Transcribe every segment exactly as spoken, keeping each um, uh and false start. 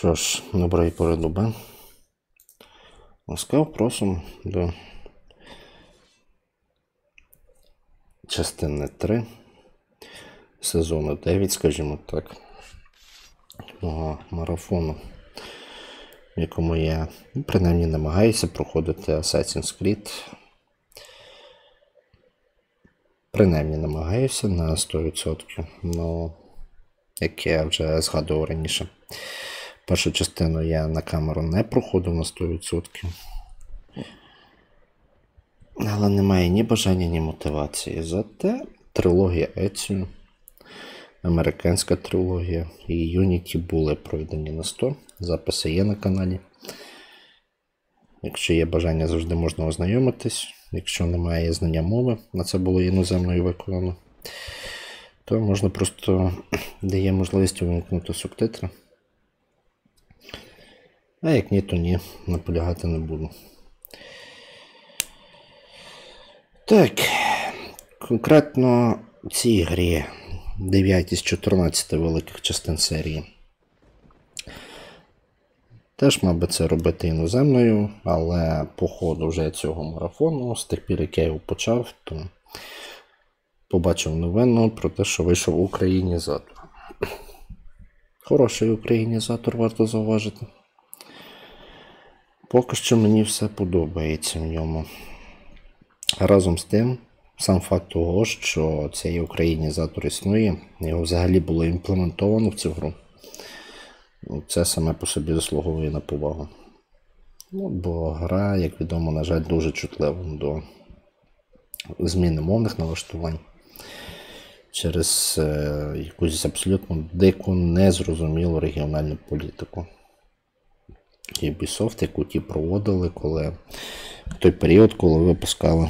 Що ж, доброї пори доби. Ласкаво просимо до частини три, сезону дев'ять, скажімо так, мого марафону, в якому я, ну, принаймні, намагаюся проходити Assassin's Creed. Принаймні намагаюся на сто відсотків, ну, як я вже згадував раніше. Першу частину я на камеру не проходив на сто відсотків. Але немає ні бажання, ні мотивації. Зате трилогія Еціо, американська трилогія і Unity були пройдені на сто. Записи є на каналі. Якщо є бажання, завжди можна ознайомитись. Якщо немає знання мови, а це було іноземною виконано, то можна просто, дає можливість увімкнути субтитри. А як ні, то ні, наполягати не буду. Так, конкретно в цій грі дев'ять із чотирнадцяти великих частин серії. Теж, мабуть, це робити іноземною, але по ходу вже цього марафону, з тих пір, як я його почав, то побачив новину про те, що вийшов українізатор. Хороший українізатор, варто зауважити. Поки що мені все подобається в ньому. Разом з тим, сам факт того, що цей українізатор існує, його взагалі було імплементовано в цю гру, це саме по собі заслуговує на повагу. Ну, бо гра, як відомо, на жаль, дуже чутлива до зміни мовних налаштувань через е, якусь абсолютно дику, незрозумілу регіональну політику. Ubisoft, яку ті проводили, коли в той період, коли випускали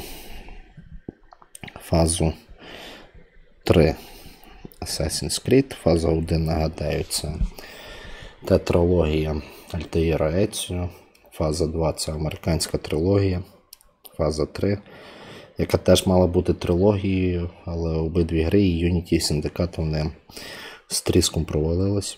фазу три Assassin's Creed. Фаза один, нагадаю, це тетралогія Альтаїра Еціо. Фаза два – це американська трилогія. Фаза три, яка теж мала бути трилогією, але обидві гри, і Unity, і Syndicate, вони з тріском провалились.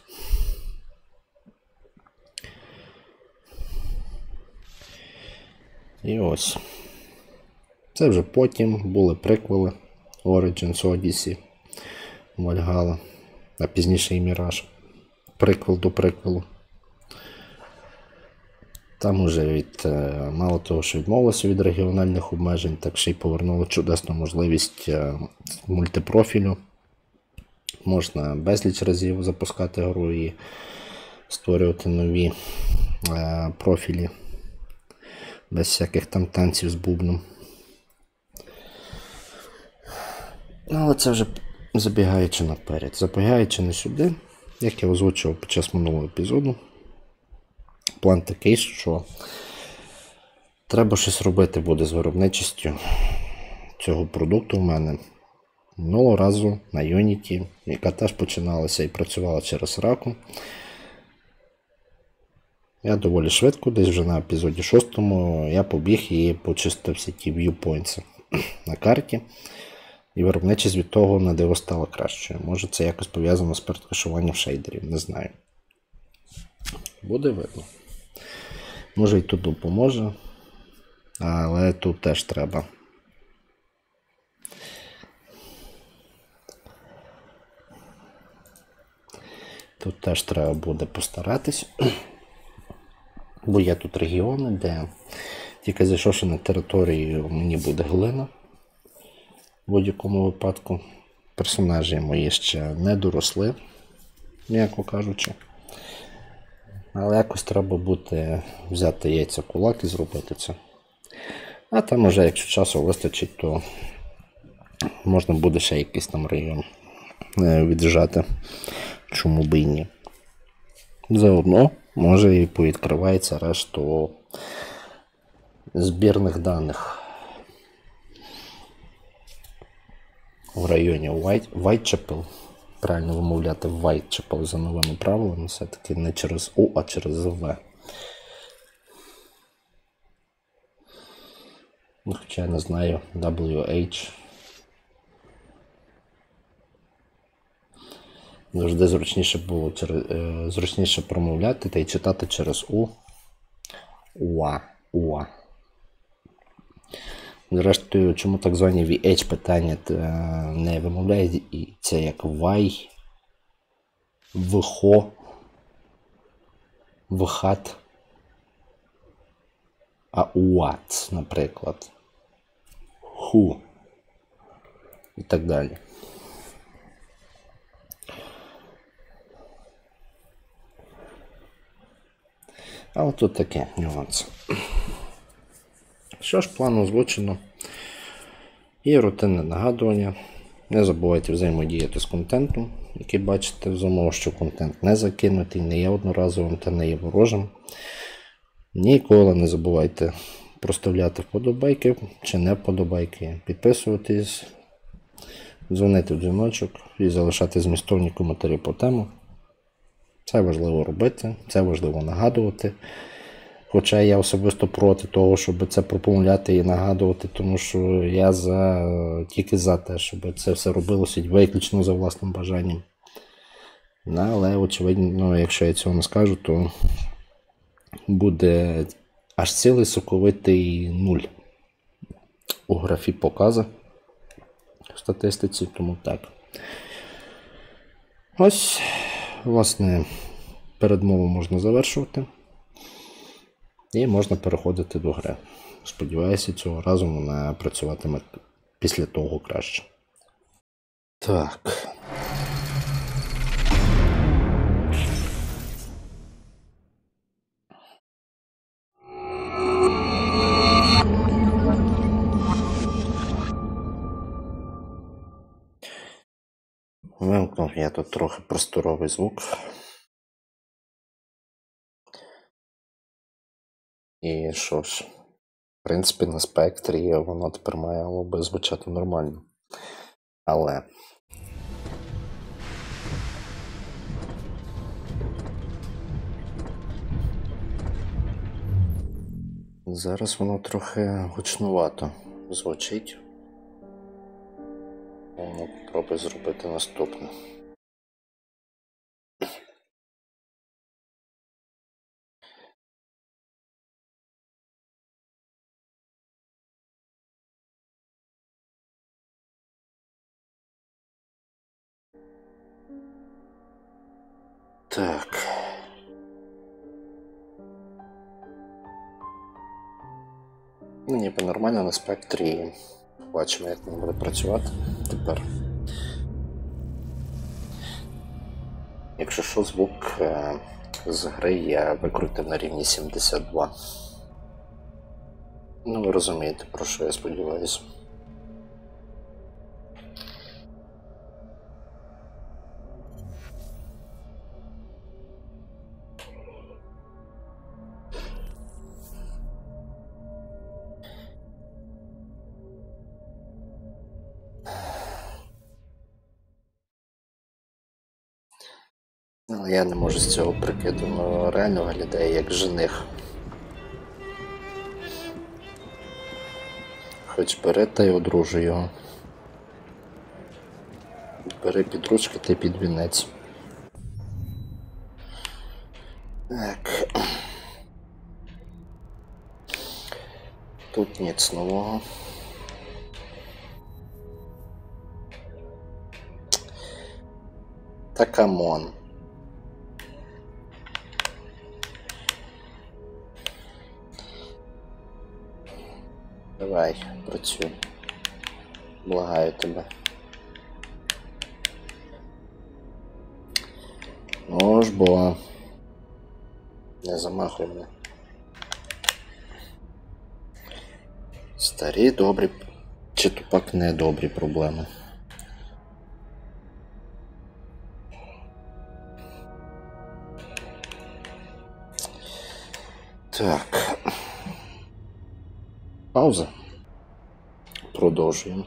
І ось. Це вже потім були приквели Origins, Odyssey, Valhalla, а пізніше і Mirage. Приквел до приквелу. Там уже від, мало того, що відмовилося від регіональних обмежень, так ще й повернуло чудесну можливість мультипрофілю. Можна безліч разів запускати гру і створювати нові е, профілі. Без всяких там танців з бубном. Але це вже забігаючи наперед. Забігаючи не сюди, як я озвучував під час минулого епізоду, план такий, що треба щось робити буде з виробничістю цього продукту в мене. Минулого разу на Unity, яка теж починалася і працювала через раку. Я доволі швидко, десь вже на епізоді шостому, я побіг і почистив всі ті viewpoints на карті. І виробничість від того на диво стала кращою. Може це якось пов'язано з передкашуванням шейдерів, не знаю. Буде видно. Може і тут допоможе, але тут теж треба. Тут теж треба буде постаратись. Бо є тут регіони, де тільки зайшовши на територію, мені буде глина. В будь-якому випадку персонажі мої ще не доросли, м'яко кажучи. Але якось треба буде взяти яйця в кулак і зробити це. А там уже, якщо часу вистачить, то можна буде ще якийсь там район віджати. Чому би і ні. Заодно, може, і повідкривається решту збірних даних в районі Вайтчепел. Правильно вимовляти Вайтчепел за новими правилами, все-таки не через У, а через В. Хоча я не знаю, дабл ю ейч. Завжди зручніше було через, е, зручніше промовляти та й читати через У. Уа. Уа. Зрештою, чому так звані ві ейч питання не вимовляється як вай, вхо, вхат, а уац, наприклад. Ху. І так далі. А от тут таке нюанс. Що ж, план озвучено. І рутинне нагадування. Не забувайте взаємодіяти з контентом, який бачите, за умови, що контент не закинутий, не є одноразовим та не є ворожим. Ніколи не забувайте проставляти вподобайки чи не вподобайки, підписуватись, дзвонити в дзвіночок і залишати змістовні коментарі по тему. Це важливо робити, це важливо нагадувати. Хоча я особисто проти того, щоб це пропомовляти і нагадувати, тому що я за, тільки за те, щоб це все робилося виключно за власним бажанням. Але, очевидно, якщо я цього не скажу, то буде аж цілий соковитий нуль у графі покази в статистиці, тому так. Ось, власне, передмову можна завершувати. І можна переходити до гри. Сподіваюся, цього разу вона працюватиме після того краще. Так. Вимкнув я тут трохи просторовий звук. І що ж, в принципі, на спектрі воно тепер має би звучати нормально. Але зараз воно трохи гучнувато звучить. Ну, попробую зробити наступне. Так. Ну, ніби нормально на спектрі. Побачимо, як воно буде працювати тепер. Якщо що, звук е з гри я викрутив на рівні сімдесят два. Ну, ви розумієте, про що я сподіваюся. Але я не можу з цього прикиду, але реально виглядає як жених. Хоч бери та й одружуй його. Бери під ручки та й під вінець. Так. Тут ніц нового. Та камон. Давай, працюй. Благаю тебе. Ну ж бо. Не замахуй мене. Старі добрі, чи тупак не добрі проблеми. Так. Пауза. Продовжуємо.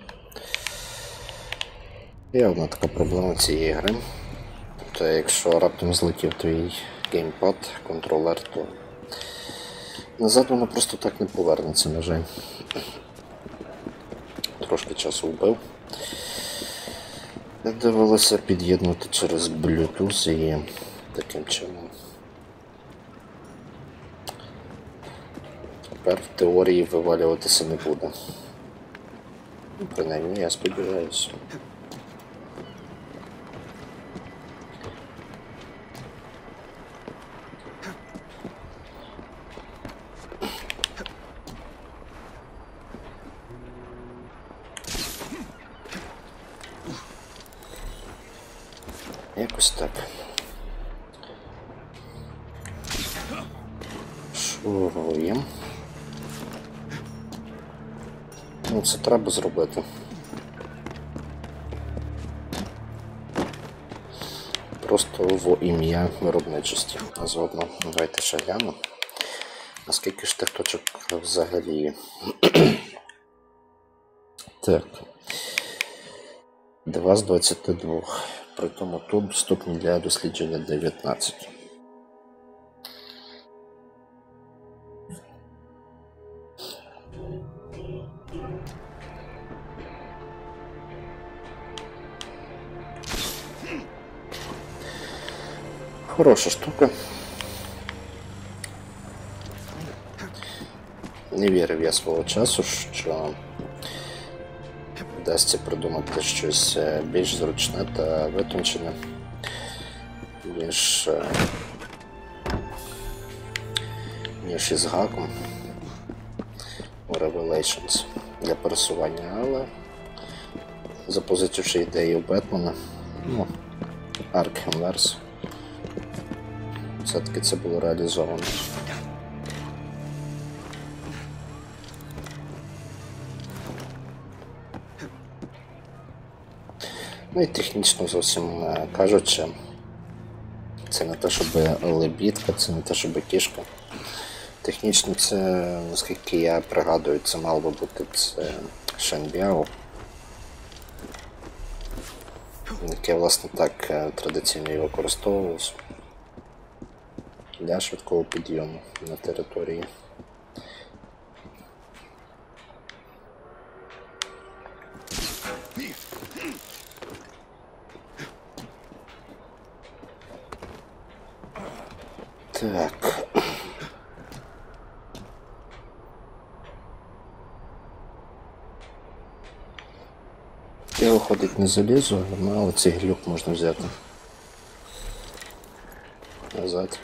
Є одна така проблема цієї гри. Тобто, якщо раптом злетів твій геймпад, контролер, то назад воно просто так не повернеться, на жаль. Трошки часу вбив. Довелося під'єднати через Bluetooth і таким чином. Тепер в теорії вивалюватися не буде. Ну, принаймні, я сподіваюся. Якось так. Шуруємо. Ну, це треба зробити. Просто в ім'я виробничості. А заодно давайте ще гляну. Наскільки ж тих точок взагалі є. Так. два з двадцяти двох. При тому тут доступні для дослідження дев'ятнадцять. Хороша штука. Не вірив я свого часу, що вдасться придумати щось більш зручне та витончене, ніж, ніж із гаком у Revelations для пересування, але запозичивши ідею Бетмена, ну, Arkhamverse, все-таки це було реалізовано. Ну і технічно зовсім кажучи, це не те, щоб лебідка, це не те, щоб кішка. Технічно це, наскільки я пригадую, це мало би бути це Шенбяо, яке, власне, так традиційно і використовувалось для швидкого підйому на території. Так. Я, виходить, не залізу, але оцей глюк можна взяти назад.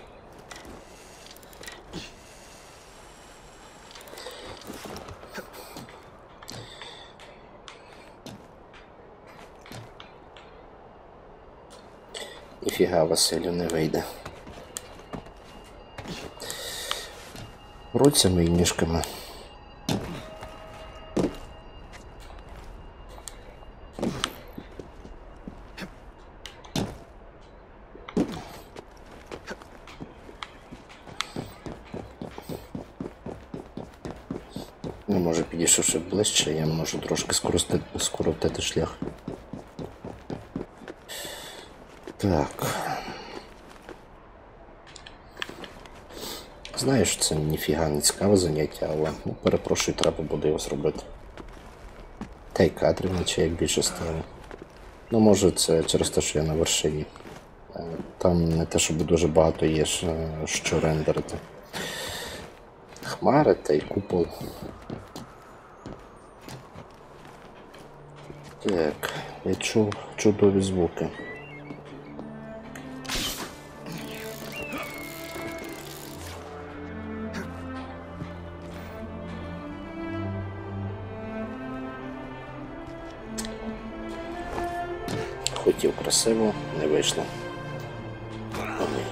Ніфіга, Василю, не вийде. Руцями і ніжками. Ну, може, підійшовши ближче, я можу трошки скоротити, скоротити шлях. Так. Знаю, що це ніфіга не цікаве заняття, але, ну, перепрошую, треба буде його зробити. Та й кадрів наче як більше стало. Ну, може, це через те, що я на вершині. Там не те, щоб дуже багато є, що рендерити. Хмари та й купол. Так, я чув чудові звуки. Хотів красиво, не вийшло. Ой.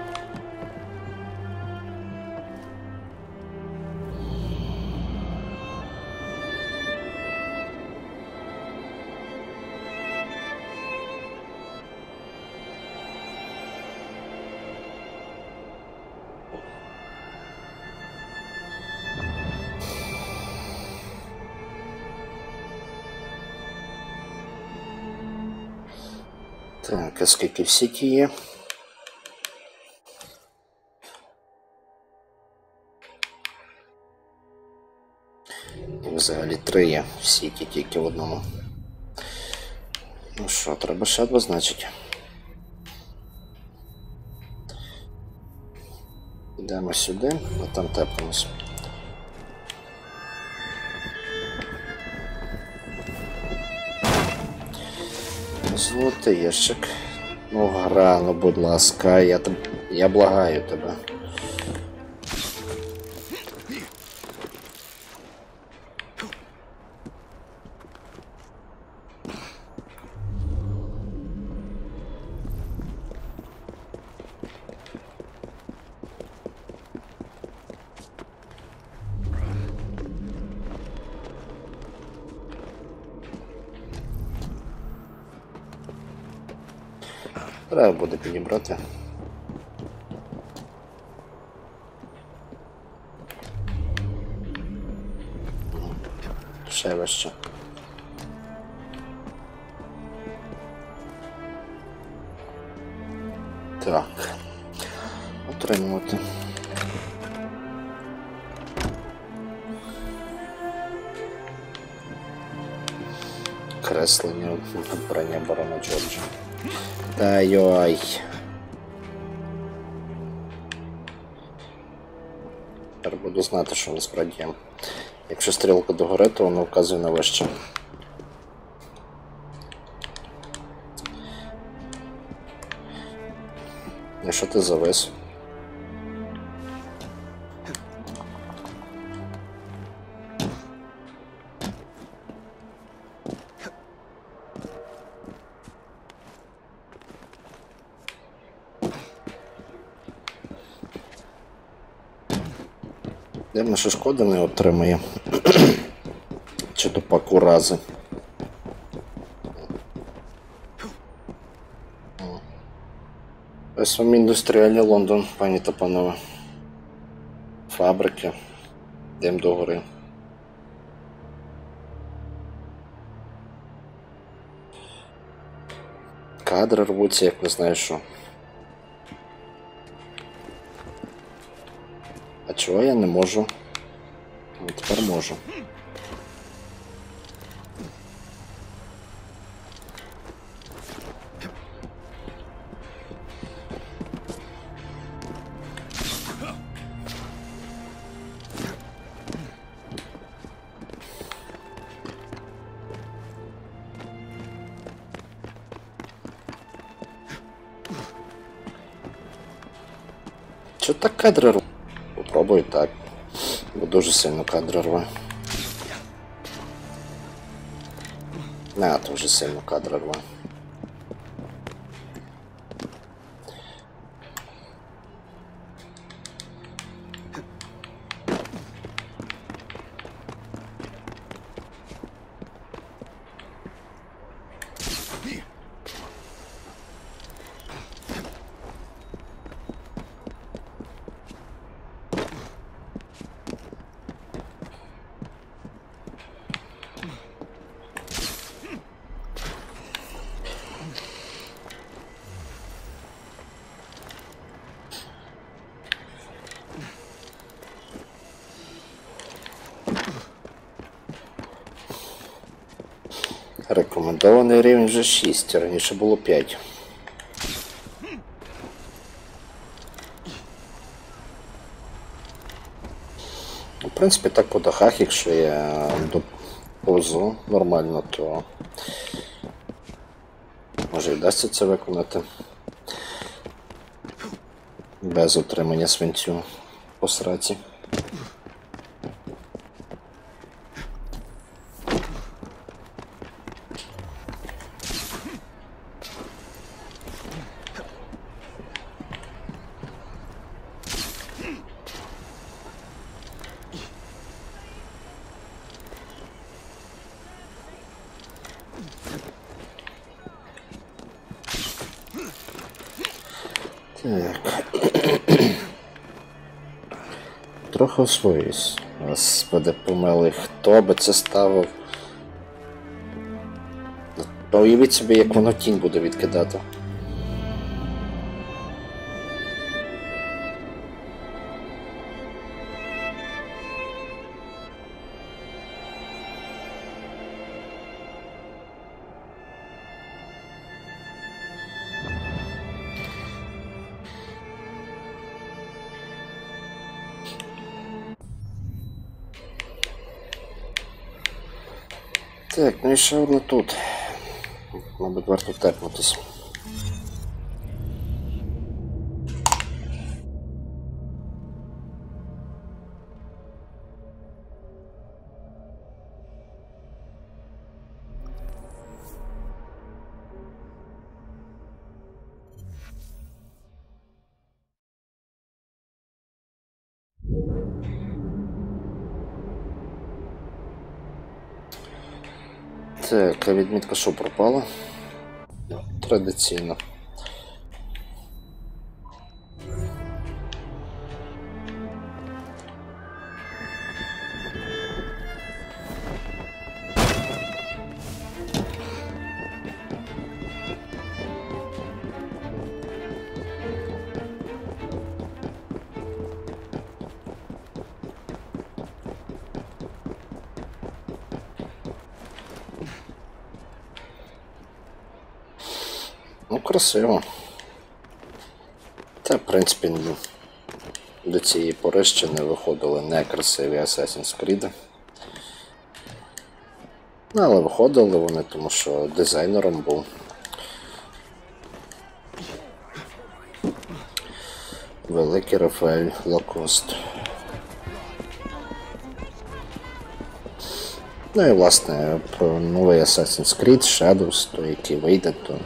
Так, а скільки в сіті є? І взагалі три є в сіті, тільки в одному. Ну що, треба ще обозначити. Йдемо сюди, а там тепнемось. Золотий ящик. Ну, гра, ну будь ласка, я тебе... я благаю тебе. Треба буде підібрати. Ще вище. Так. Отримувати. Креслення вбрання барона Джорджа. Та йой. Тепер буду знати, що насправді є. Якщо стрілка догори, то вона вказує на вище. І що ти завис? Дивно, що шкоди не отримає. Чи то пак урази. Ось вам індустріальний Лондон, пані та панове. Фабрики. Йдемо до гори. Кадри рвуться, як не знаю що. А чого я не можу? А тепер можу. Чо так кадри рве? Попробуй так. Бо дуже сильно кадри рве. Не, то вже сильно кадри рве. Рекомендований рівень вже шість, раніше було п'ять. В принципі, так по дахах, якщо я доповзу нормально, то може і вдасться це виконати без отримання свинцю по сраці. Так. Трохи освоюсь. Господи, помилуй, хто би це ставив? Уявіть собі, як воно тінь буде відкидати. Так, ну і ще одна тут. Мабуть, варто тепнутись. Так, а відмітка що пропала? Традиційно. Ну, красиво. Та, в принципі, до цієї пори ще не виходили некрасиві Assassin's Creed. Ну, але виходили вони, тому що дизайнером був великий Рафаель Лакост. Ну і, власне, про новий Assassin's Creed Shadows, той, який вийде, то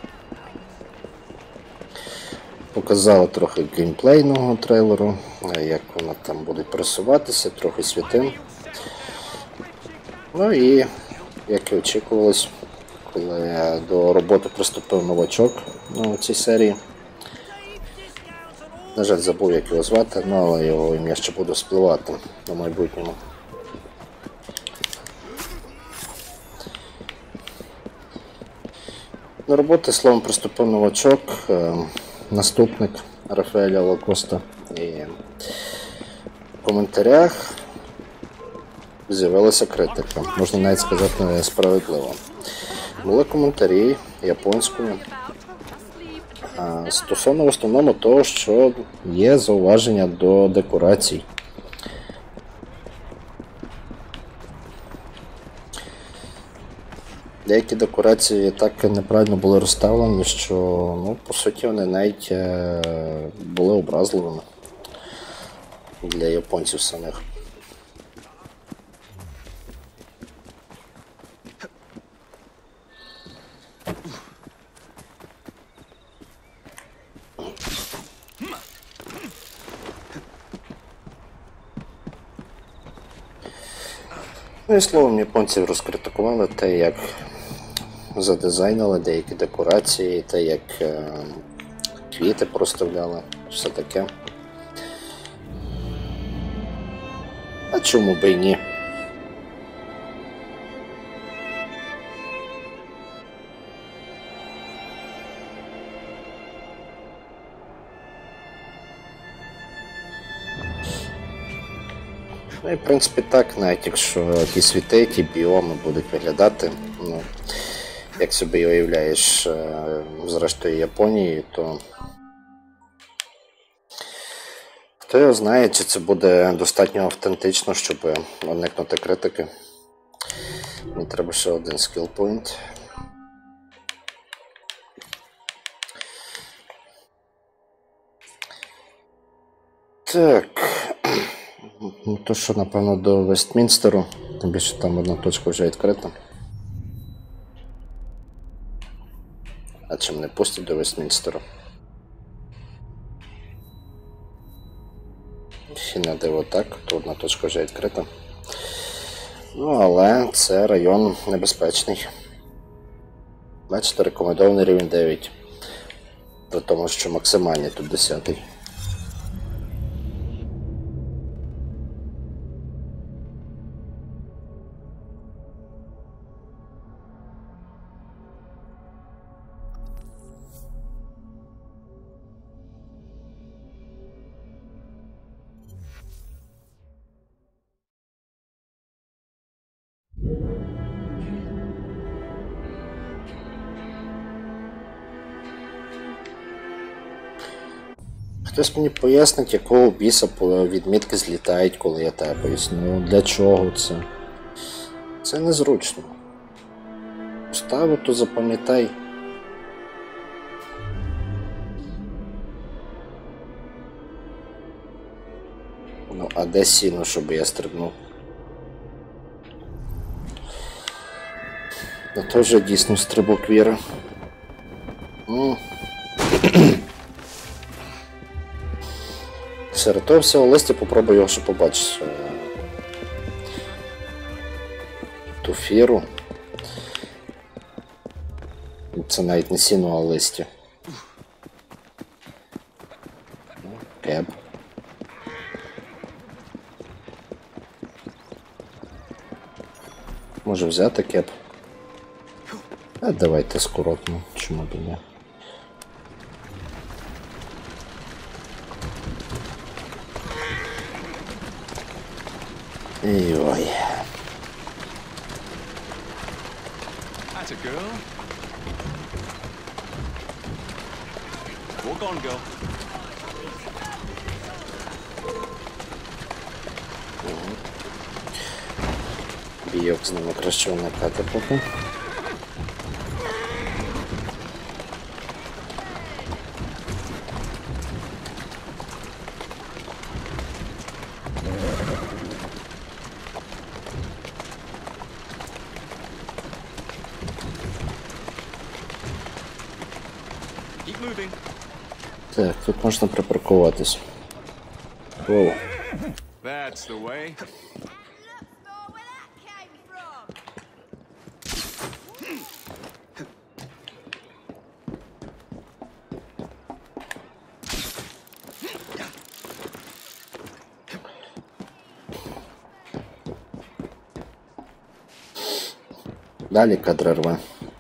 показали трохи геймплейного трейлеру, як вона там буде пересуватися, трохи світин. Ну і, як і очікувалось, коли до роботи приступив новачок у цій серії. На жаль, забув, як його звати, ну, але його ім'я ще буде спливати на майбутньому. До роботи, словом, приступив новачок, наступник Рафаеля Лакоста. І в коментарях з'явилася критика, можна навіть сказати справедливо. Були коментарі японською стосовно в основному того, що є зауваження до декорацій. Деякі декорації так неправильно були розставлені, що, ну, по суті, вони навіть е, були образливими для японців самих. Ну і словом, японців розкритикували те, як задизайнили деякі декорації, те, як е, квіти проставляли, все таке. А чому би й ні? Ну і, в принципі, так, навіть якщо ті світи, ті біоми будуть виглядати, ну, як собі уявляєш, зрештою Японії, то хто його знає, чи це буде достатньо автентично, щоб уникнути критики. Мені треба ще один skill point. Так. Ну, то що, напевно, до Вестмінстеру, тим більше там одна точка вже відкрита. А чим не пустять до Вестмінстеру? І не диво так, то одна точка вже відкрита. Ну, але це район небезпечний. Бачите, рекомендований рівень дев'ять. При тому, що максимальний тут десятий. Хтось мені пояснить, якого біса відмітки злітають, коли я тепаюсь. Ну, для чого це? Це незручно. поставив, то запам'ятай. Ну, а де сіно, щоб я стрибнув? Ну, то вже дійсно стрибок віри. Ну. Серед того всього листя попробую його ще побачити. Ту фіру. Це навіть не сіно, а листя. Кеп. Може взяти кеп? А давайте скоротно, чому б не. Ой. That's a girl. Walk on, girl. Бійок з ними краще уникати поки. Keep moving. Так, тут можна припаркуватись. Воу. That's the way. Далі кадр рве.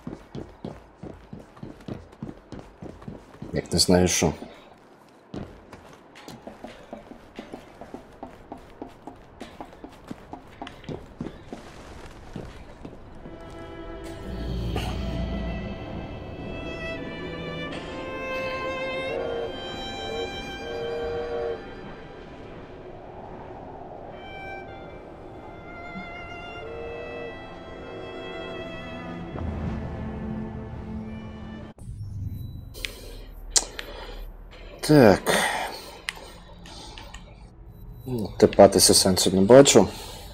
Як не знаю що. Так. Ну, тепатися сенсу не бачу.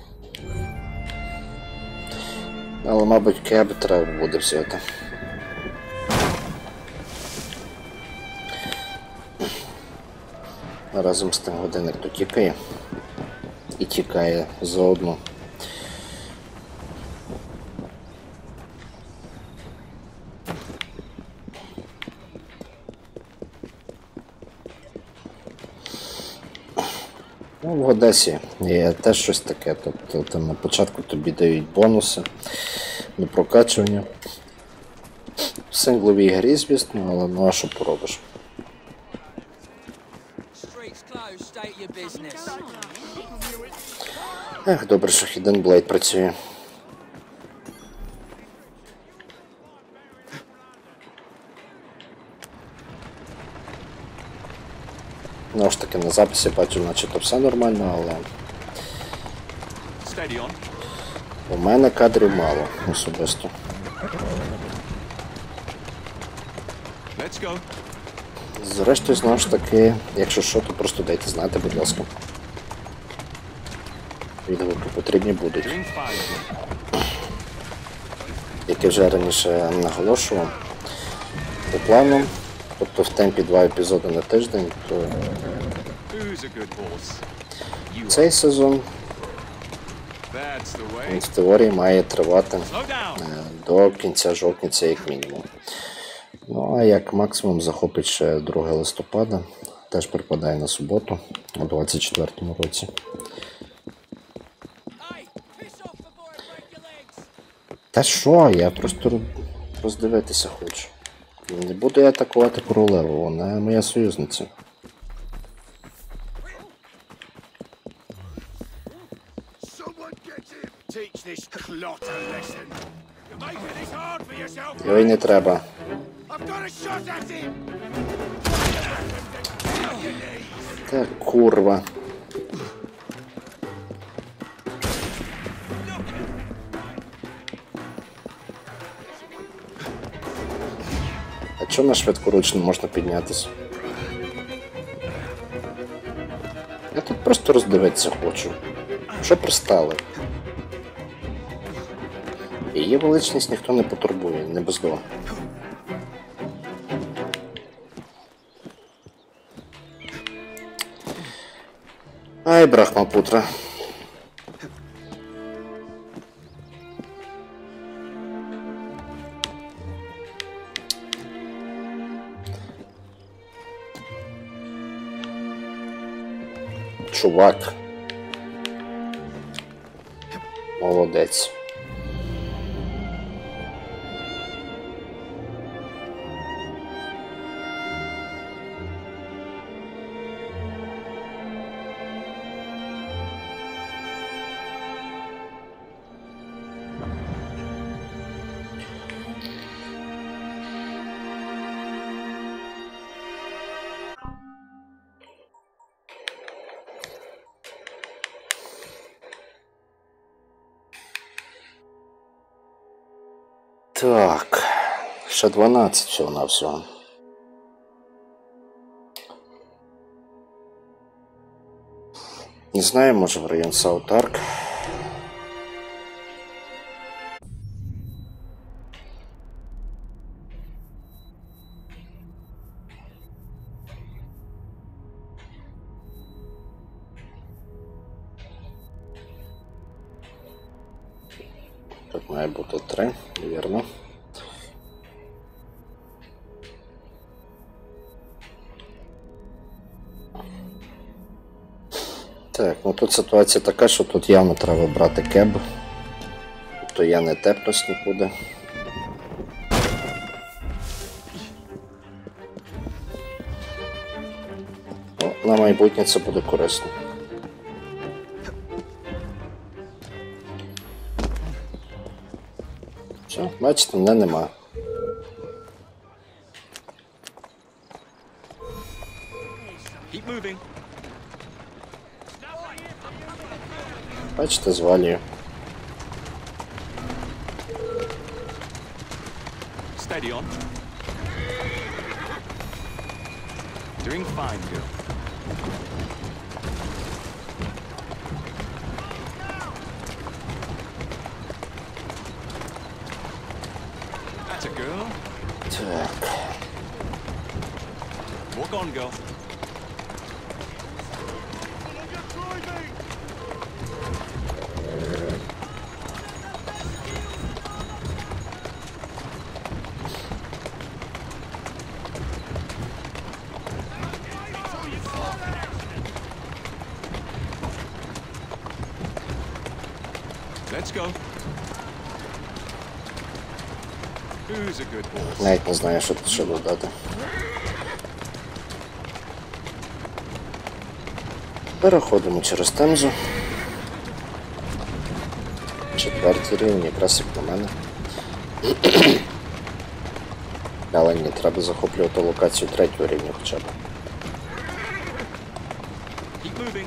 Але, мабуть, кеб треба буде взяти. Разом з тим годинник то тікає. І тікає заодно. Ну, в Одесі є теж щось таке, тобто там на початку тобі дають бонуси на прокачування. В сингловій грі, звісно, але ну а що поробиш? Ех, добре, що Hidden Blade працює. Ну ж таки на записі бачу, наче то все нормально, але у мене кадрів мало особисто. Зрештою, знову ж таки, якщо що, то просто дайте знати, будь ласка. Відгуки потрібні будуть. Як я вже раніше наголошував, по плану, тобто в темпі два епізоди на тиждень, то цей сезон в теорії має тривати до кінця жовтня, як мінімум. Ну, а як максимум захопить ще друге листопада, теж припадає на суботу, у двадцять четвертому році. Та що, я просто роздивитися хочу. Не буду я атакувати королеву, вона моя союзниця. Його й не треба. Та курва. чому на швидкоручно можна піднятися? Я тут просто роздивитися хочу. Що пристали? Її величність ніхто не потурбує, не бездо. Ай, Брахмапутра. Чувак. Молодець. Так, ще дванадцять всього-навсього. Не знаю, може в район Саутарк. Тут має бути три, вірно. Так, ну тут ситуація така, що тут явно треба брати кеб. То я не тепнусь нікуди. Ну, на майбутнє це буде корисно. Все, бачите, мене нема. Keep moving. Бачите, звалюю. Steady on. Doing fine, girl. That's a girl. Так. Walk on, girl. Let's go. Who's a good horse? Навіть не знаю, що тут ще додати. Переходимо через Темзу. Четвертий рівень, якраз як на мене. Але ні, треба захоплювати локацію третього рівня хоча б. Keep moving.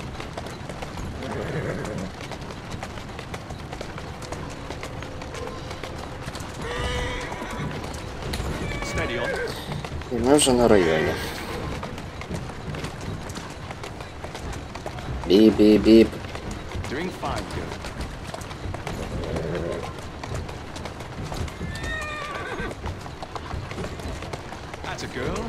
Steady on. І ми вже на районі. Біп-біп-біп. Doing fine, girl. That's a girl.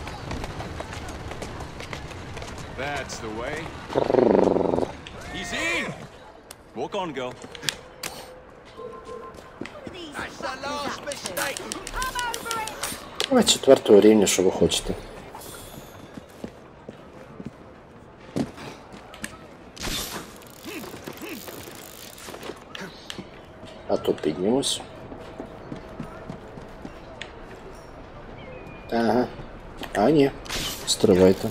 That's the way. Easy. Walk on, girl. That's the last mistake. Come over it. Давай четвертого рівня, що ви хочете. А тут піднімусь. Ага. А, ні. Стривайте.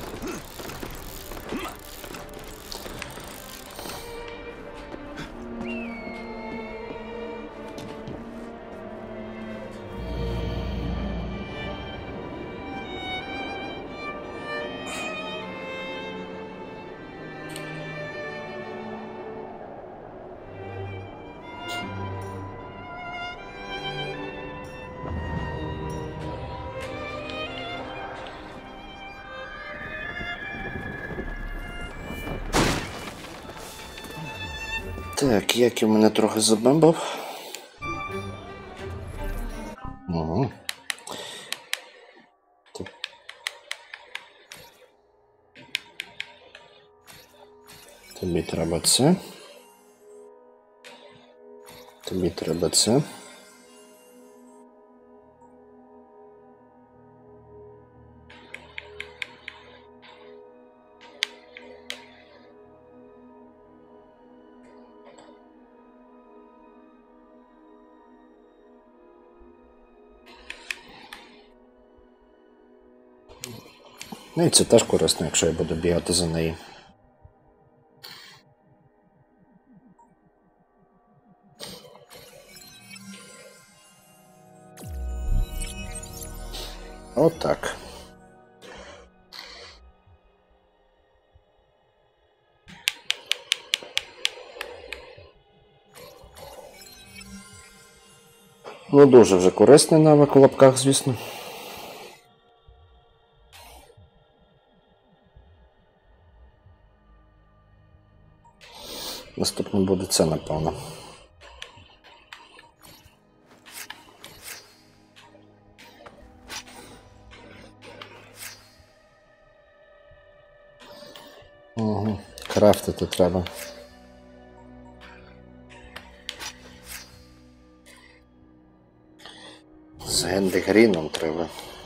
Так, як і мене трохи забембав. Угу. Тобі треба це. Тобі треба це. Ну і це теж корисно, якщо я буду бігати за нею. Отак. Ну, дуже вже корисний навик у лапках, звісно. Наступне буде це, напевно. Угу. Крафтити треба. З гендегріном треба.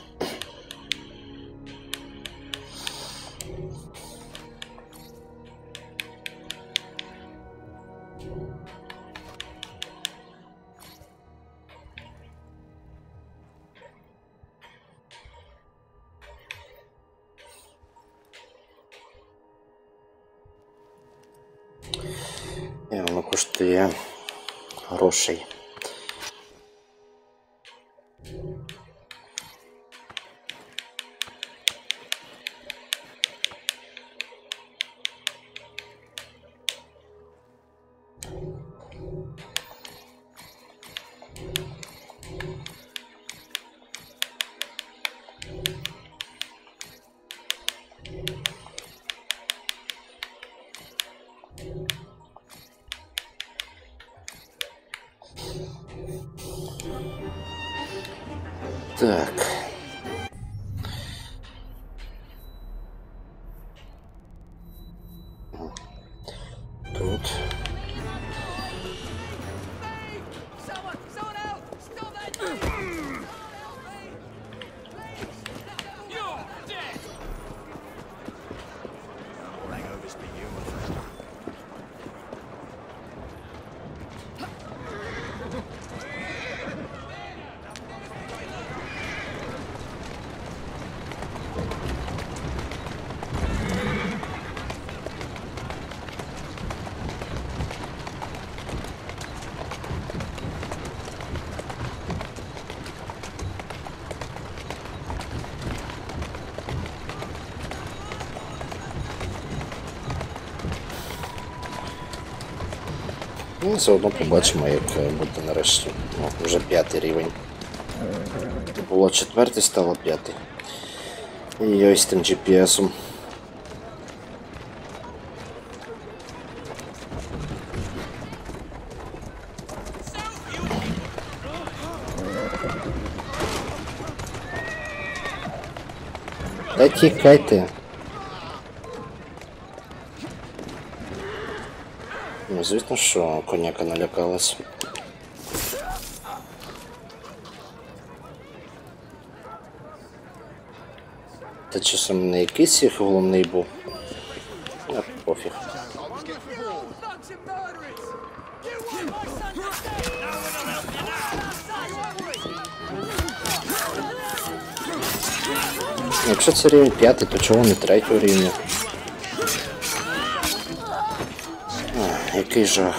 І воно коштує грошей. Так. Тут. Someone, someone help! Stop that! You're dead! Hangovers for you, my friend. Ну, все одно побачимо, як буде нарешті. Ну, вже п'ятий рівень. Було четвертий, стало п'ятий. І ось тим джі пі есом. Та тікайте. Ну, звісно, що коняка налякалась. Та часом не якийсь їх головний був. А, пофіг. Thugs and murderers! You want my son to stay? No one will help you now! Son, won't we? Якщо це рівень п'ятий, то чого не третього рівня? А, який жах.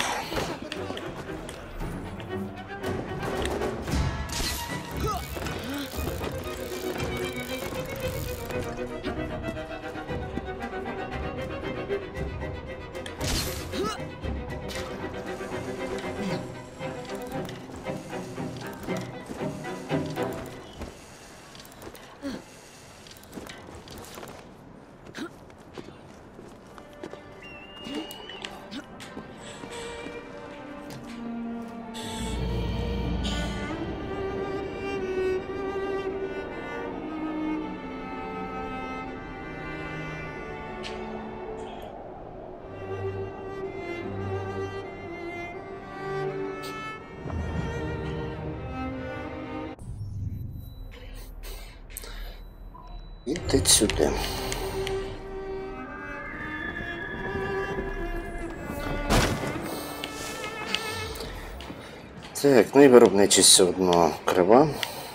Ідіть сюди. Так, ну і виробничість все одно крива.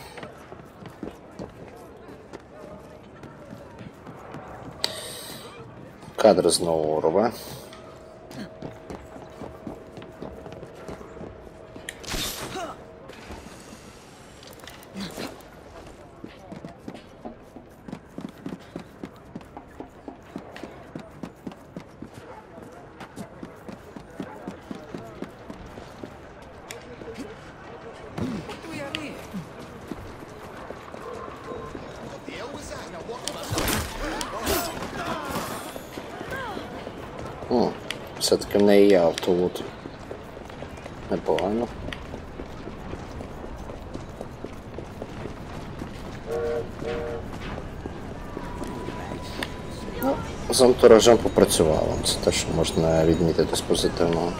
Кадр знову рве. О, все-таки в неї є автолут. Непогано. Ну, з антуражем попрацювало. Це те, що можна відмітити з позитивного.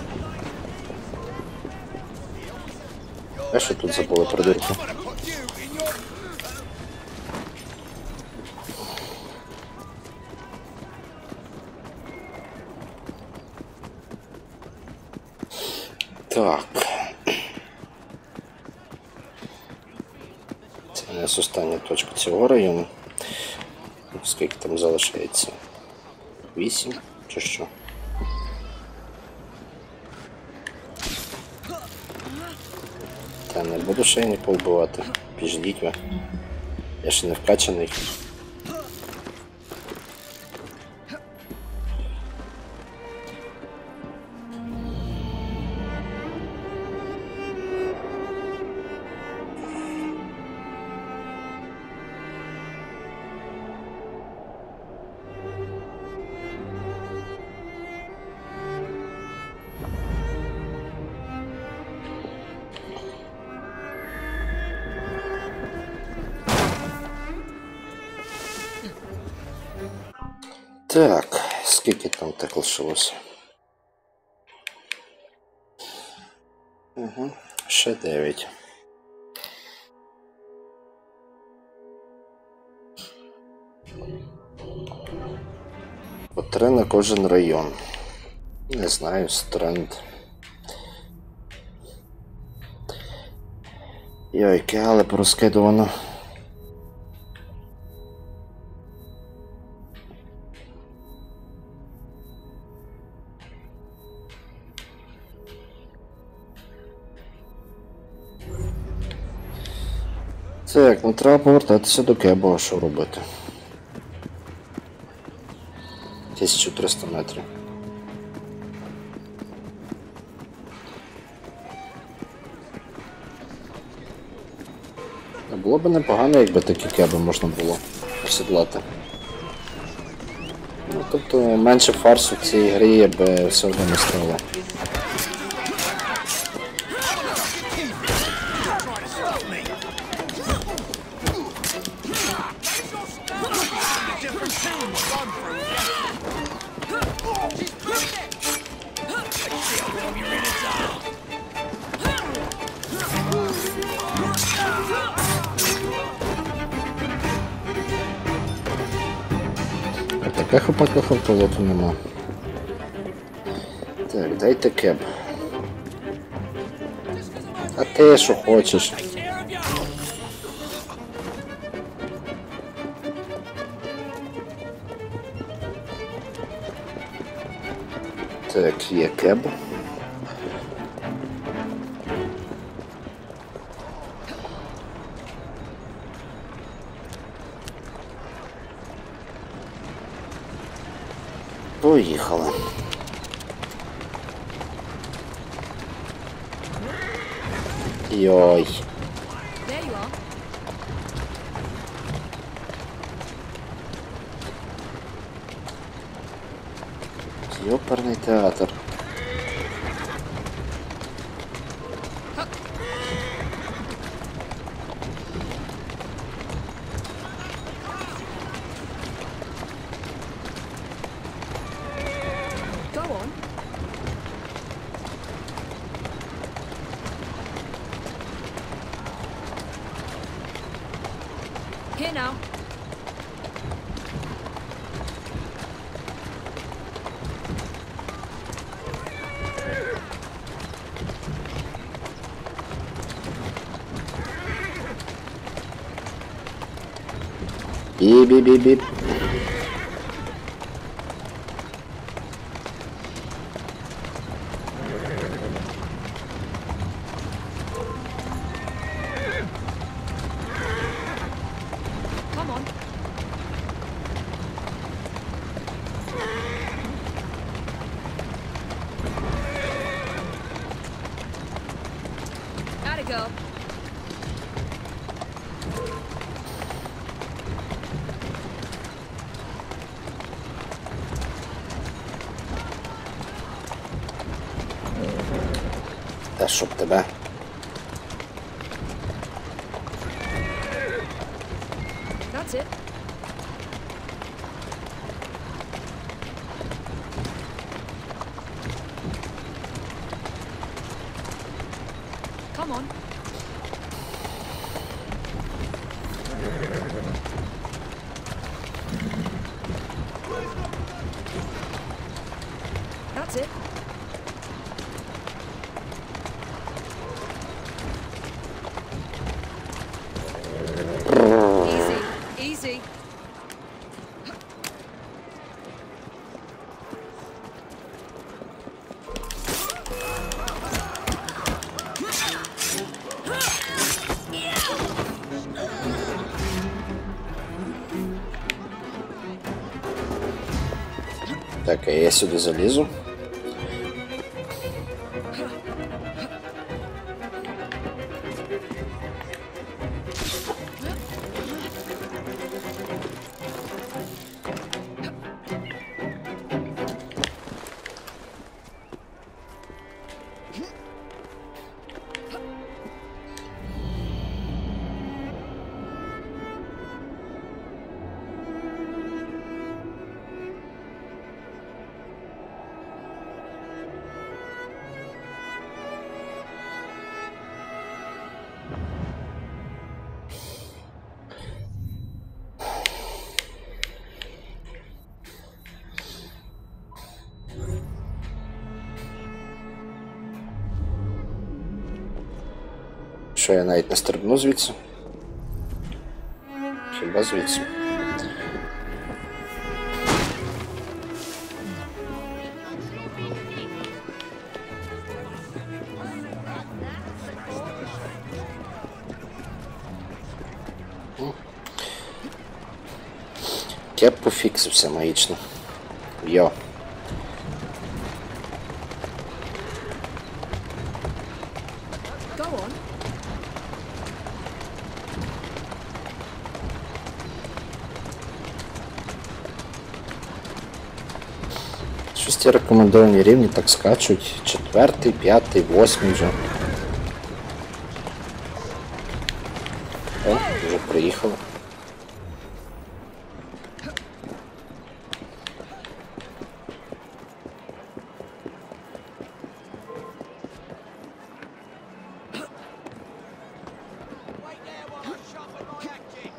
А що тут забули придурки? Так. Це у нас остання точка цього району. Скільки там залишається? Вісім чи що? Та не буду ще не повбивати. Піждіть ви. Я ще не вкачаний. Так, скільки там так лишилося? Угу, ще дев'ять. По три на кожен район. Не знаю, тренд. Йойки, але порозкидувано. Так, ну треба повертатися до Кебо, а що робити? тисяча триста метрів. Було б непогано, якби такі Кеби можна було осідлати. Ну, тобто менше фарсу в цій грі я би все одно не стало. Таких випадках автолоту нема. Так, дайте кеб. А ти що хочеш? Так, є кеб. Поїхали. Йой. Йоперний театр. Here now. Біп-біп-біп-біп. Come on. Gotta go. Та щоб тебе. That's it. Come on. That's it. Easy, easy. Так, а я сюди залізу. Що я навіть не стрибну звідси? Хіба звідси? Кеп пофіксився магічно. Йо. Go on. Щось ті рекомендовані рівні так скачуть. Четвертий, п'ятий, восьмий вже. О, вже приїхали. Wait there while I sharpen my acting.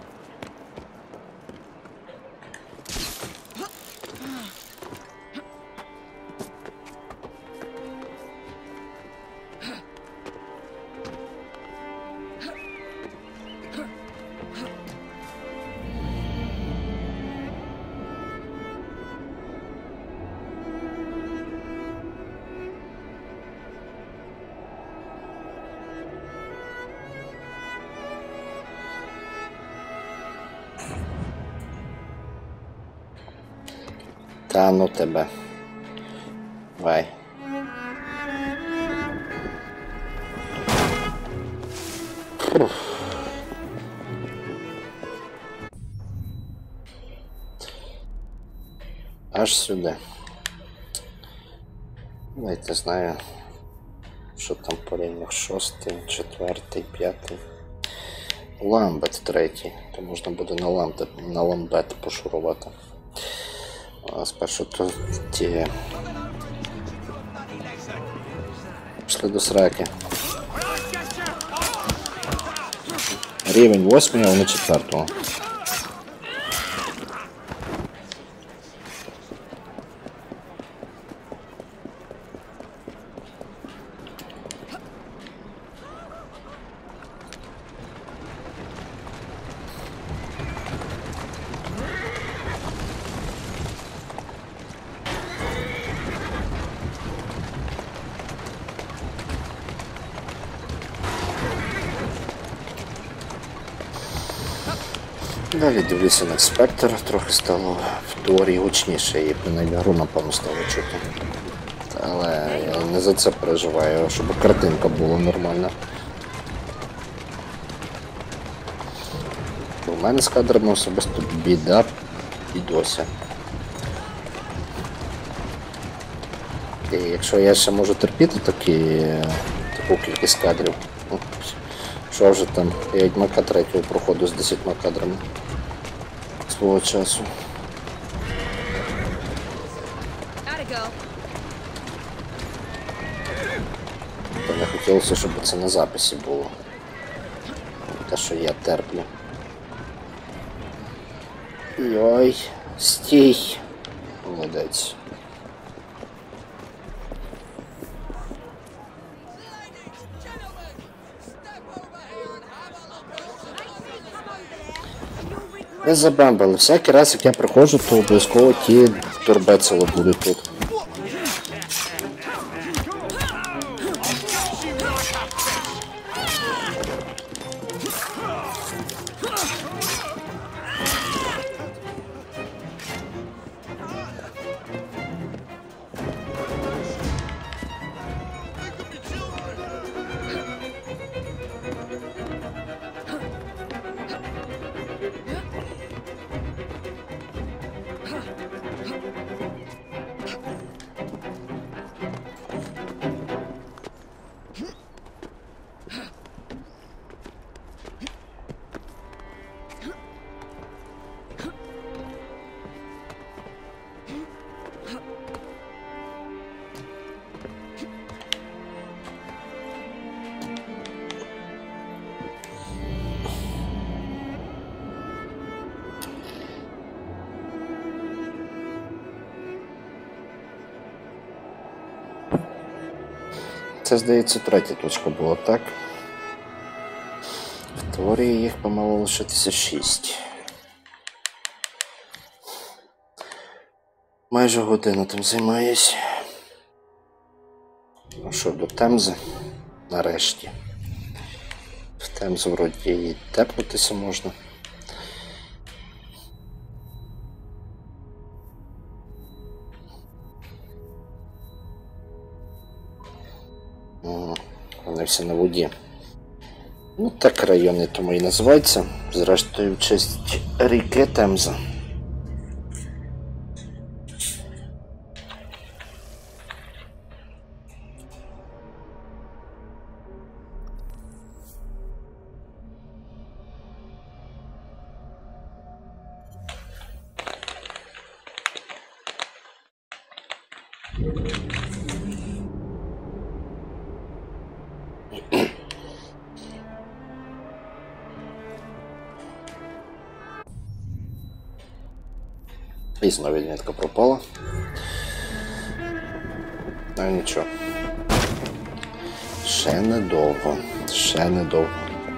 Та ну тебе. Давай. Фух. Аж сюди. Навіть не знаю, що там по рівнях. Шостий, четвертий, п'ятий. Ламбет третій. То можна буде на ламбет, на ламбет пошурувати. А спершу то ті... Пішли до сраки. Рівень восьмий, а вони четвертого. Далі дивлюся на експектор, трохи стало в теорії гучніше і принаймні гру, напевно, стало чути. Але я не за це переживаю, щоб картинка була нормальна. У мене з кадрами особисто біда і досі. І якщо я ще можу терпіти такі, таку кількість кадрів, ну, що вже там, я Відьмака третього проходу з десятьма кадрами свого часу. Atta girl. То не хотілося, щоб це на записі було. Те, що я терплю. Йой, стій. Молодець. Не забамбали. Всякий раз, як я приходжу, то обов'язково ті турбецели будуть тут. Це, здається, третя точка була, так? В теорії їх помало лишитися шість. Майже годину тим займаюсь. Ну що, до Темзи? Нарешті. В Темзу вроді і тепнутися можна. Вони всі на воді. Ну так райони тому і називаються. Зрештою, в честь ріки Темза. І знову відмітка пропала. Ну нічого. Ще недовго. Ще недовго.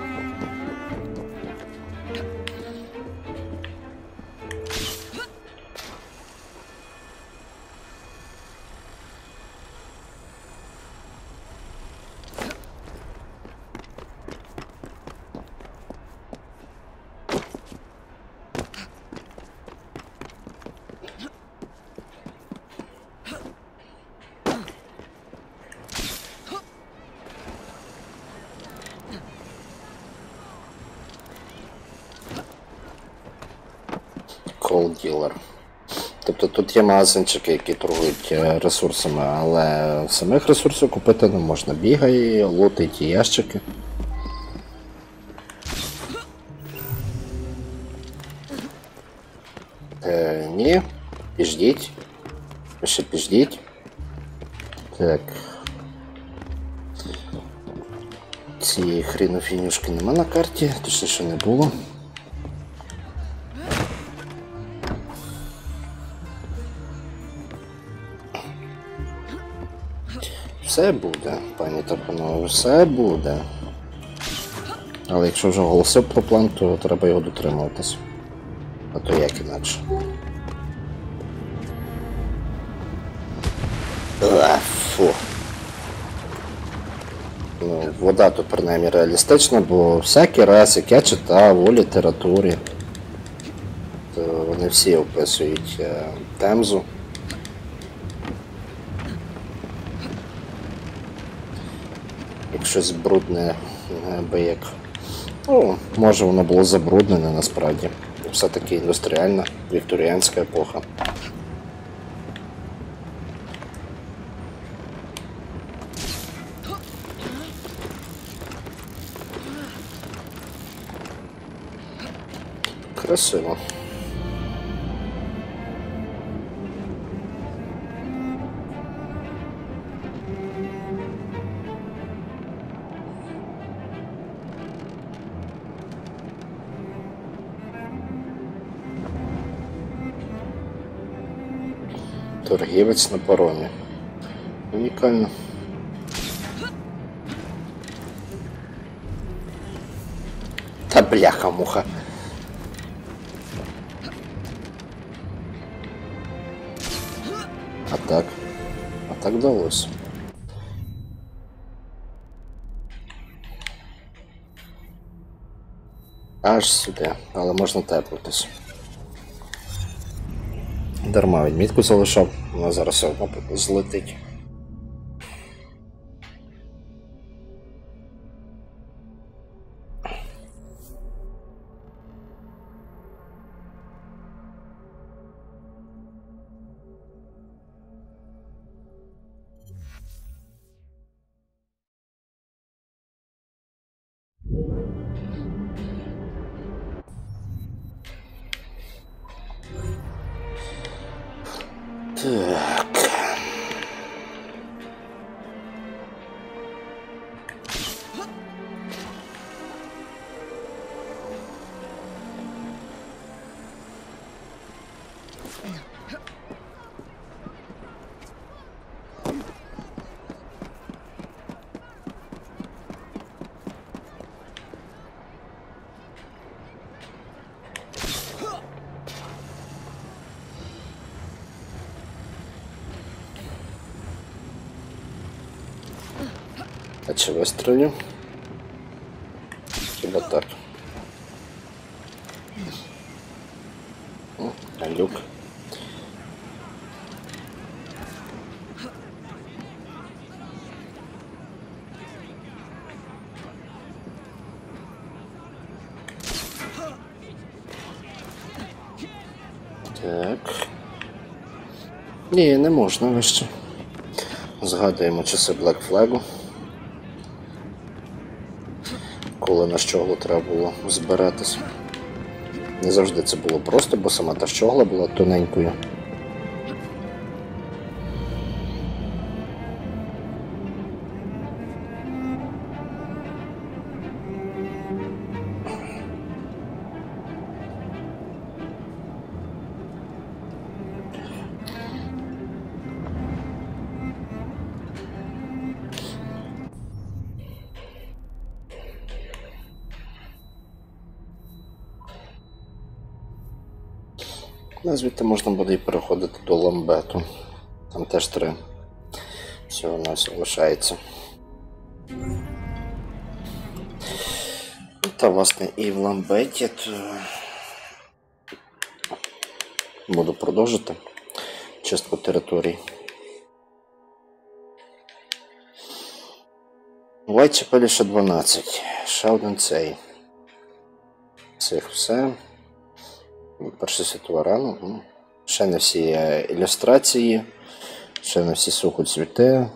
Cold Dealer. Тобто тут є магазинчики, які торгують ресурсами, але самих ресурсів купити не можна. Бігає, лутає ті ящики. Е, ні, піждіть. Ви ще піждіть. Так. Цієї хрінофінюшки нема на карті, точніше не було. Все буде, пані та панове, все буде. Але якщо вже оголосив про план, то треба його дотримуватись. А то як інакше. А, фу. Ну, вода тут принаймні реалістична, бо всякий раз, як я читав у літературі, не всі описують е, Темзу. Як щось брудне, би як. Ну, може воно було забруднене насправді. Все-таки індустріальна, вікторіанська епоха. Красиво. Торгівець на паромі. Унікально. Та бляха-муха. А так. А так вдалося. Аж сюди, але можна тепнутися. Дарма відмітку залишав, вона зараз все одно злетить. Так. А чи вистрілю? Хіба так? О, а люк. Так. Ні, не можна вище. Згадуємо часи Black Flag. Коли на щоглу треба було збиратись. Не завжди це було просто, бо сама та щогла була тоненькою. А звідти можна буде і переходити до Ламбету. Там теж три. Всього на все лишається. Та власне і в Ламбеті то... буду продовжити чистку територій. Вайтчепелі ще дванадцять. Ще один цей. Цих все. Перша світова рана. Ще не всі ілюстрації, ще не всі сухоцвіти.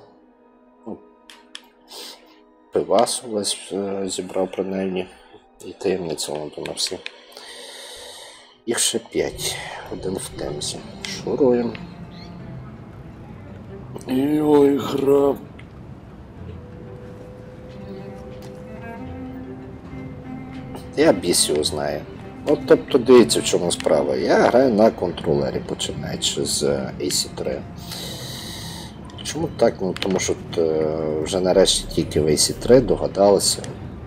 Пивас весь зібрав принаймні. І таємниця Лондона всі. Їх ще п'ять. Один в Темзі. Шуруємо. Ой, гра. Я біс його знаю. От тобто дивіться, в чому справа. Я граю на контролері, починаючи з ей сі три. Чому так? Ну, тому що вже нарешті тільки в ей сі три догадалися,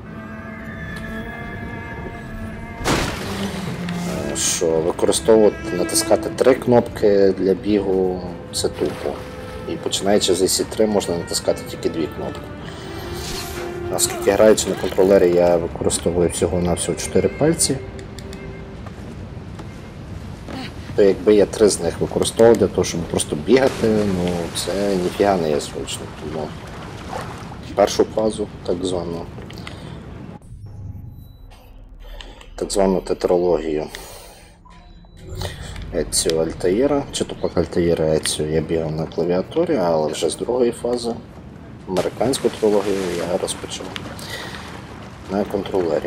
що використовувати, натискати три кнопки для бігу – це тупо. І починаючи з ей сі три можна натискати тільки дві кнопки. Оскільки граючи на контролері, я використовую всього-навсього чотири пальці. Тобто, якби я три з них використовував для того, щоб просто бігати, ну це ніфіга не є зручно. Тому першу фазу, так звану, так звану тетралогію Еціо Альтаїра, чи то пак Альтаїра Еціо я бігав на клавіатурі, але вже з другої фази американську трилогію я розпочав на контролері.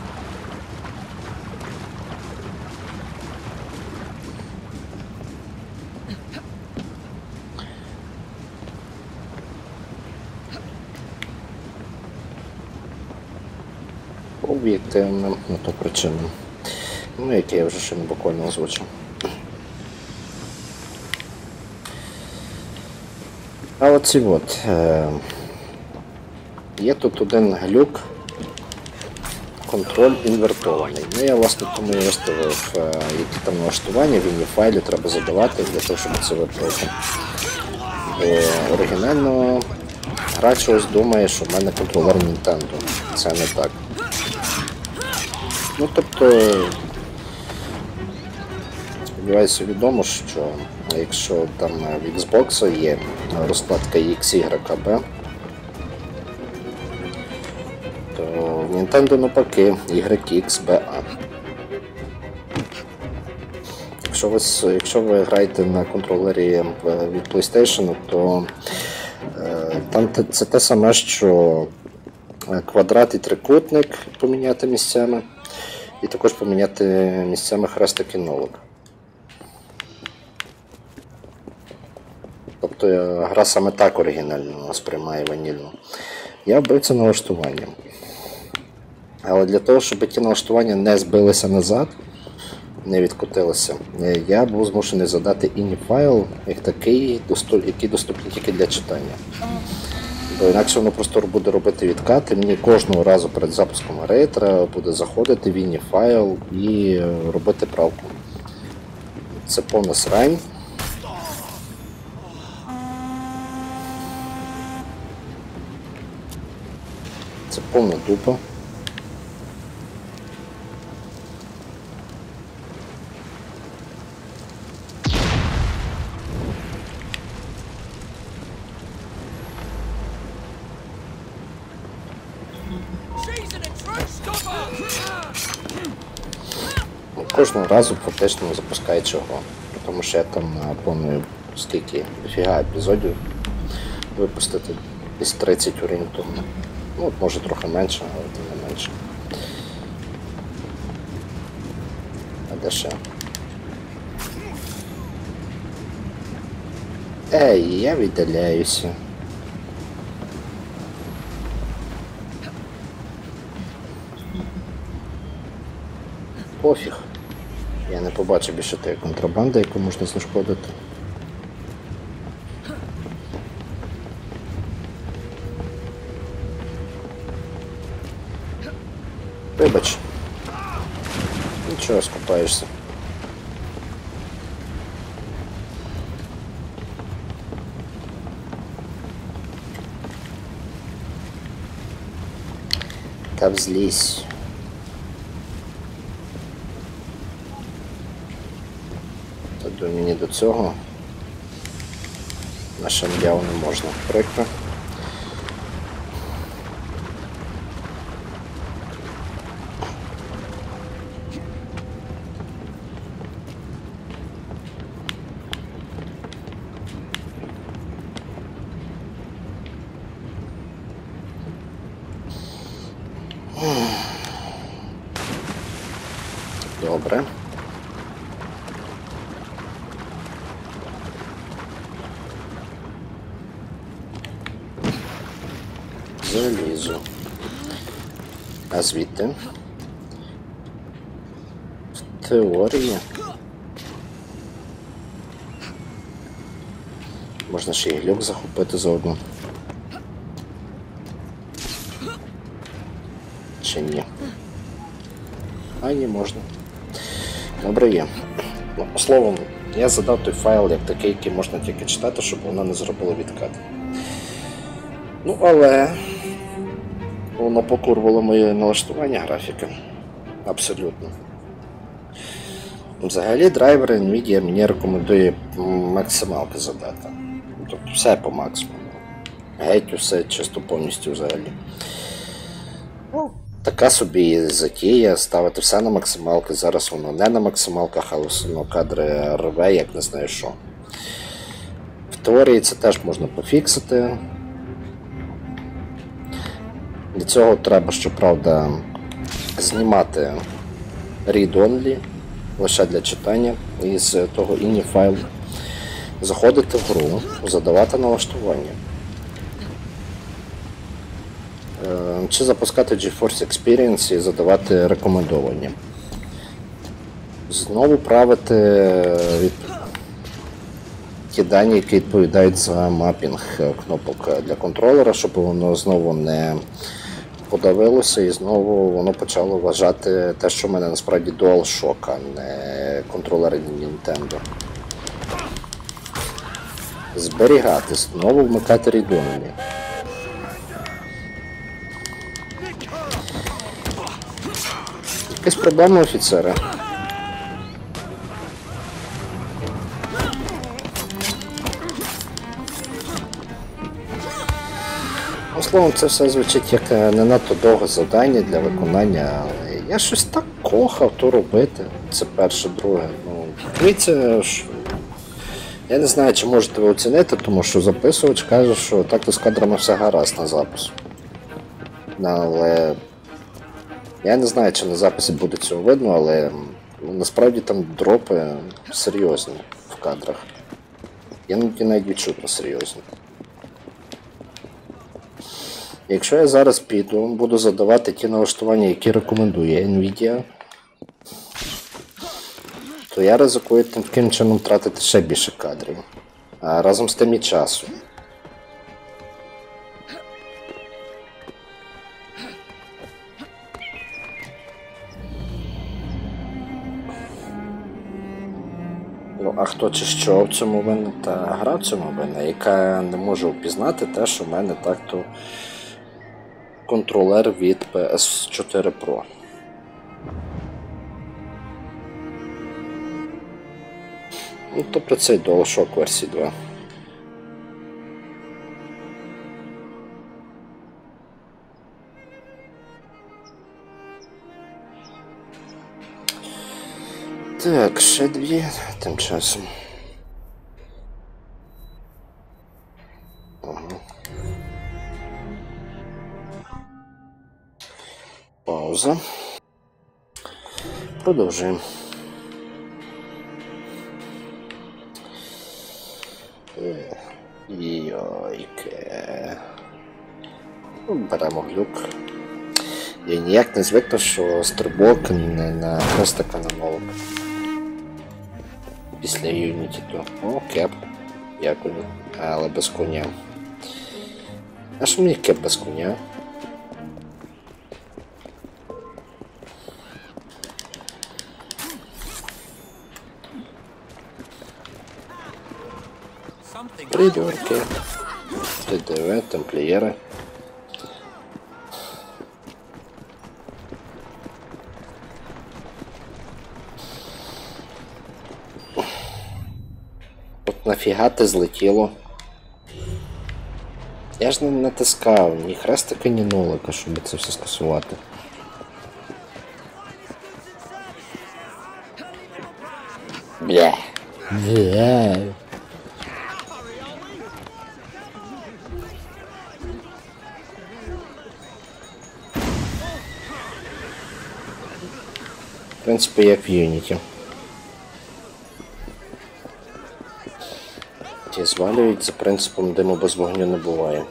Об'єктивним, на то причинам. Ну, які я вже ще не буквально озвучив. А оці от. Е, є тут один глюк, контроль інвертований. Ну, я власне тому і виставив, е, які там налаштування в інні файлі треба задавати для того, щоб це виправити. Бо оригінально грач ось думає, що в мене контролер Nintendo. Це не так. Ну, тобто, сподіваюся, відомо, що якщо там в Xbox є розкладка X, Y, B, то в Nintendo навпаки Y, X, B, A. Якщо ви, якщо ви граєте на контролері від PlayStation, то е, там це те саме, що квадрат і трикутник поміняти місцями. І також поміняти місцями хрестик і нолик. Тобто гра саме так оригінально сприймає ванільну. Я вбив це налаштування. Але для того, щоб ті налаштування не збилися назад, не відкотилися, я був змушений задати інні файл, як такий, який доступний тільки для читання. Бо інакше воно просто буде робити відкати, мені кожного разу перед запуском гри треба буде заходити в інні файл і робити правку. Це повна срань. Це повна дупа. Кожного разу фактично запускаючи його, тому що я там планую скільки дофіга епізодів випустити, десь тридцять орієнтовно. Ну, може трохи менше, але тим не менше. А де ще? Ей, я віддаляюся. Пофіг. Я не побачив більше тієї контрабанди, яку можна знешкодити. Вибач. Нічого, скупаєшся. Та взлізь. До мені до цього нашим явно не можна. Прикро. Добре. Залізу. А звідти? В теорії. Можна ще й глюк захопити заодно. Чи ні? А ні, можна. Добре є. Ну, словом, я задав той файл як такий, який можна тільки читати, щоб воно не зробило відкат. Ну, але воно покурвало моє налаштування графіки. Абсолютно. Взагалі драйвер Nvidia мені рекомендує максималки задати. Тобто все по максимуму. Геть усе чисто повністю взагалі. Ну, така собі затія, ставити все на максималки. Зараз воно не на максималках, але все одно кадри рве, як не знаю що. В теорії це теж можна пофіксити. Для цього треба, щоправда, знімати read-only, лише для читання, із того іні файлу, заходити в гру, задавати налаштування. Чи запускати GeForce Experience і задавати рекомендовані. Знову правити від... ті дані, які відповідають за мапінг кнопок для контролера, щоб воно знову не подавилося і знову воно почало вважати те, що в мене насправді DualShock, а не контролер Nintendo. Зберігати, знову вмикати read-only. Якісь проблеми, офіцери? Ну, словом, це все звучить як не надто довге завдання для виконання, але я щось так кохав то робити. Це перше, друге. Ну, дивіться, що... Я не знаю, чи можете ви оцінити, тому що записувач каже, що так-то з кадрами все гаразд на запис. Але... Я не знаю, чи на записі буде цього видно, але насправді там дропи серйозні в кадрах. Іноді навіть відчутно серйозні. Якщо я зараз піду, буду задавати ті налаштування, які рекомендує Nvidia, то я ризикую таким чином втратити ще більше кадрів, а разом з тим і часу. Ну, а хто чи що в цьому винен? Та гра в цьому винна, яка не може впізнати те, що в мене так-то контролер від пі ес чотири Pro. Ну, тобто цей DualShock версії два. Так, ще дві тим часом. Ага. Пауза. Продовжуємо. Йойке. Беремо глюк. Я ніяк не звикну, що стрибок не на хрестика на молок. Після Unity то. О, кеп. Дякую. Але без коня. А що мені кеп без коня? Придурки. ТДВ, тамплієри. От нафіга ти злетіло? Я ж не натискав ні хрестика, ні нолика, щоб це все скасувати. Бля. Бля. В принципі, як в Unity. Ті звалюють за принципом диму без вогню не буває.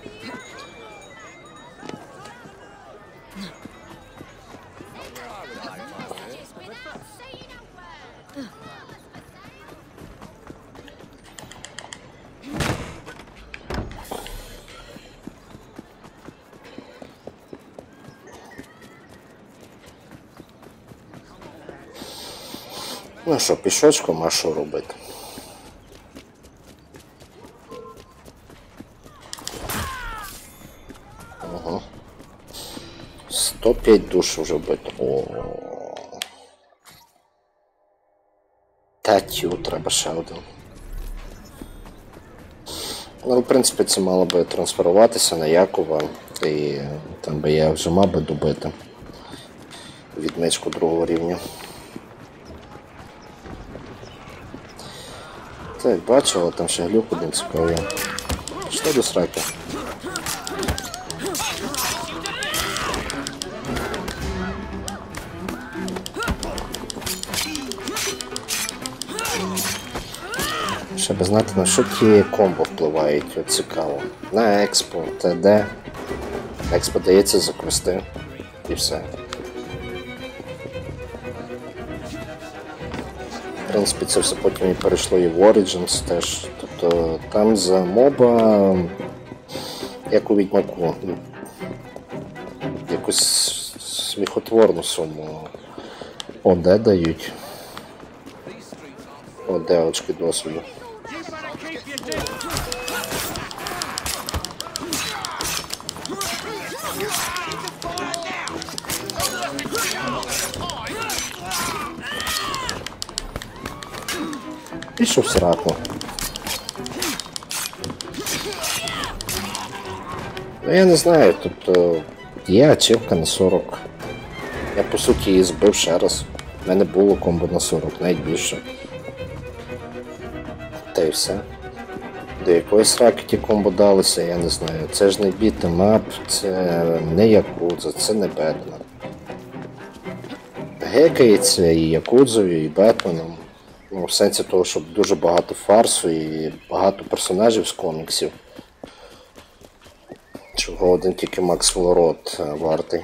Ну що, пішочком, а що робити? Ага. сто п'ять душ вже вбито. О. Та тю, треба ще один. Ну, в принципі, це мало би трансферуватися на Якова, і там би я вже мав би добити відмичку другого рівня. Так, бачу, але там ще глюк один цікавий. Що до сраки? Ще би знати, на що ті комбо впливають, от цікаво. На експо, ТД. Експо дається за квести. І все. В принципі, це все потім і перейшло і в Origins теж. Тобто там за моба, як у Відьмаку, якусь сміхотворну суму ОД дають. ОД очки досвіду. Пішов в сраку. Ну я не знаю, тобто є ачівка на сорок. Я по суті її збив ще раз. У мене було комбо на сорок, навіть більше. Та й все. До якоїсь сраки ті комбо далися, я не знаю. Це ж не бітемап, це не Якудза, це не Бетмен. Гекається і Якудзою, і Бетменом. Ну, в сенсі того, що дуже багато фарсу і багато персонажів з коміксів. Чого один тільки Макс Волорот вартий.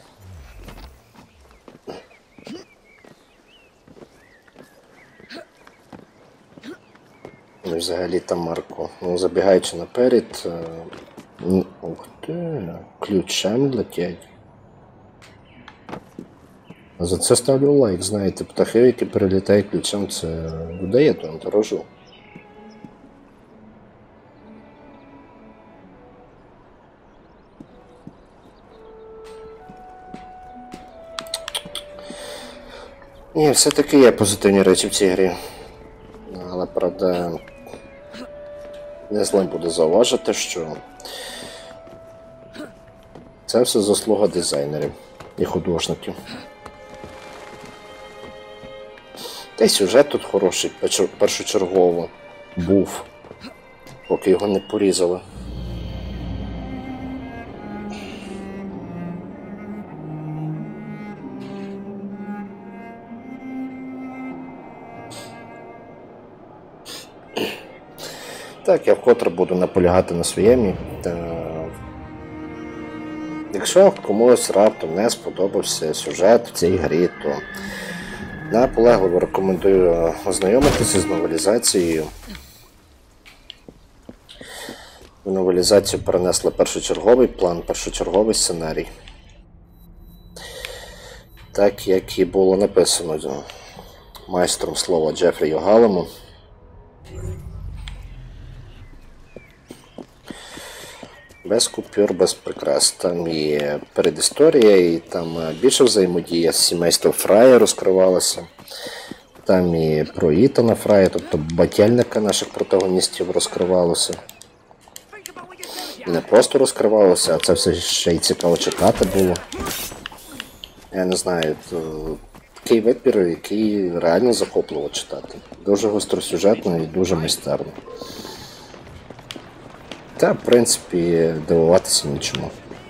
І взагалі там Марко. Ну, забігаючи наперед. Е... Ух ти, ключем летять. За це ставлю лайк, знаєте, птахи, які перелітають ключем, це людей я там дорожу. Ні, все-таки є позитивні речі в цій грі. Але, правда, не злим буде зауважити, що це все заслуга дизайнерів і художників. Та й сюжет тут хороший, першочергово був, поки його не порізали. Так, я вкотре буду наполягати на своєму. Якщо комусь раптом не сподобався сюжет в цій грі, то наполегливо рекомендую ознайомитися з новелізацією. В новелізацію перенесли першочерговий план, першочерговий сценарій. Так, як і було написано майстром слова Джефрі Галлемом. Без купюр, без прикрас. Там і передісторія, і там більше взаємодія з сімейством Фрая розкривалася. Там і про Ітана Фрая, тобто батяльника наших протагоністів розкривалося. І не просто розкривалося, а це все ще й цікаво читати було. Я не знаю, такий вибір, який реально захопливо читати. Дуже гостросюжетно і дуже майстерно. Та, в принципі, дивуватися нічому.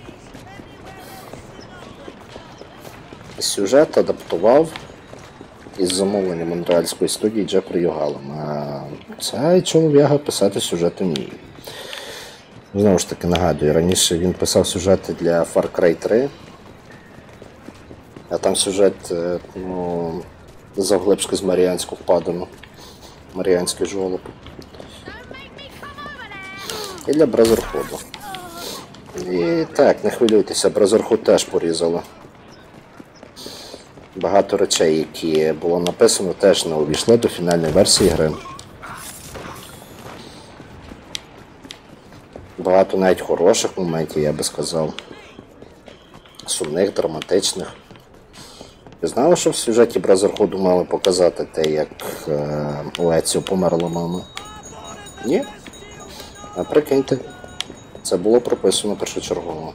Сюжет адаптував із замовлення монреальської студії Джефрі Галлем. А цей чолов'яга писати сюжети вміє. Знову ж таки, нагадую, раніше він писав сюжети для Far Cry три. А там сюжет, ну, завглибшки з Маріанську впадину. Маріанський жолоб. І для Бразерхуду. І так, не хвилюйтеся, Бразерхуд теж порізало. Багато речей, які було написано, теж не увійшли до фінальної версії гри. Багато навіть хороших моментів, я би сказав. Сумних, драматичних. Ви знали, що в сюжеті Бразерхуду мали показати те, як е, у Еціо померла мама? Ні? А прикиньте, це було прописано першочергово.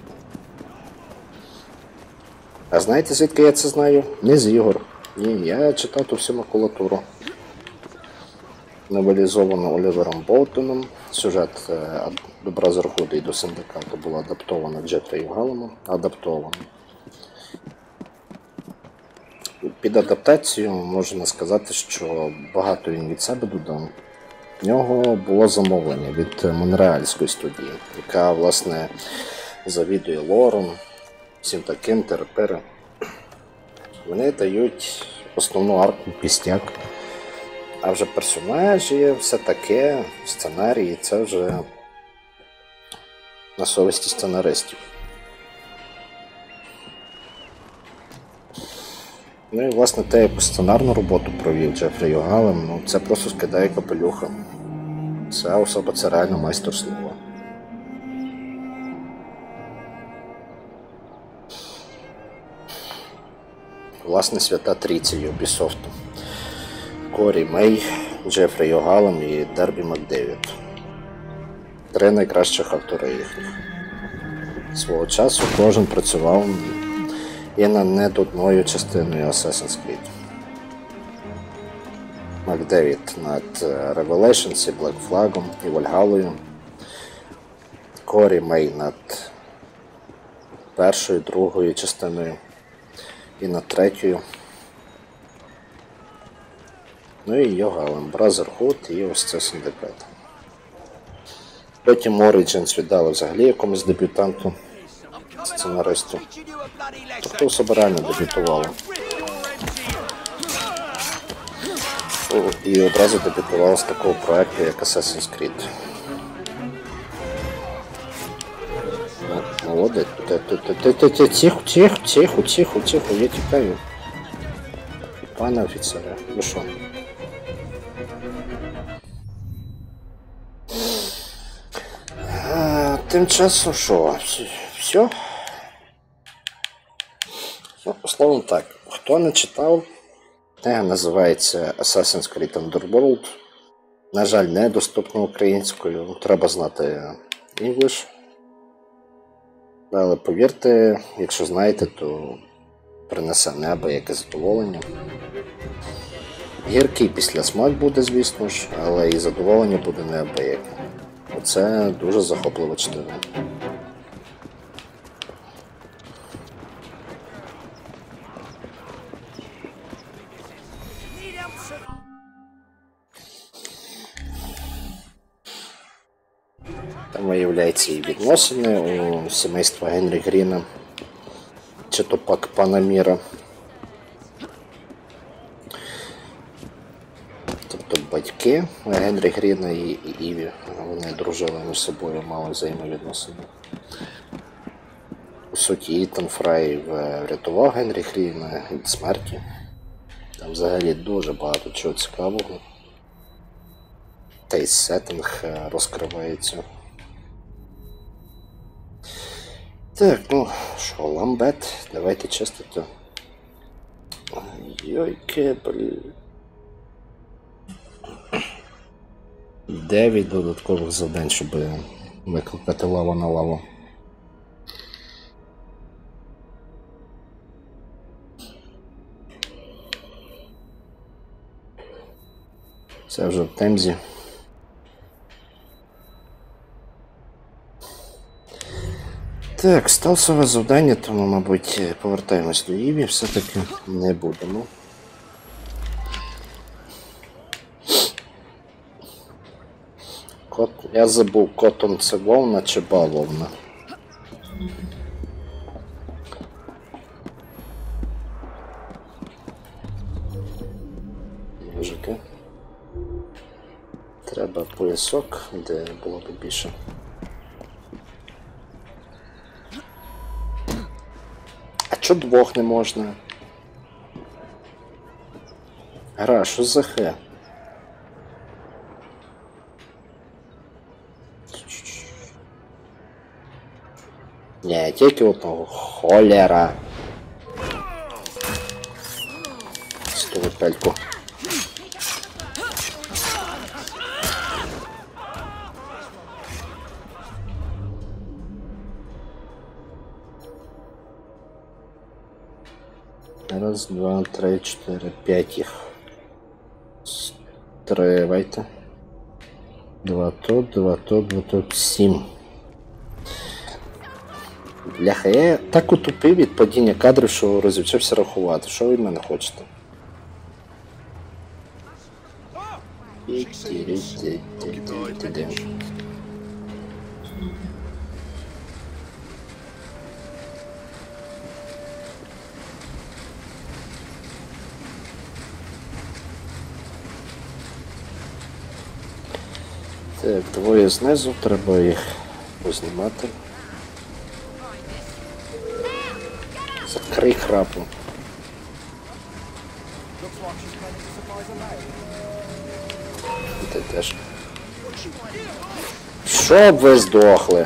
А знаєте, звідки я це знаю? Не з ігор. Ні, я читав ту всю макулатуру. Новелізовано Олівером Боутоном. Сюжет е, до Бразерхуда і до Синдикату було адаптовано Джефрією Галлемом. Адаптовано. Під адаптацію можна сказати, що багато він від себе додав. В нього було замовлення від Монреальської студії, яка, власне, завідує лором, всім таким терпери. Вони дають основну арку, пістяк. А вже персонажі, все таке, сценарії, це вже на совісті сценаристів. Ну і, власне, те, яку сценарну роботу провів Джефрі Галлем, ну це просто скидає капелюха. Ця особа, це реально майстер слова. Власне, свята трійця Юбісофту. Корі Мей, Джефрі Галлем і Дербі Макдевід. Три найкращих автори їхніх. Свого часу кожен працював і над не одною частиною Assassin's Creed. Макдевід над Revelations, і Black Flag і Вальгаллою. Корі Мей над першою, другою частиною і над третьою. Ну і його Галлем, Бразерхуд і ось це Синдикат. Потім Origins віддали взагалі якомусь дебютанту, сценаристу. Тобто особа реально дебютувала. І одразу дебютувала з такого проекту, як Assassin's Creed. Молодець. Тихо, тихо, тихо, тихо, тихо, я тікаю. Пане офіцере, ви що? А, тим часом що? Все? Ну, словом так, хто не читав, книга називається Assassin's Creed Underworld. На жаль, недоступна українською, треба знати English. Але повірте, якщо знаєте, то принесе неабияке задоволення. Гіркий післясмак буде, звісно ж, але і задоволення буде неабияке. Оце дуже захопливе чтиво. Там виявляються і відносини у сімейства Генрі Гріна, чи то пак пана Міра. Тобто батьки Генрі Гріна і Іві, вони дружили між собою, мали взаємовідносини. У суті, Ітан Фрей врятував Генрі Гріна від смерті. Там взагалі дуже багато чого цікавого. Та й сеттинг розкривається. Так, ну що, ламбет, давайте чистити. Йойки, блін. Дев'ять додаткових завдань, щоб викликати лаву на лаву. Це вже в Темзі. Так, сталсове завдання, тому, мабуть, повертаємось до Іві, все-таки не будемо. Кот... Я забув, Котон це вовна чи бавовна? Мужики. Треба поясок, де було б більше. А чо двох не можна? Гра, що за хе? Ні, тільки одного. Холера. Лепельку. Раз, два, три, чотири, п'ять їх. Стривайте. Два тут, два тут, два тут, сім. Бляха, я так утупив від падіння кадрів, що розівчився рахувати. Що ви від мене хочете? Так, двоє знизу, треба їх познімати. Закрий храпу. Ти теж. Щоб ви здохли.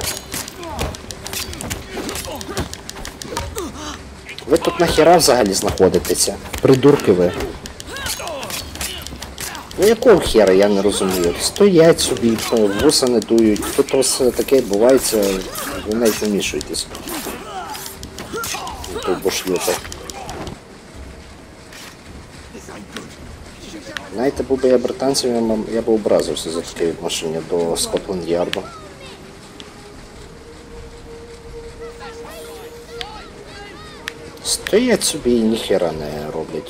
Ви тут нахіра взагалі знаходитеся? Придурки ви. Ну якого хера, я не розумію. Стоять собі, вуса не дують. Тут ось таке відбувається, ви навіть не вмішуєтесь. Тут бошлюта. Знаєте, був би я британцем, я б образився за таке відношення до Скотланд-Ярду. Стоять собі і ніхера не роблять.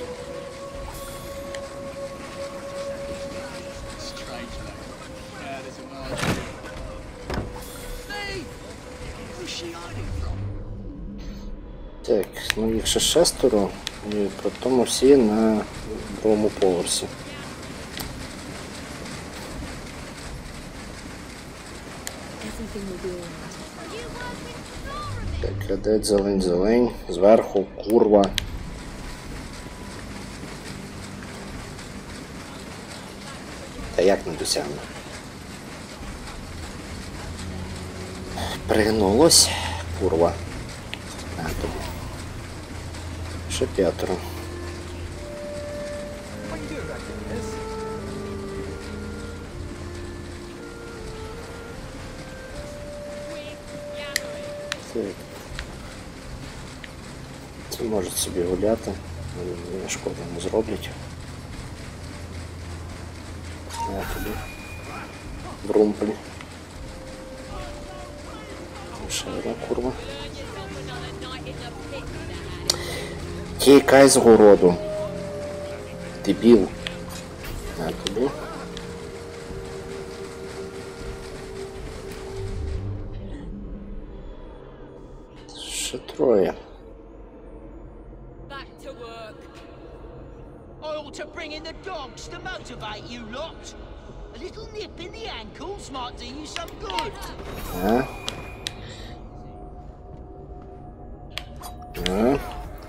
Так, ну їх ще шестеро, і при тому всі на другому поверсі. Так, глядать, зелень, зелень, зверху, курва. Та як не досягну? Пригнулось, курва. А, тобі. Ще п'ятеро. Так. Це можуть собі гуляти, мені шкода не зроблять. А тобі. Брумпель. Ще одна курва. Тікай з городу. Дебіл. На тобі. Ще троє. Back to work. I ought to bring in the dogs to motivate you lot. A little nip in the ankles might do you some good. А? А?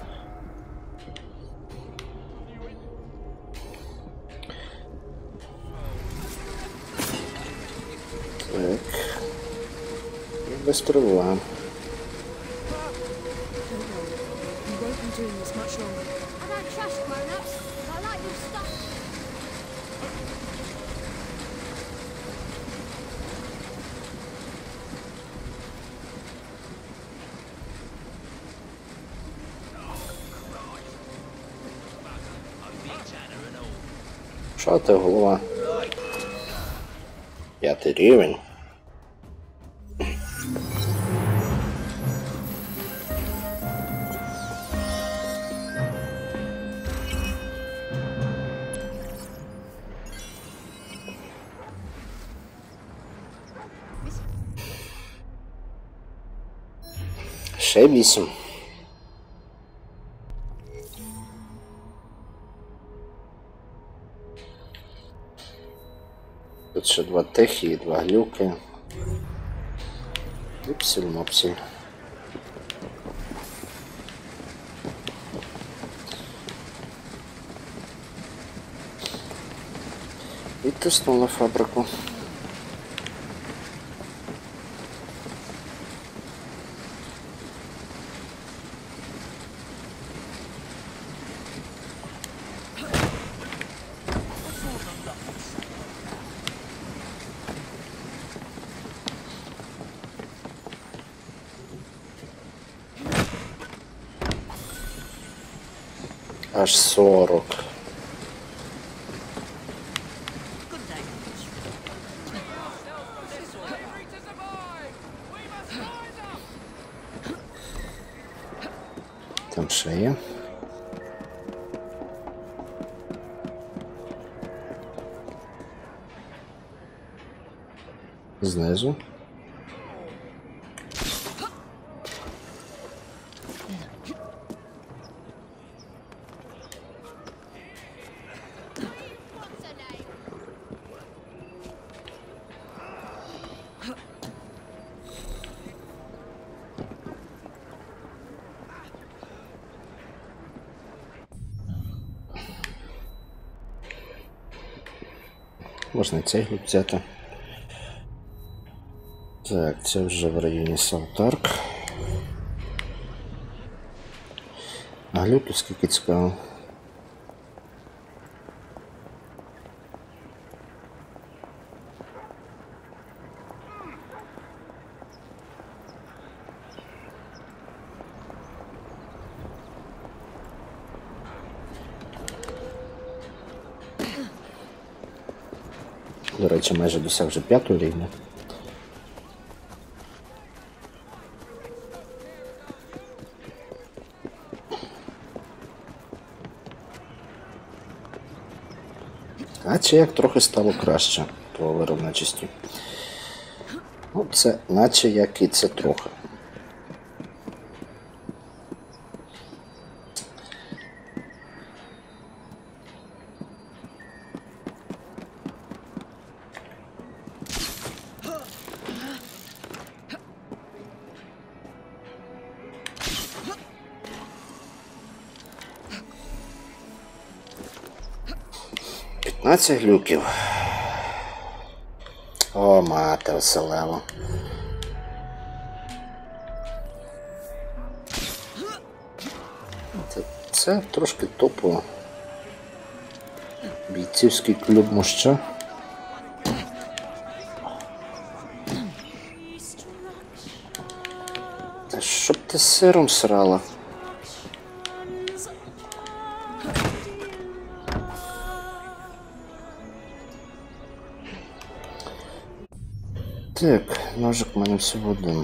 Так. І без стріла. You won't be doing this much longer. I don't trust grown-ups. I like your stuff. Що ти, голова? П'ятий рівень. Ще вісім. Тут ще два техі і два глюки. Іпсіль-мопсіль. Відтиснула фабрику. Аж сорок. Там ще є. Знизу. Можна цей глюк взяти. Так, це вже в районі Саутарк. А глюків скільки цікаво. До речі, майже досяг вже п'ятого рівня. А чи як трохи стало краще по виробничості. Ну, це наче як і це трохи. п'ятнадцять глюків. О, мати оселево. Це, це трошки топово. Бійцівський клуб моща. Та щоб ти сиром срала? Так, ножик в мене всього один.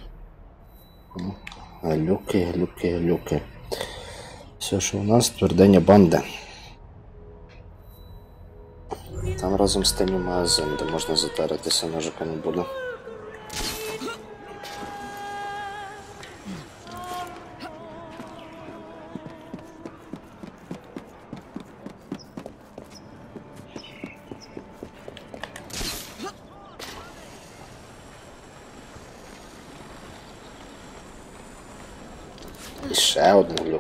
Глюки, глюки, глюки. Все, що у нас твердення банди. Там разом з тим і магазин, де можна затаритися, ножика не буде. І ще один глюк.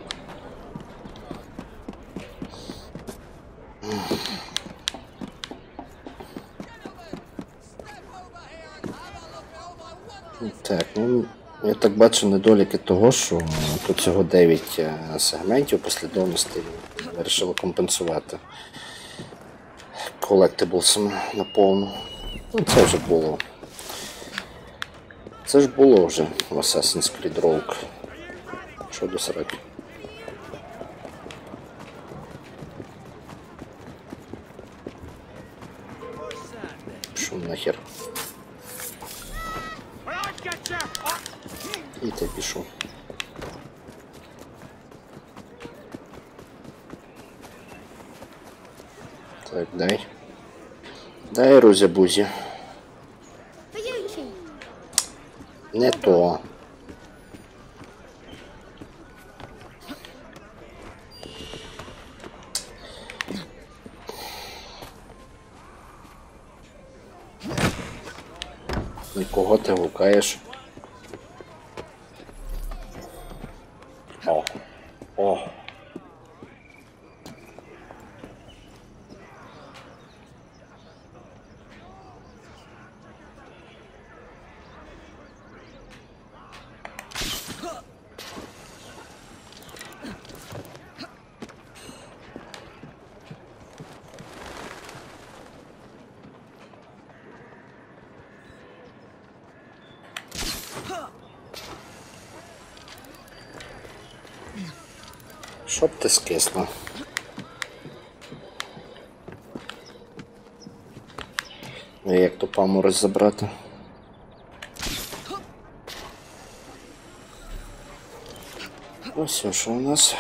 Так, ну, я так бачу недоліки того, що тут всього дев'ять сегментів послідовностей вирішили компенсувати колектиблсами наповну. Ну, це вже було. Це ж було вже в Assassin's Creed Rogue. Що до сраки? Шо нахер? І ти пішов. Так, дай. Дай, Розя-бузя. Не то. І кого ти гукаєш? О. О. Щоб ти скисла. І як ту паморозь забрати? Ось що у нас.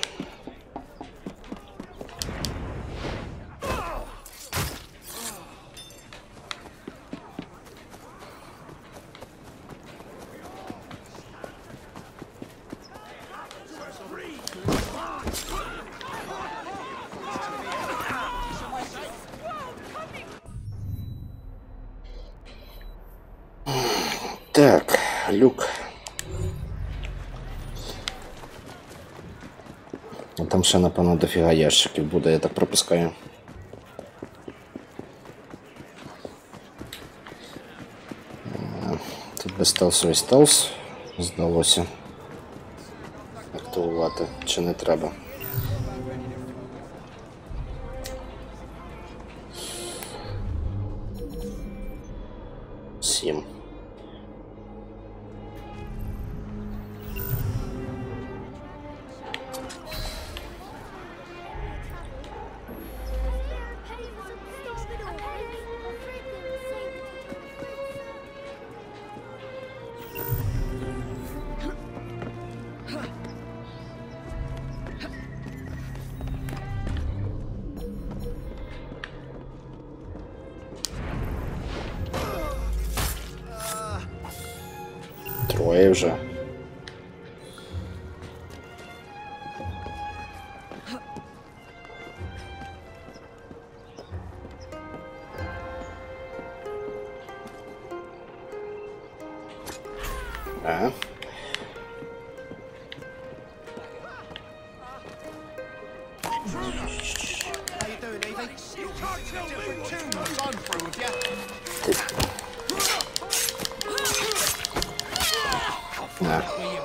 Так, люк. Там ще, напевно, дофіга ящиків буде, я так пропускаю. Тут безстелсовий стелс, здалося. Активувати, чи не треба? Сім. Троє вже. Ага. На.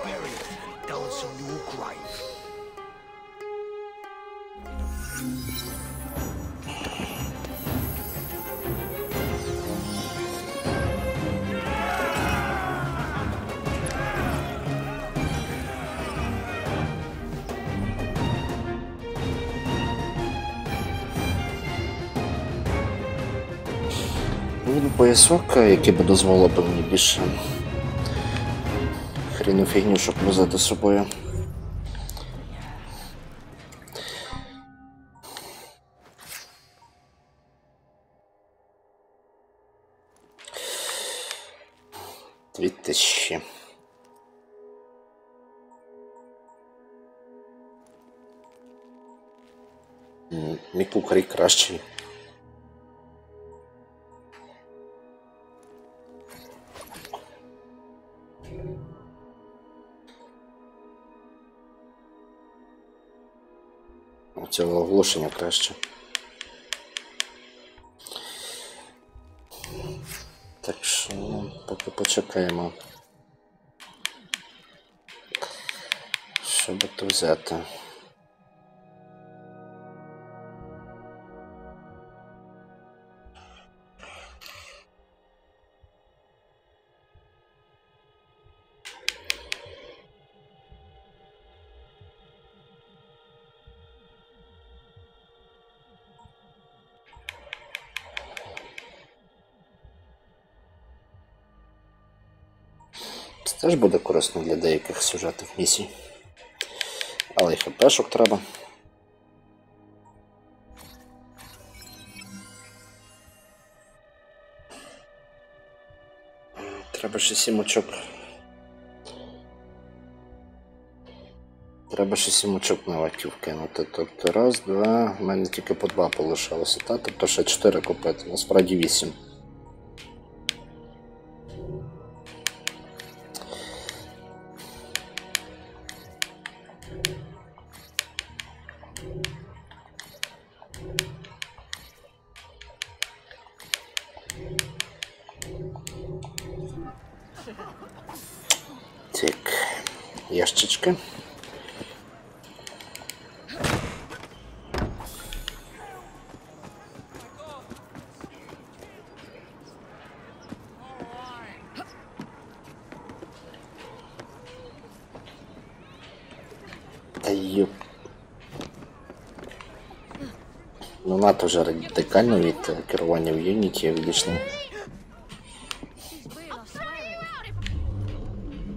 Він поясок, який би дозволив би мені більше хріну фігню, щоб возити з собою. Дві тисячі. Мікукрій кращий. Цього оголошення краще. Так що, поки почекаємо. Що би то взяти? Це теж буде корисно для деяких сюжетних місій. Але й хпшок треба. Треба ще сім очок. Треба ще сім очок на ватів кинути. Тобто раз, два, в мене тільки по два полишалося, та? Тобто ще чотири купити, насправді вісім. Так, ящички. Та йоп. Ну, НАТО вже радикально від е, керування в Unity відійшли. This is weird, I swear it.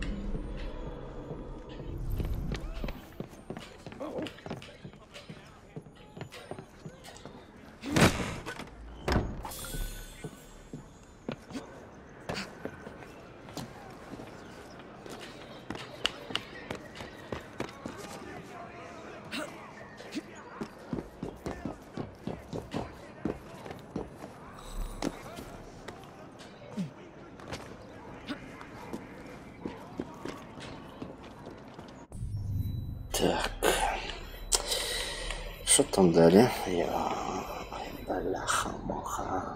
Так. Що там далі? Я... Бляха-муха.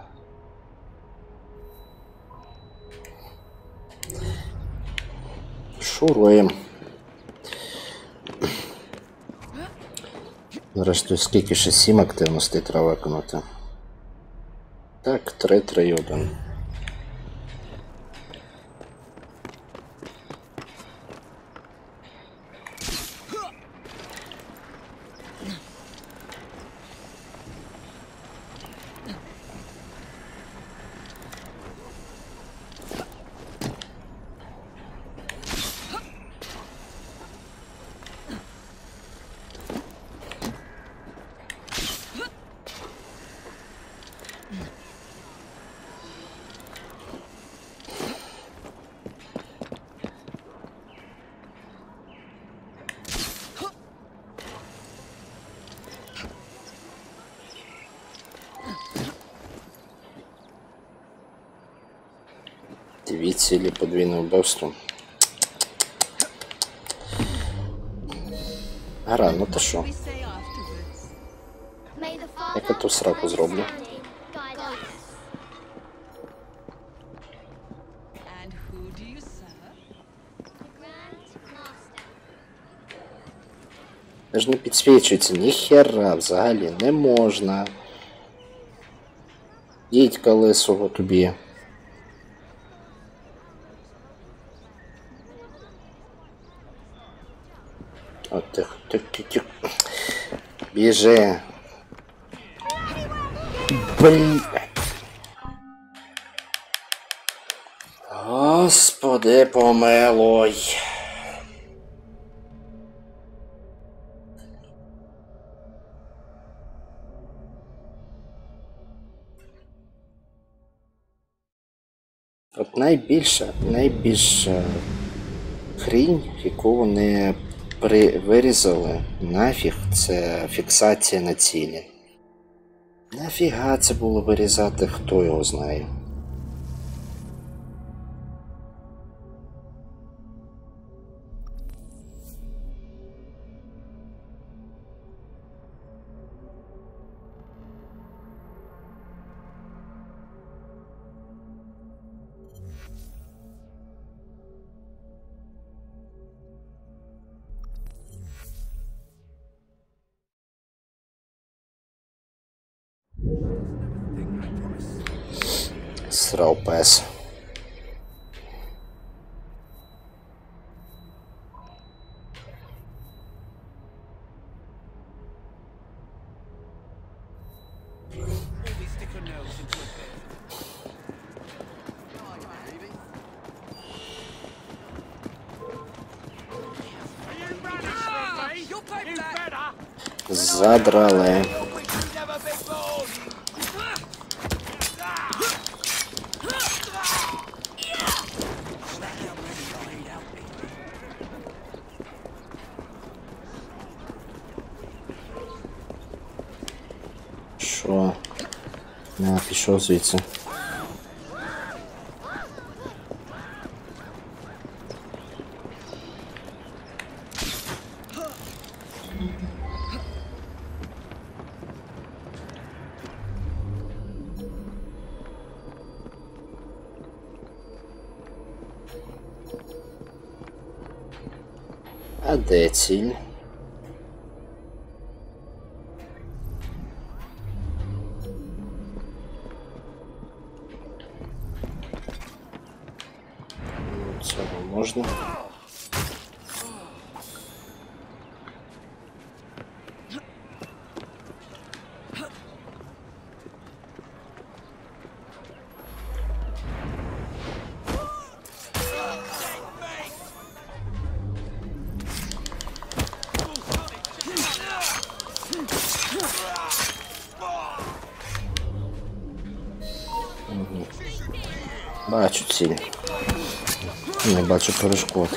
Шуруємо. Нарешті скільки ще сім активностей треба виконати. Так, три, три, один. Дві цілі, подвійне вбивство. Гра, ну то що? May the Я Father ту сраку зроблю. guide us. And who do you serve? The Grand Master. Це ж не підсвічується, ніхера взагалі не можна. Дідька лисого тобі. От тих, тих, тих, тих. Біжи. Блін. Господи, помилуй. От найбільша, найбільша хрінь, яку вони при... вирізали нафіг, це фіксація на цілі. Нафіга це було вирізати, хто його знає. Срав пес. Задрали. Що? На, пішов звідси. А де ціль? Цього можна. Бачу ціль. Не бачу перешкод.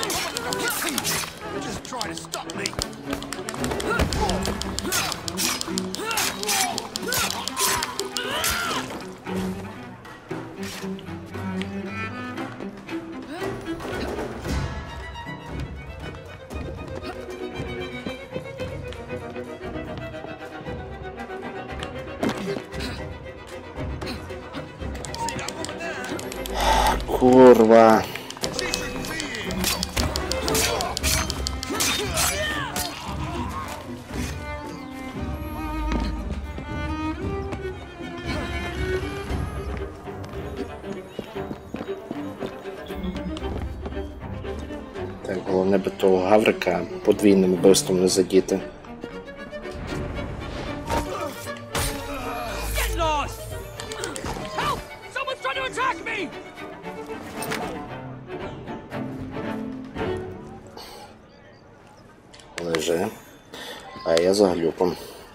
Курва. Так, головне би того гаврика подвійним вбивством не задіти. Get lost! Help! Someone's trying to attack me! Лежи. А я за глюком.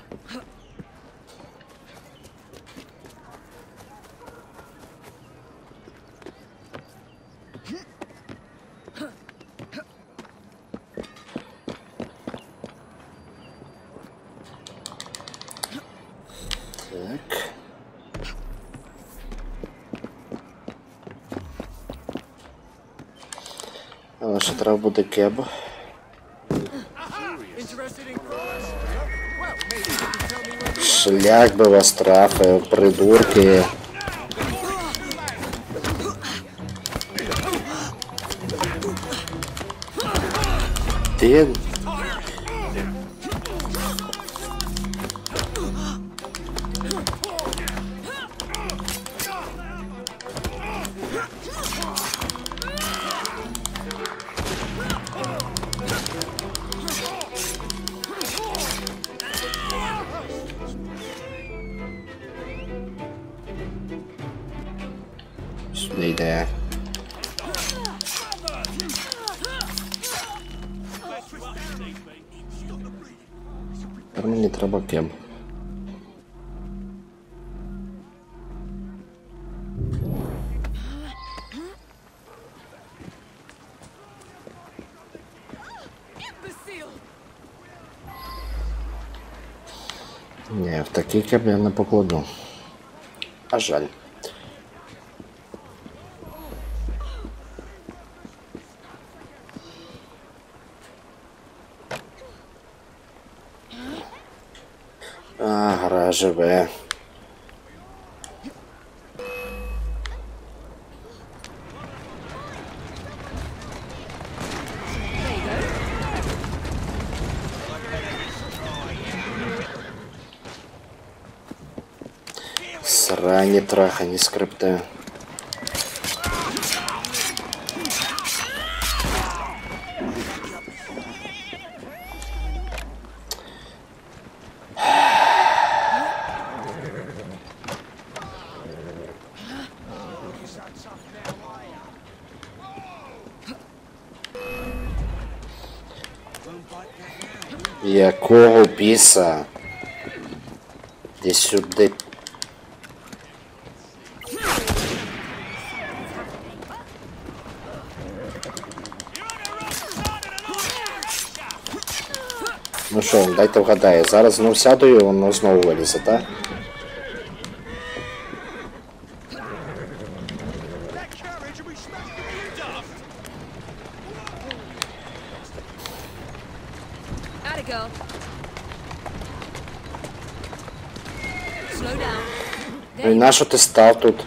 Так. Але ще треба буде кеб. Шлях би вас трафив, придурки. Ти... Сюди йде. Тепер мені треба кеб. Ні, в такий кеб я не покладу. А жаль. А, гра живе. Срані трахані скрипти. Якого біса? Ти сюди. Ну що, дайте вгадаю, зараз знов сяду і воно знову вилізе, так? Atta girl. Slow down. Ну і нащо ти став тут?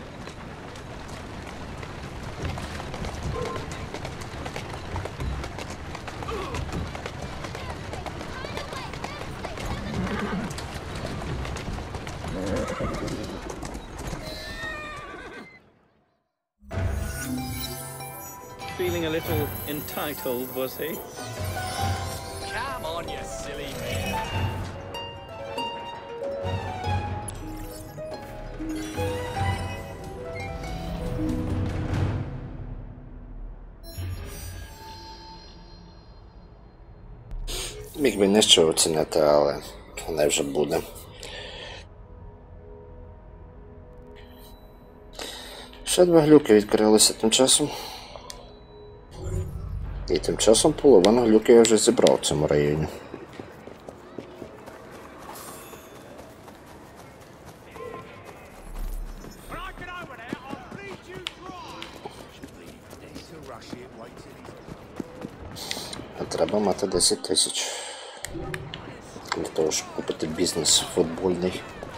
Feeling a little entitled, was he? Come on, you silly man. Міг би не що оцінити, але не вже буде. Ще два глюки відкрилися тим часом. І тим часом половину глюків я вже зібрав в цьому районі. А треба мати десять тисяч. Для того, щоб купити бізнес футбольний.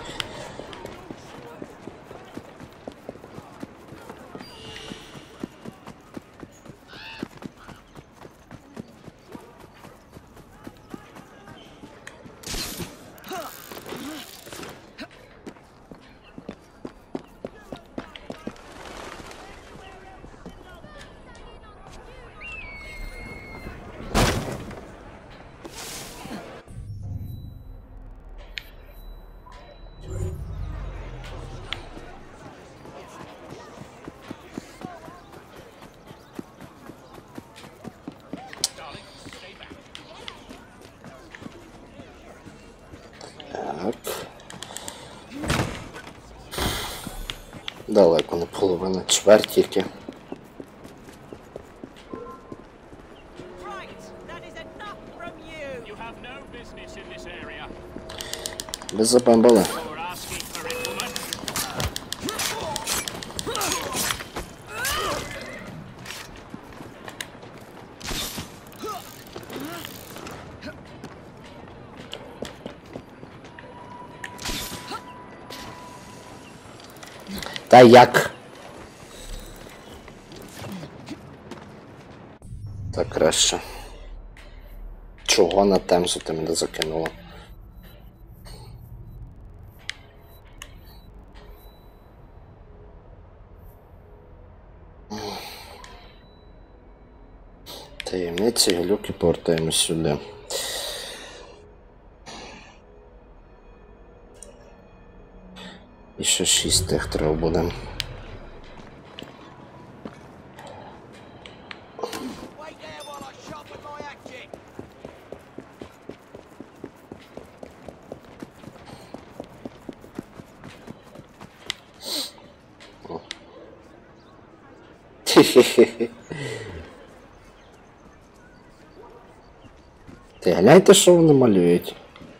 Так. Далеко не половина, чверть тільки. Right, that is enough from you. You have no business in this area. Без забамбали. You're asking for it, woman. Та як? Так краще. Чого на темсу ти мене закинула? Таємниці, глюки, повертаємось сюди. І ще шість тих треба буде. Wait there while I sharpen my hatchet. Хе-хе-хе. Ти гляньте, що вони малюють.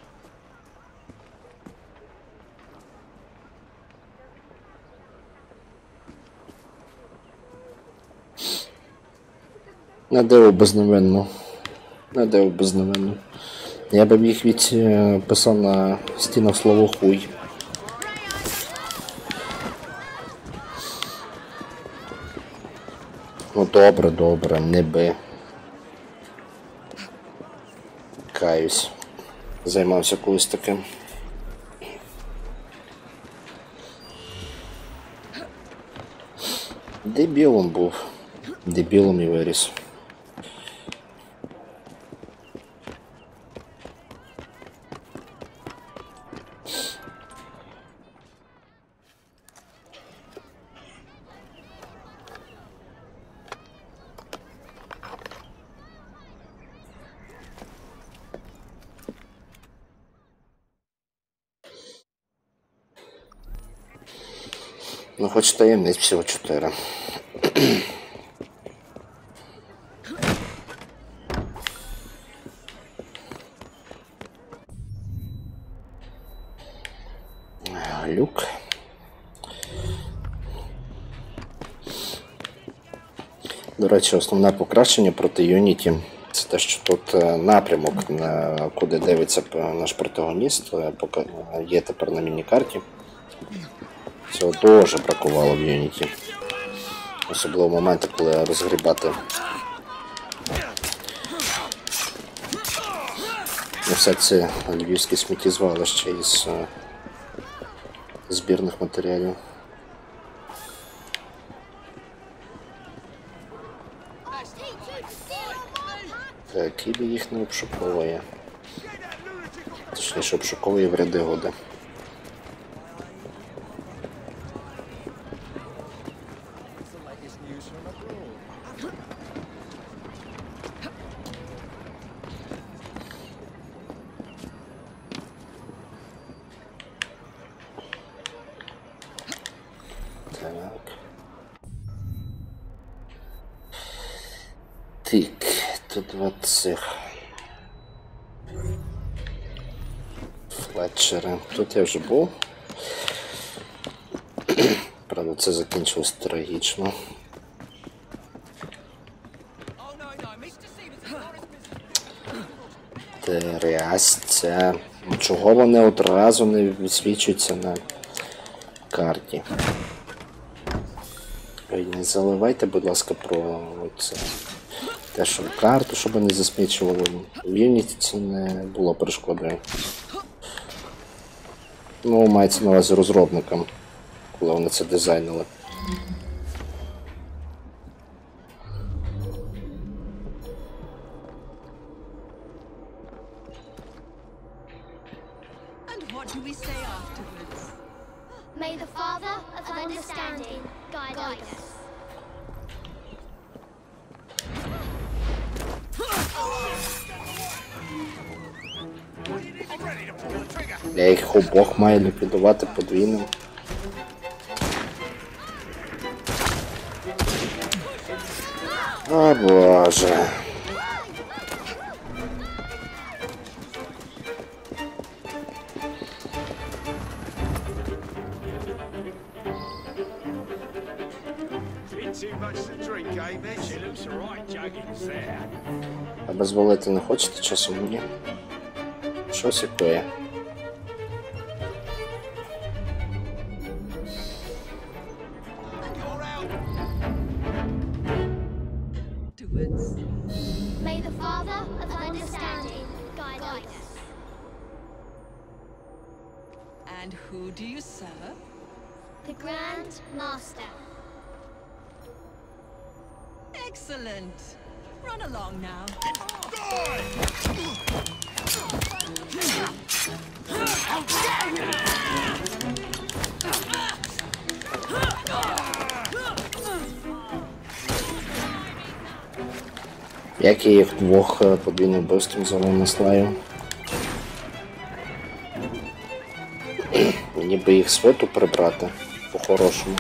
Не диво безневинно. Не диво безневинно. Я б їх відписав на стінах слово хуй. Ну добре, добре, не би. Каюсь. Займався колись таким. Дебілом був. Дебілом і виріс. Ну, хоч таємниць всього чотири. Люк. До речі, основне покращення проти Юніті – це те, що тут напрямок, на куди дивиться наш протагоніст, є тепер на міні-карті. Цього дуже бракувало в Юніті. Особливо в моменти, коли розгрібати все це львівське сміттєзвалище із збірних матеріалів. Так, Кібі їх не обшуковує. Точніше, обшуковує в ряди годи. Так. Так, тут два цих. Флетчери. Тут я вже був. Правда, це закінчилось трагічно. Трясця. Чого вони одразу не висвічуються на карті? Ой, не заливайте, будь ласка, про це. Те, що карту, щоб не засмічували. В Unity це не було перешкодою. Ну, мається на увазі розробникам, коли вони це дизайнили. May the Father of understanding guide us. Я їх обох маю ліквідувати подвійним. О боже. А дозволити не хочете часом мені? Щось якое. May the Father of understanding guide us. And who do you serve? The Grand Master. Excellent. Run along now. Як я їх двох подвійним вбивством наслаю. Мені би їх свиту прибрати по-хорошому.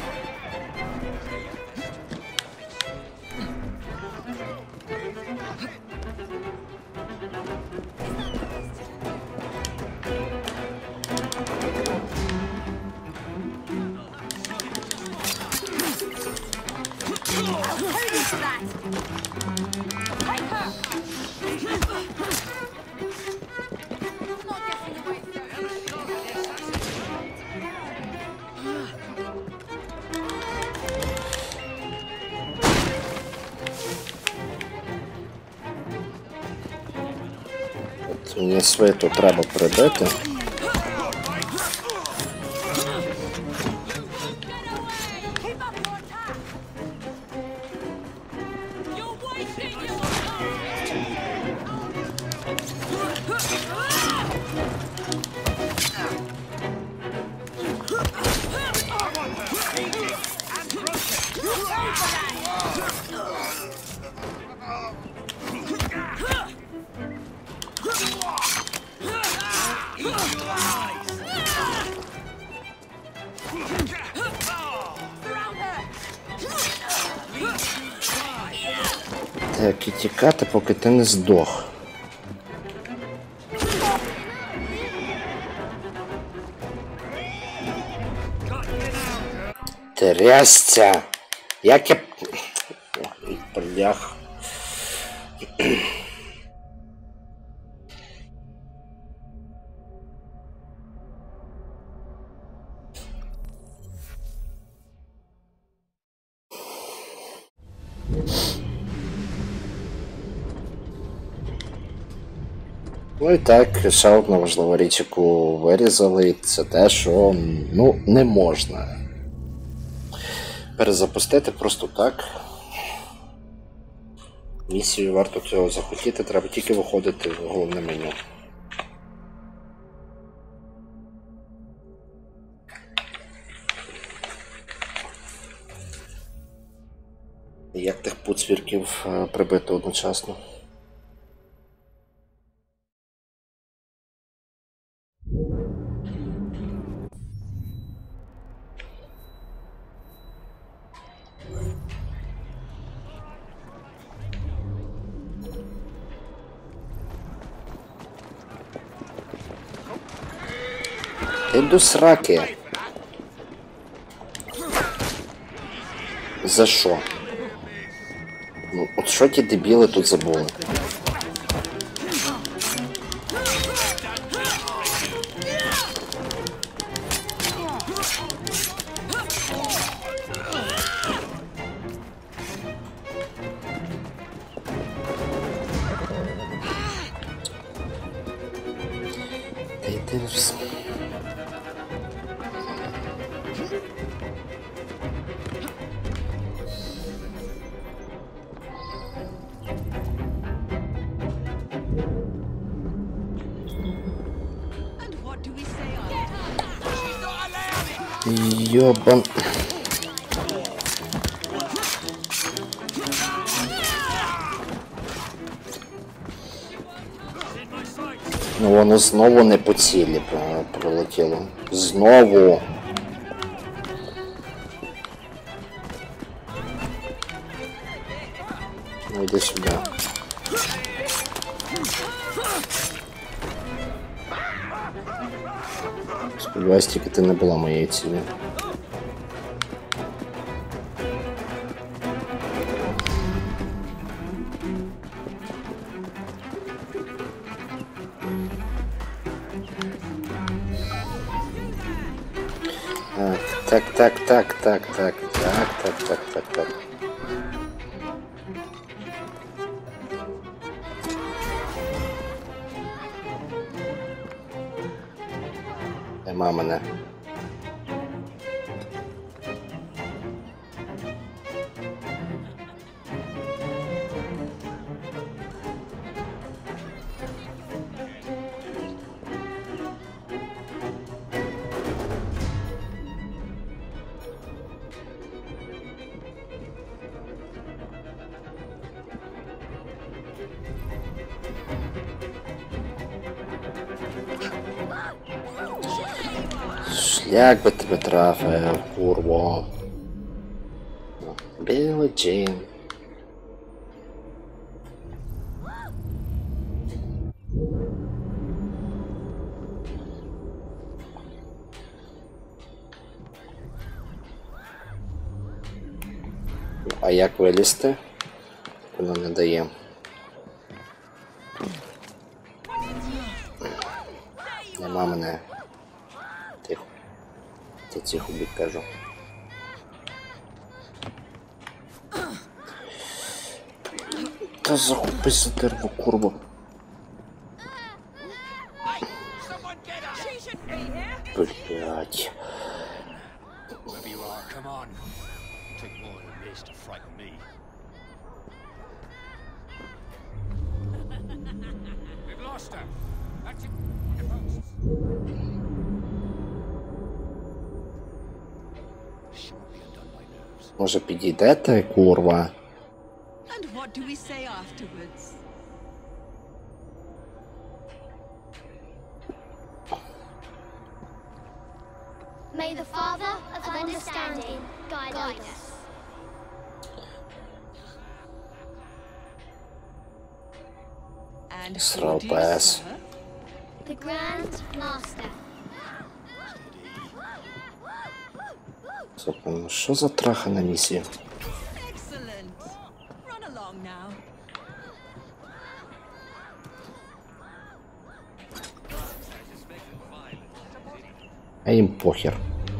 От мені свиту треба прибити. Так, і тікати, поки ти не здох. Трясця! Як я... Ой, блях. Ну і так, ще одна важлива річ, яку вирізали, це те, що, ну, не можна перезапустити просто так. Місію варто цього захотіти, треба тільки виходити в головне меню. Як тих пуцвірків прибити одночасно? Ти до сраки. За що? Ну, от що ті дебіли тут забули? Та йди в... And what do we say after? Йобан. Ну воно знову не по цілі пролетіло. Знову. Ну йди сюди. Сподіваюсь, тільки ти не була моєю цілею. Так, так, так, так, так, так, так, так, так, так. Нема мене. Як би тебе трафив, курво. Білий Джин. А як вилізти? Воно не дає. Нема мене. Тихо. Ти тихо бік кажу. Та захопись за дерево, курва. Блять. Whoever you are, come on. Take more than this to frighten me. We've lost her. That's it. She won't be undone by nerves. Може підійдете, курва? And what do we say afterwards? May the Father of understanding guide us. And Throw who do you pass. serve? The Grand Master. Слухай, що за трахана місія? Excellent. Run along now. А їм похер.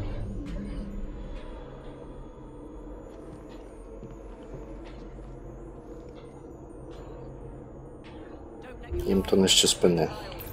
Їм то нижче спини.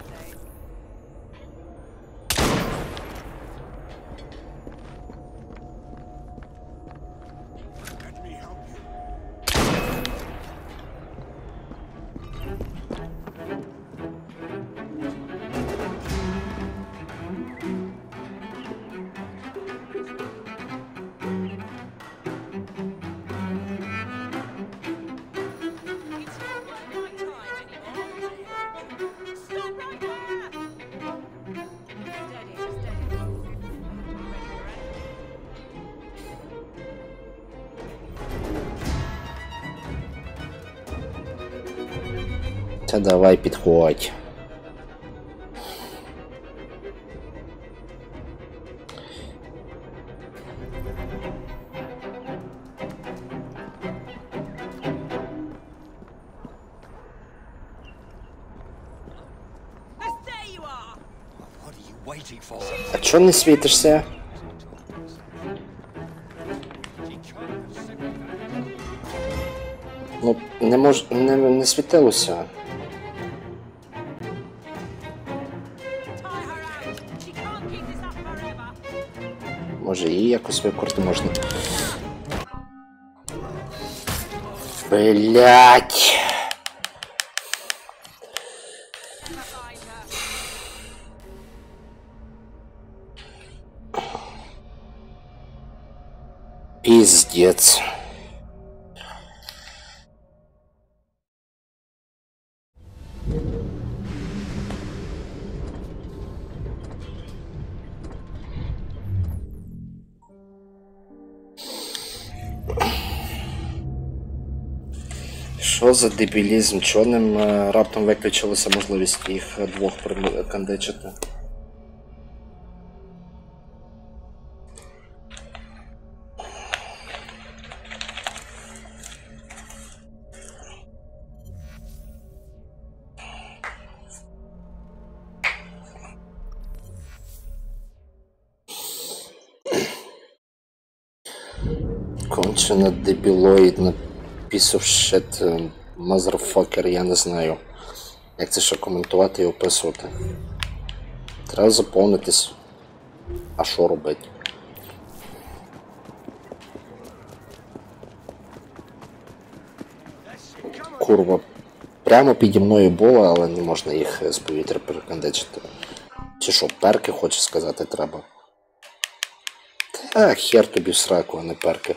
Та давай підходь. waiting for? А чого не світишся? Ну, не мож... не, не світилося. Tie her out. She can't keep this up forever. Може її якось викорти можна. Блять. Пиздец. Що за дебілізм? Чого ним е, раптом виключилася можливість їх е, двох прикандичити? Кончена дебілоїдна piece of shit, motherfucker, я не знаю, як це ще коментувати і описувати. Треба заповнитись. А що робити? Курва. Прямо піді мною було, але не можна їх з повітря перекандичити. Чи що, перки, хочеш сказати, треба? Та хер тобі в сраку, а не перки.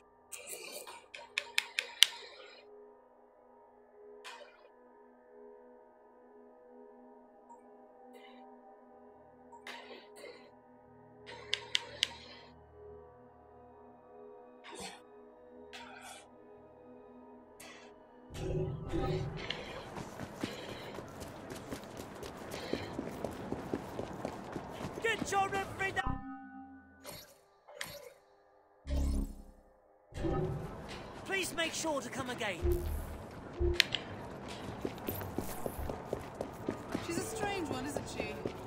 Get children free now! Please make sure to come again. She's a strange one, isn't she?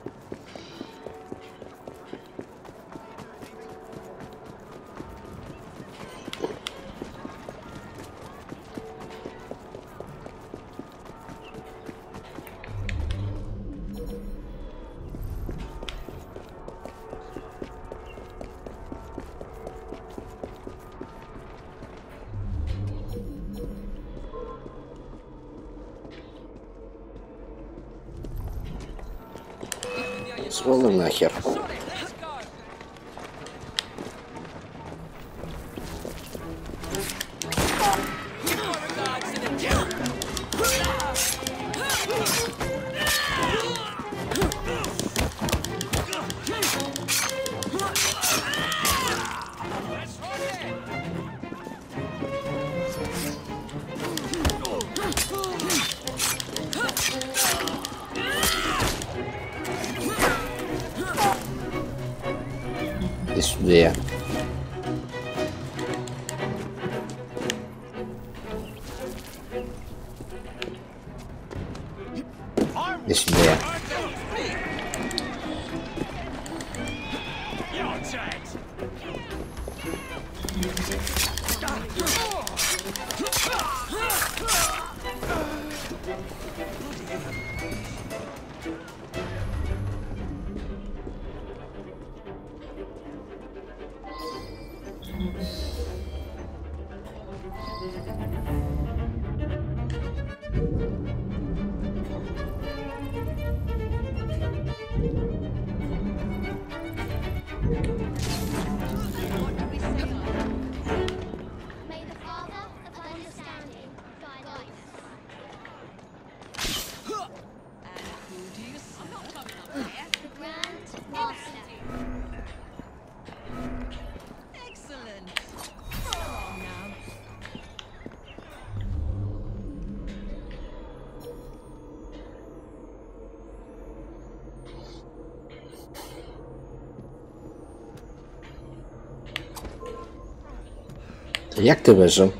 Звали нахер. Иди сюда. Иди сюда. May the Father of understanding guide us. And who do you serve? The Grand Master. Excellent. Go on now. Як ти вижив?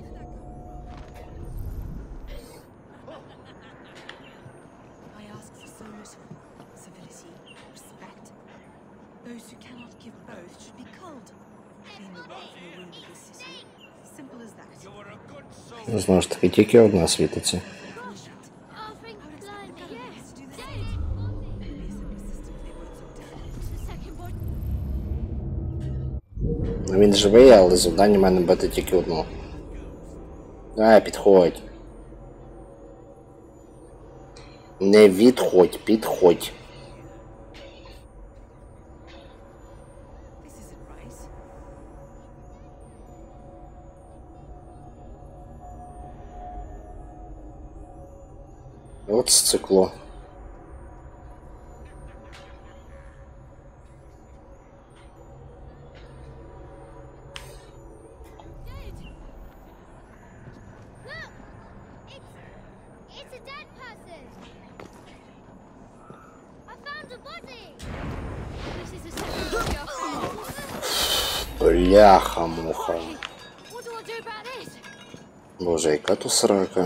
I ask for Those who cannot give both should be culled. Clean the rot from the wound of this city. Simple as that. You were a good soul. Знову ж таки, тільки одна світиться. Oh, thank blimey, yes. Do the Dead. same. Maybe a similar system if they weren't so dead. The second one. Ну, він живий, але завдання в мене бити тільки одну. А, підходь. Не відходь, підходь. This isn't right. От сцикло. Look! It's... it's a dead person! I found a body! This is a second job. Бляха-муха. What do I do about this? Боже, яка то срака.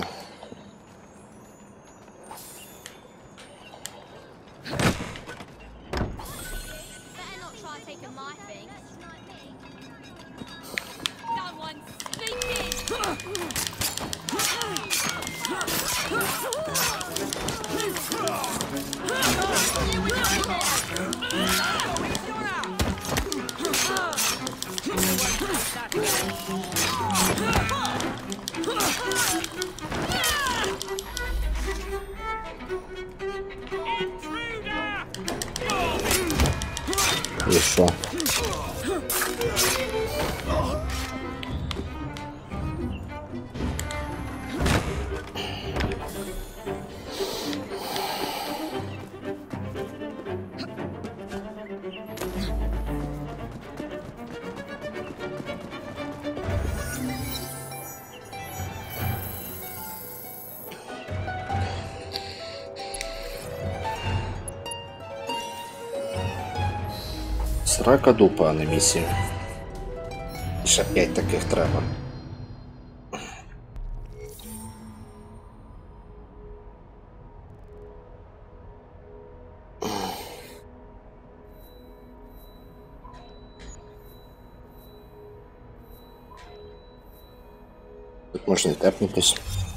Better not try taking my things. Someone's speaking! І що? Срака дупа, а не місія. Ще п'ять таких треба. Тут можна тепнутись.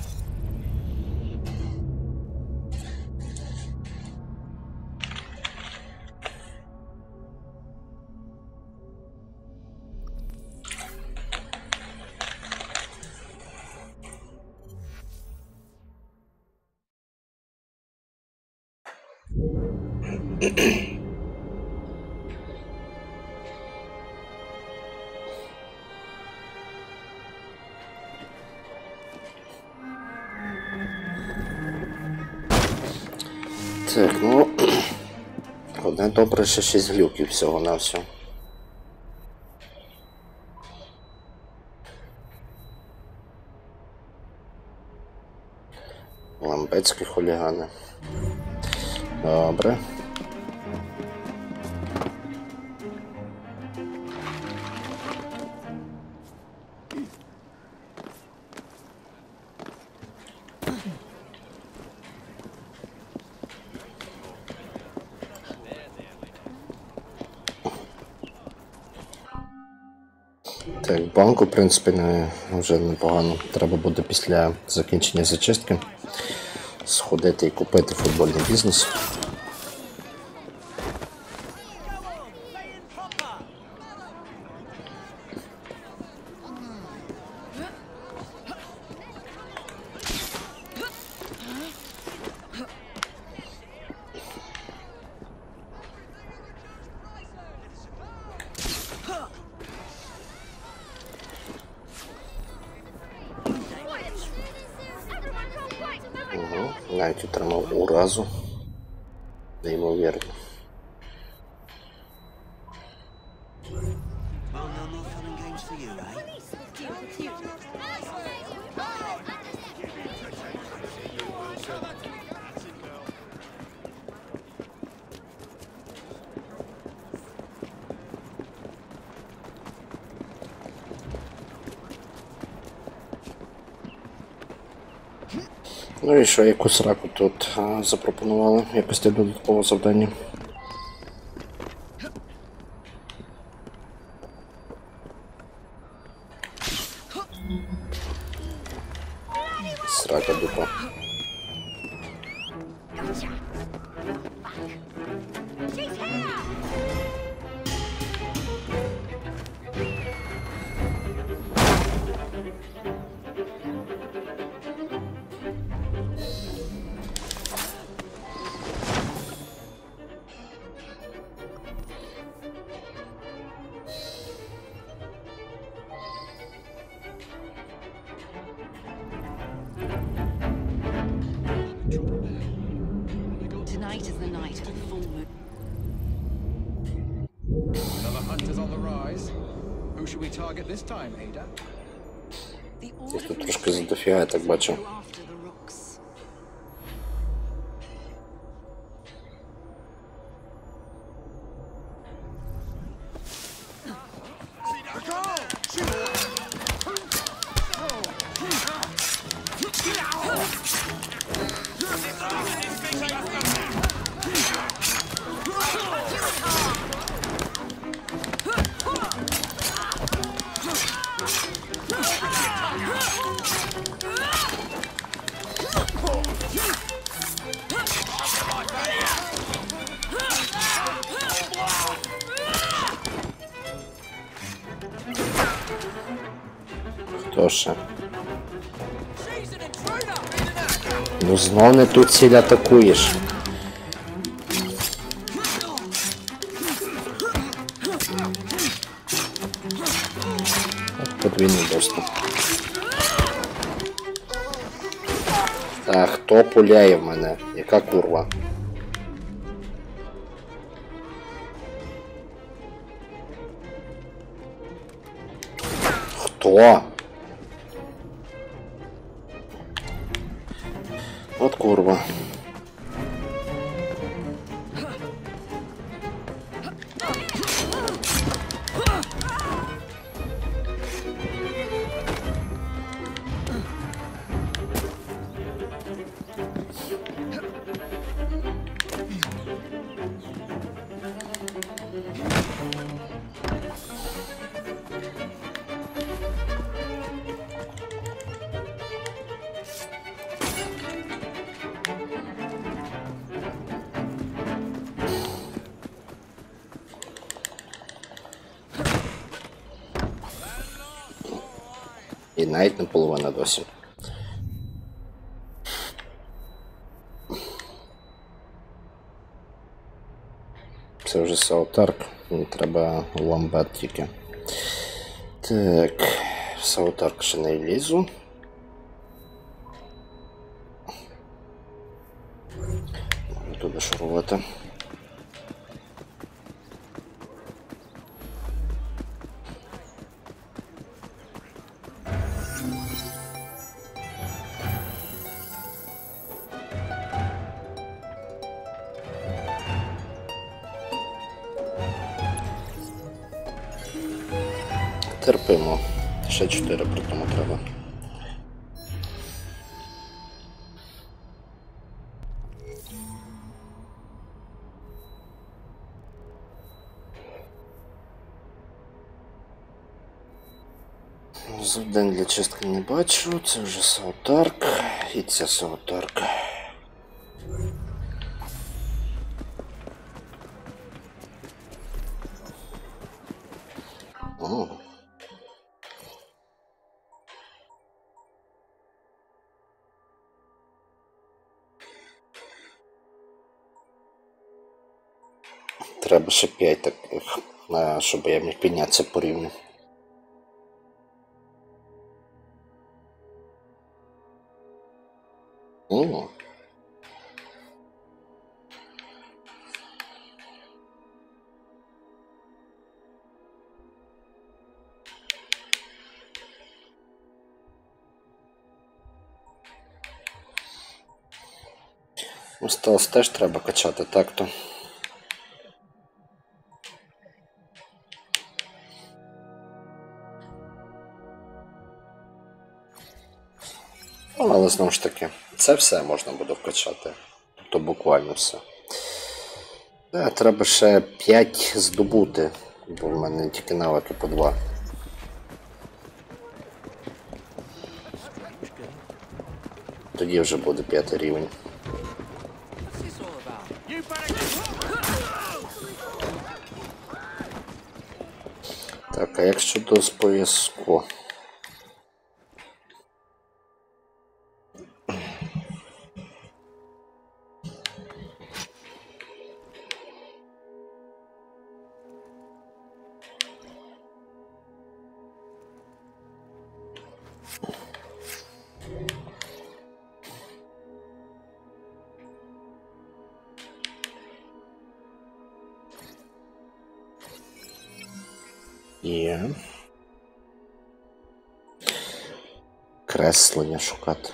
Так, ну одне добре, ще шість глюків всього на всього. Ламбецькі хулігани. Добре. Так, банку, в принципі, не, вже непогано. Треба буде після закінчення зачистки сходити і купити футбольний бізнес. Угу. Навіть отримав уразу. Неймовірно. Well, no more fun and games for you, eh? Ну і що, якусь раку тут а, запропонували, якось додаткове завдання. Срака дупа. Tonight is the night of the full moon. Another hunter's on the rise. Who should we target this time, Ada? The Їх order тут from трошки Shrek задофіга, я так is to бачу. go after the rooks. Хто ще? Ну знов не тут ціль атакуєш. Подвійний доступ. А хто пуляє в мене? Яка курва? Хто? От курва. І навіть не половина досі. Це вже Саутарк, мені треба ламбет тільки. Так, в Саутарк ще не лізу. Можу туди шурувати. Терпимо. Ще чотири при тому треба. Завдань для чистки не бачу. Це вже Саутарк. І це Саутарк. О. Треба ще п'ять таких, щоб я міг піднятися по рівню. О. Осталось теж треба качати так-то. Ну, але знову ж таки, це все можна буде вкачати. Тобто буквально все. Да, треба ще п'ять здобути, бо в мене тільки навики по два. Тоді вже буде п'ятий рівень. What's this all about? You better Так, а як щодо споязку? Є. Креслення шукати.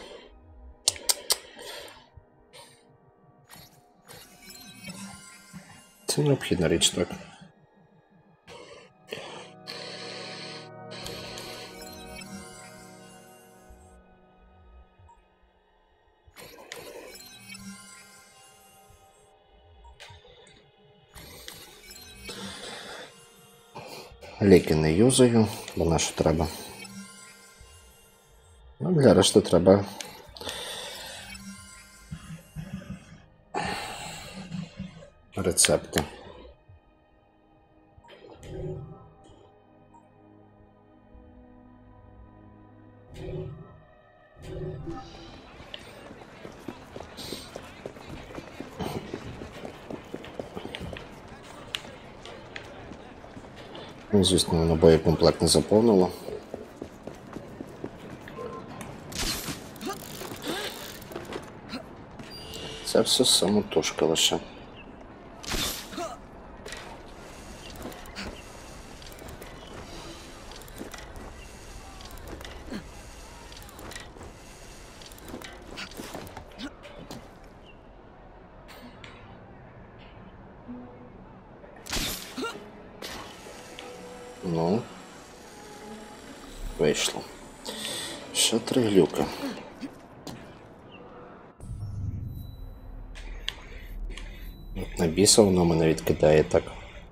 Це необхідна річ, так. Ліки не юзаю, бо на що треба. Ну, для решти треба рецепти. Ну, звісно, воно боєкомплект не заповнило. Це все самотужка лише. Ну, вийшло. Ще три глюка. От на біса воно мене відкидає так.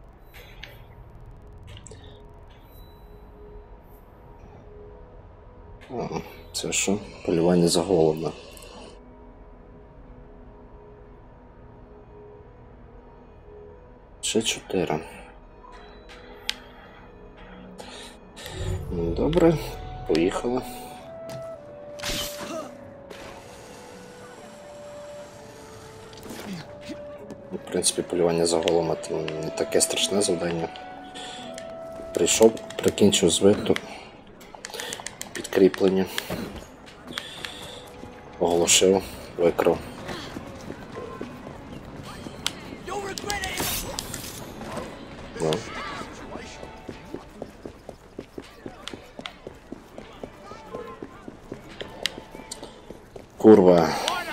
О, це що? Полювання за голодна. Ще чотири. Добре, поїхали. В принципі, полювання за голома – це не таке страшне завдання. Прийшов, прикінчив звиток, підкріплення, оголошив, викрав. Ну. Курва.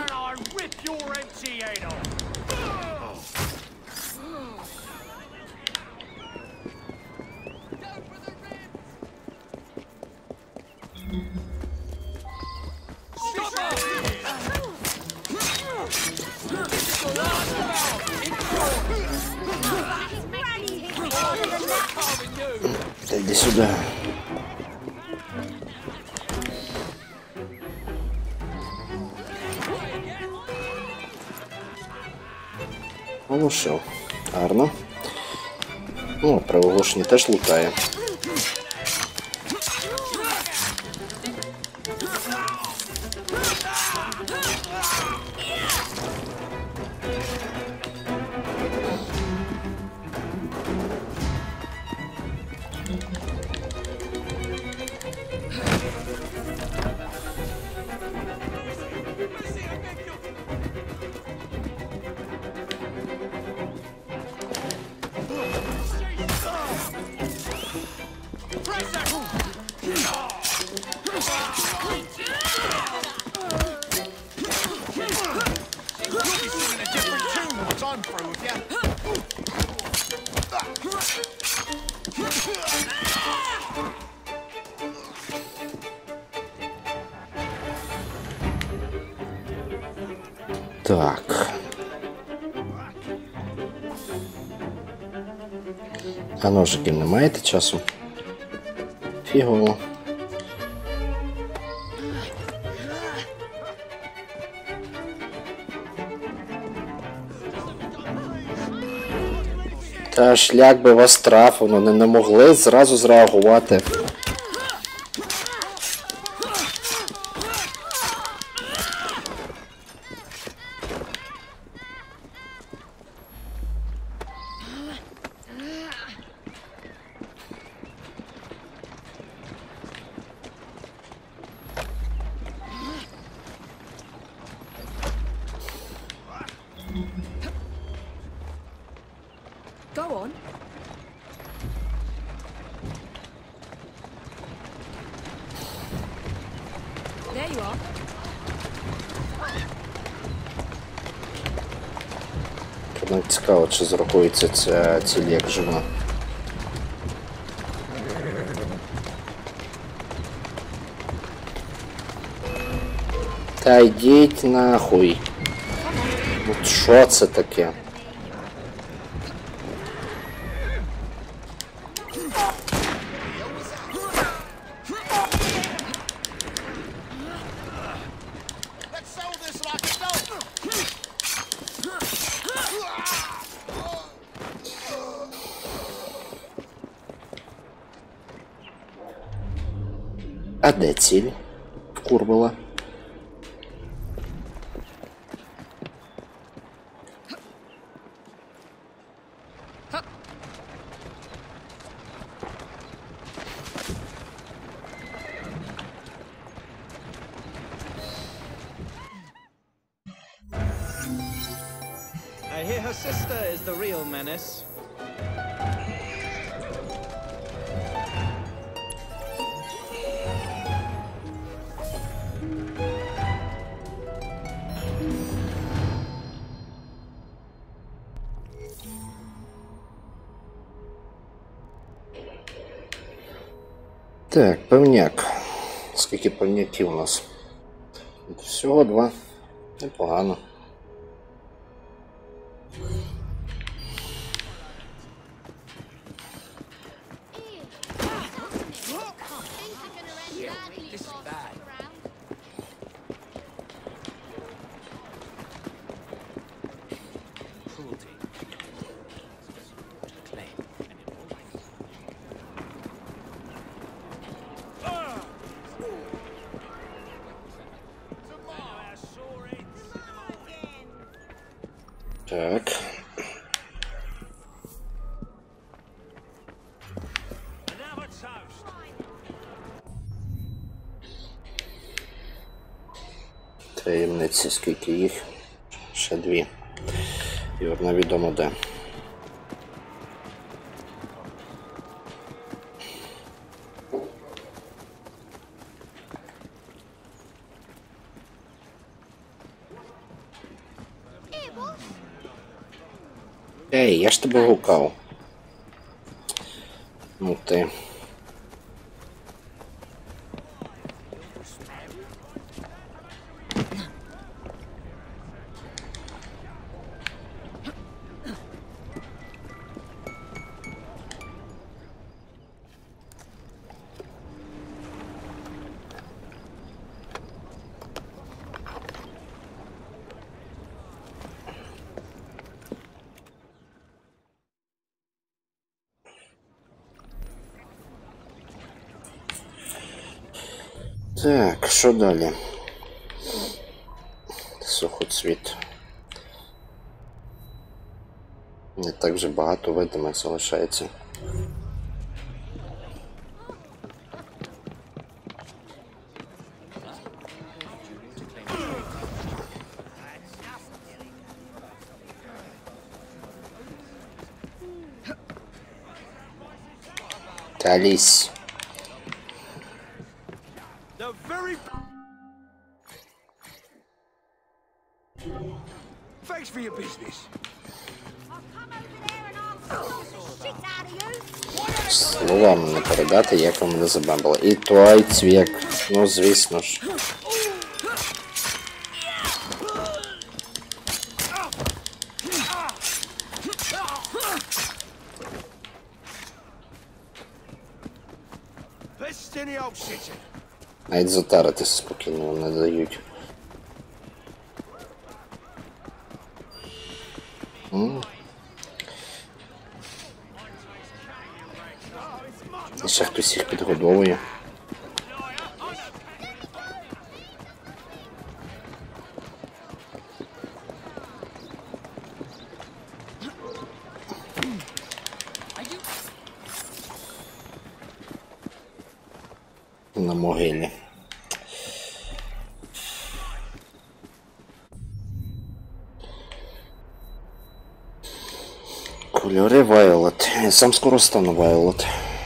Иди сюда. Оглушив. Гарно. О, при оглушенні теж лутає. Так. А ножиків не маєте часу? Фігово. Та шлях би вас трафив, вони не могли зразу зреагувати. Go on. There you are. Нам цікаво, чи зарахується ця ціль як жива. Та йдіть нахуй. От що це таке? А де ціль? Курбила. I hear her sister is the real menace. Так, певняк. Скільки певняків у нас? Всього два. Непогано. Так. Таємниці, скільки їх? Ще дві. І одна відомо де. Ей, я ж тебе гукав. Ну ти. Так, що далі? Сухоцвіт. Не так вже багато видимих залишається. Та лізь. Thanks for your business. Словами не передати, як ви мене забамбили. І той цвік. Ну, звісно ж. Навіть затаритися спокійно не дають. І ще хтось їх підгодовує. На могилі. Кольори Violet. Я сам скоро стану Violet.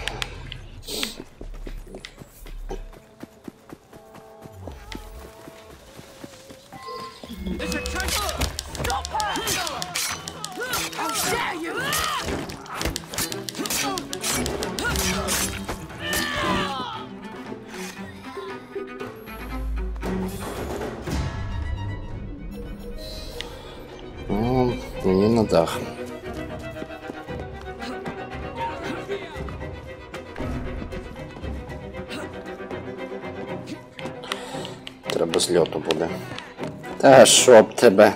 Ну, мені на дах. Треба з льоту буде. Та щоб тебе.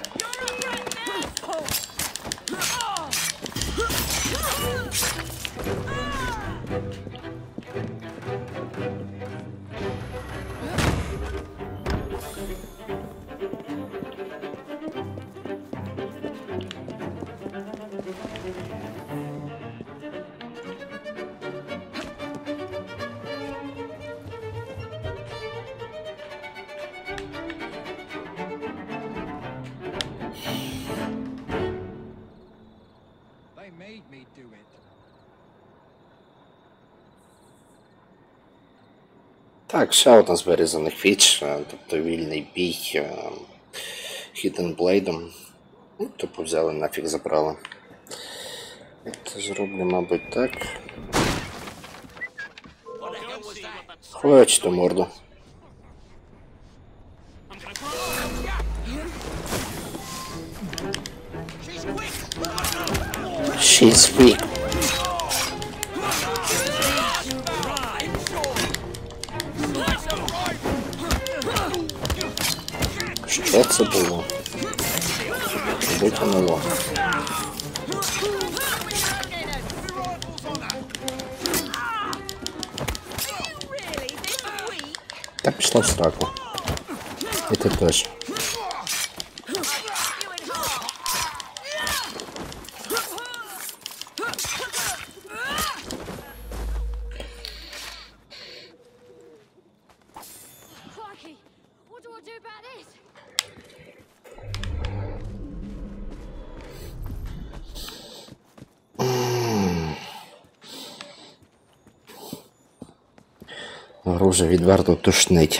They made me do it. Так, ще одна з вирізаних фіч, е, тобто вільний бій е, Hidden Blade'ом. Ну, типу взяли, нафіг забрали. Це зроблю, мабуть, так. Хочете морду. She's weak. Що це було? Витягнуло. Та пішла в сраку. І ти теж. Crikey! What do I do about this? Груже відверто тушнить.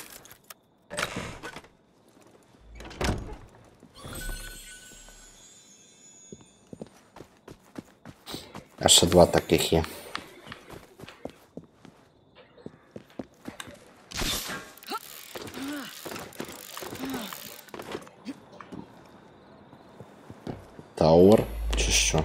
А ще два таких є. Тауер чи що?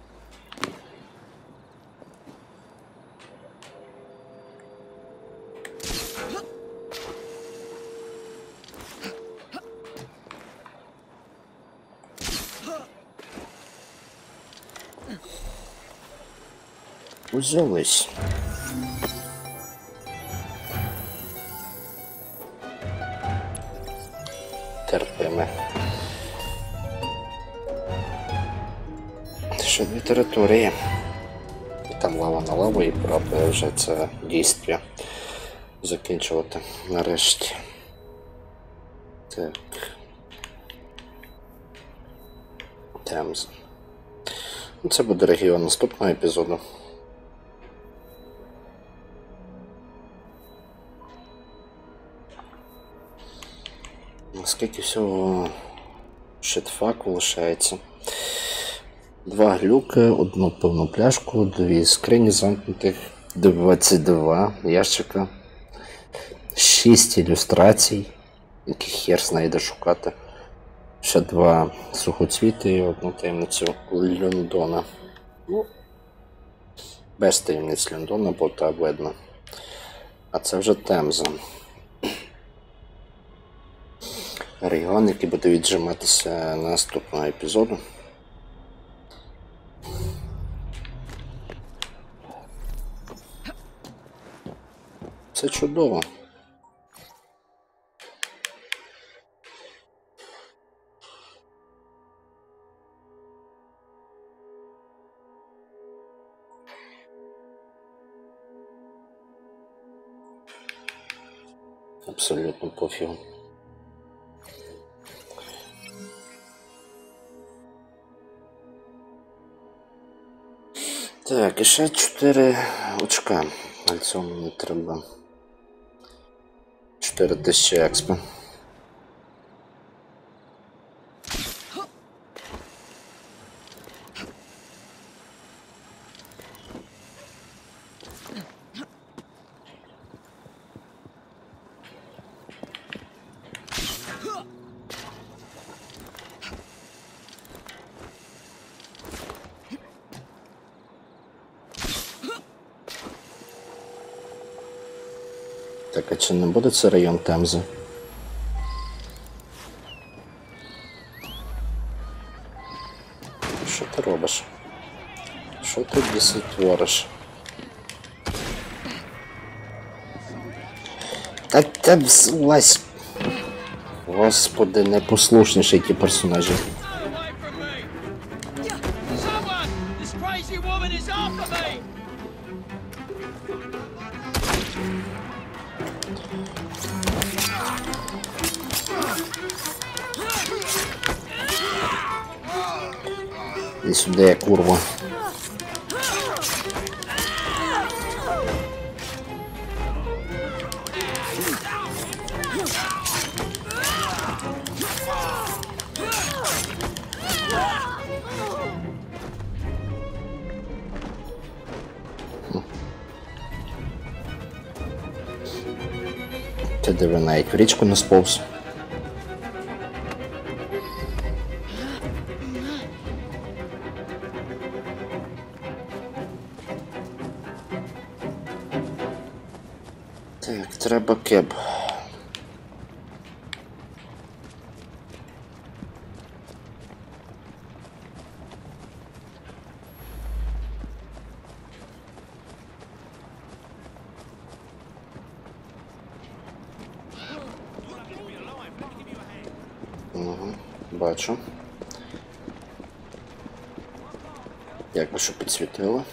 Узялись. Терпимо. Ще дві території. І там лава на лаву, і пора вже це дійство закінчувати нарешті. Так. Темза. Це буде регіон наступного епізоду. Наскільки всього шитфаку лишається? Два глюки, одну повну пляшку, дві скрині замкнутих, двадцять два ящика, шість ілюстрацій, які хер знайде шукати, ще два сухоцвіти і одну таємницю Лондона. Ну, без таємниць Лондона, бо та видно. А це вже Темза. Регіон, який буде віджиматися наступного епізоду. Це чудово. Абсолютно пофігу. Так, і ще чотири очка. На цьому мені треба чотири тисячі експи. Так, а чи не буде це район Темзи? Що ти робиш? Що ти біси твориш? Та та взлазь! Господи, непослушніші ті персонажі. Away from me! Someone! This crazy woman is after me! І сюди, курва. Ти диви, навіть в річку не сповз. Так, треба кеб. Угу, бачу. Як би що підсвітило.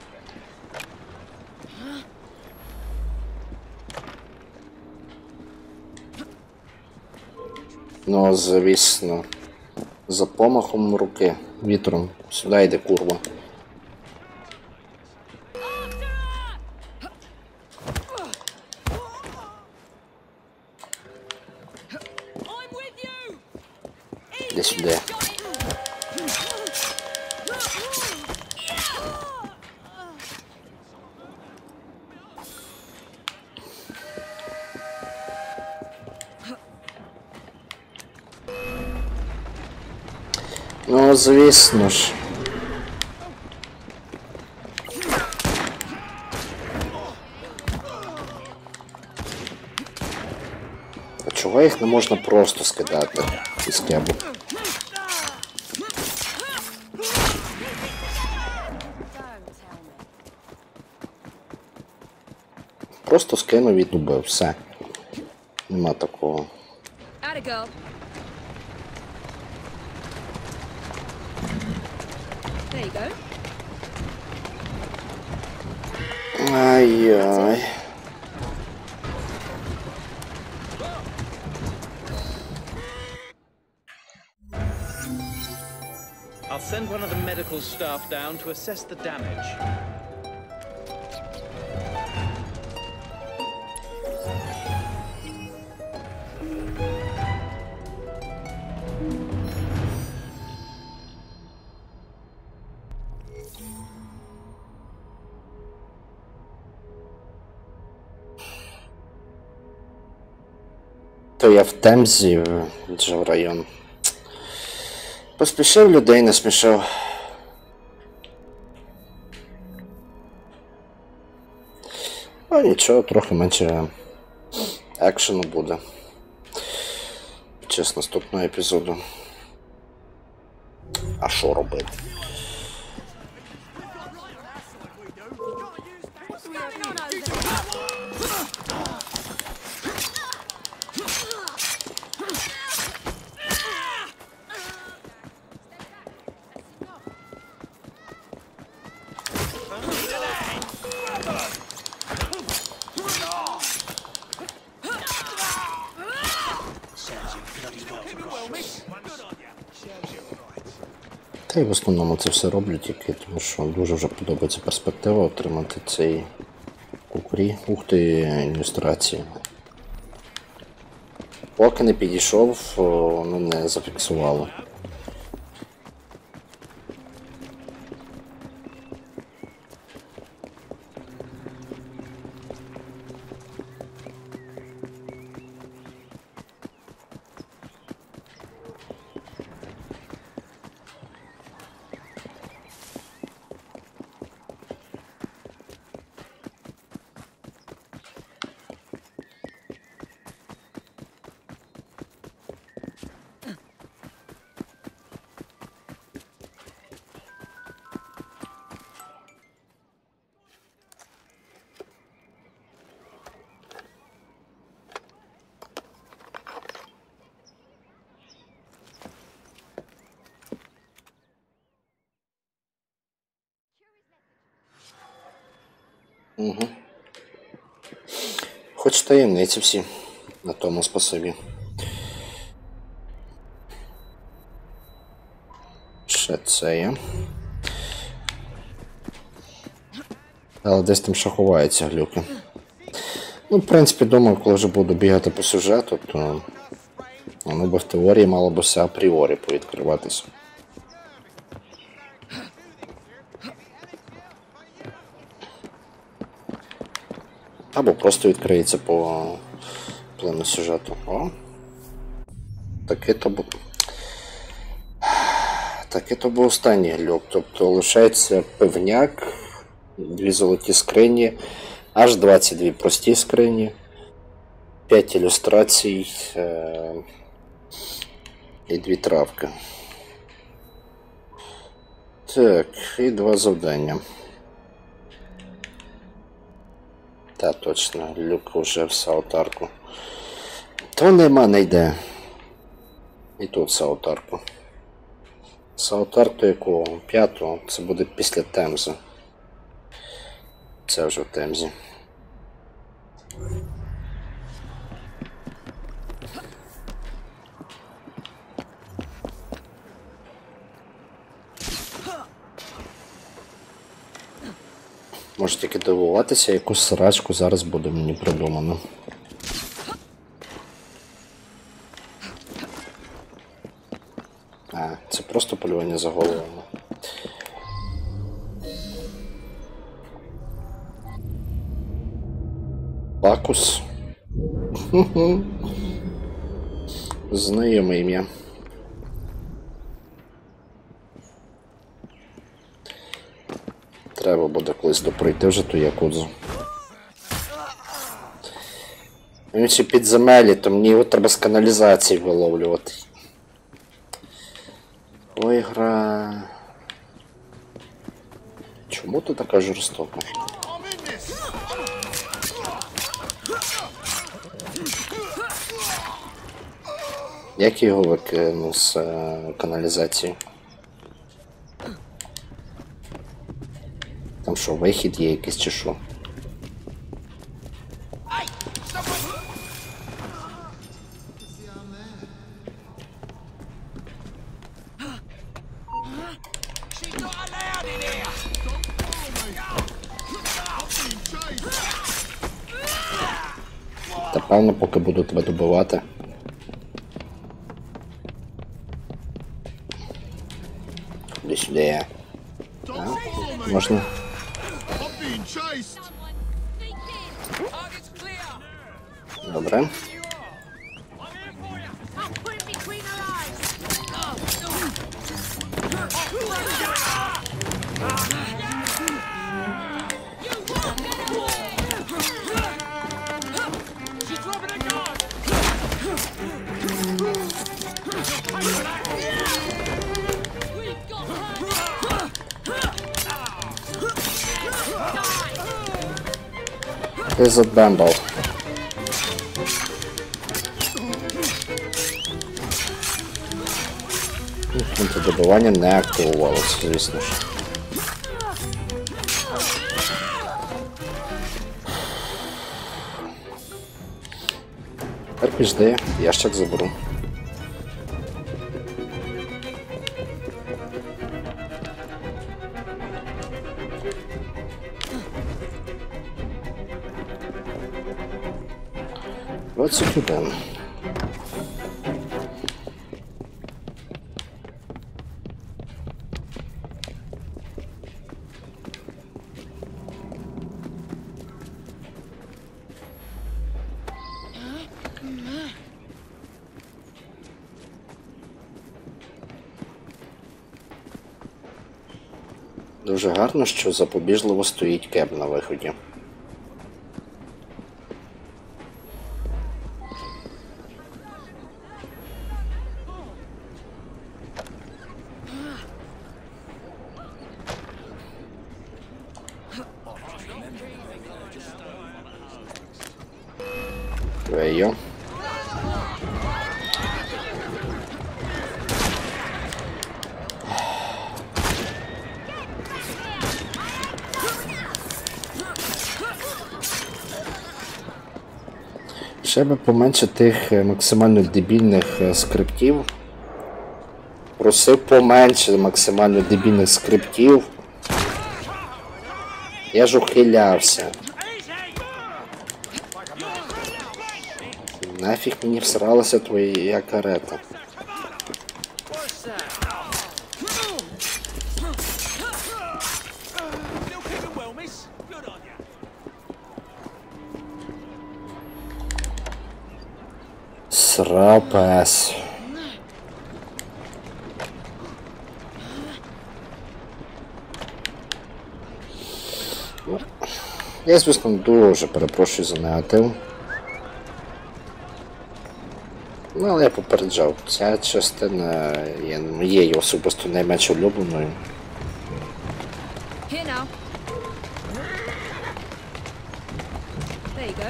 Ну, звісно, за помахом руки, вітром. Сюди йде, курва. Іди сюди. Ну, звісно ж. А чого їх не можна просто скидати із кебу? Просто скинув і убив, все. Нема такого. Atta girl. There you go. Ай-яй. I'll send one of the medical staff down to assess the damage. То я в Темзі, вже в район. Поспішив, людей не смішив. А нічого, трохи менше екшену буде. Під час наступного епізоду. А що робити? What's going on over there? Та й в основному це все роблю тільки, тому що дуже вже подобається перспектива отримати цей кукурі. Ух ти, ілюстрації. Поки не підійшов, воно не зафіксувало. Угу. Хоч таємниці всі. На тому спасибі. Ще це є. Але десь там ще ховаються глюки. Ну, в принципі, думаю, коли вже буду бігати по сюжету, то воно би в теорії мало б все апріорі повідкриватися. Або просто відкриється по плану сюжету. О! Таки то був. Таки то був останній глюк. Тобто лишається пивняк, дві золоті скрині, аж двадцять дві прості скрині, п'ять ілюстрацій е- і дві травки. Так, і два завдання. Та точно, люк вже в саутарку. То нема не йде. І тут саутарку. Саутарку якого? П'ятого. Це буде після Темзи. Це вже в Темзі. Може тільки дивуватися, яку срачку зараз буде мені придумано. А, це просто полювання за головами. Бакус. Знайоме ім'я. Треба буде колись допройти вже ту якудзу. Він ще підземелі, то мені його треба з каналізації виловлювати. Ой, гра. Чому ти така жорстока? Як я його викину з е, каналізації? Там що, вихід є якийсь чи що? Та певно, поки буду тебе добивати. Ходи сюди. А? Можна? Добре. There's a bundle. Пункти добивання не активувалося, звісно ж. Тепер піжди, ящик заберу. двадцять один. Дуже гарно, що запобіжливо стоїть кеп на виході. Вейо. Ще би поменше тих максимально дебільних скриптів. Просив поменше максимально дебільних скриптів. Я ж ухилявся. Нафіг мені всралася твоя карета. Срапес. Я, звісно, дуже перепрошую за негатив. Ну, але я попереджав, ця частина є моєю особисто найменш улюбленою. Here now. There you go.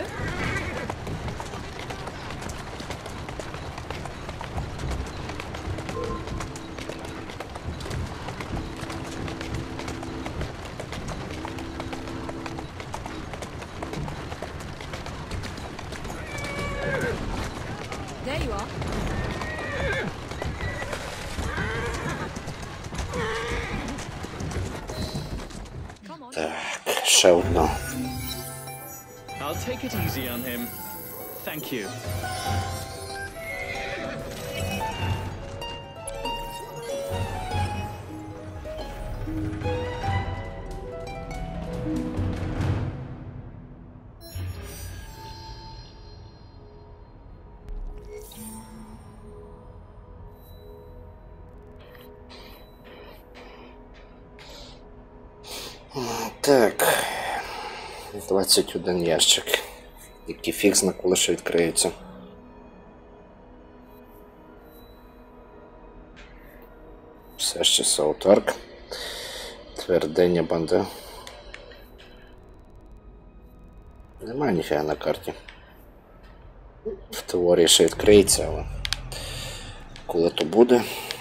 There you are. Come on. Так, ще одна. I'll take it easy on him. Thank you. Так. двадцять один ящик. Який фікс на коли ще відкриється. Все ще Саутарк. Твердиня банди. Немає ніфіга на карті. В теорії ще відкриється, але коли то буде.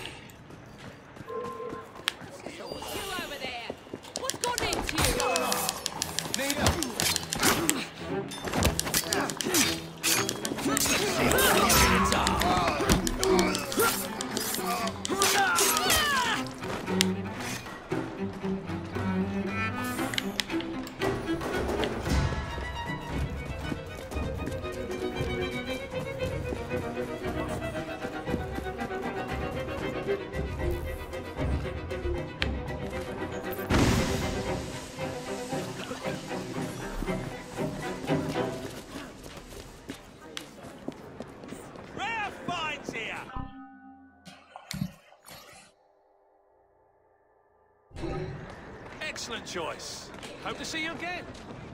Excellent choice. Hope to see you again.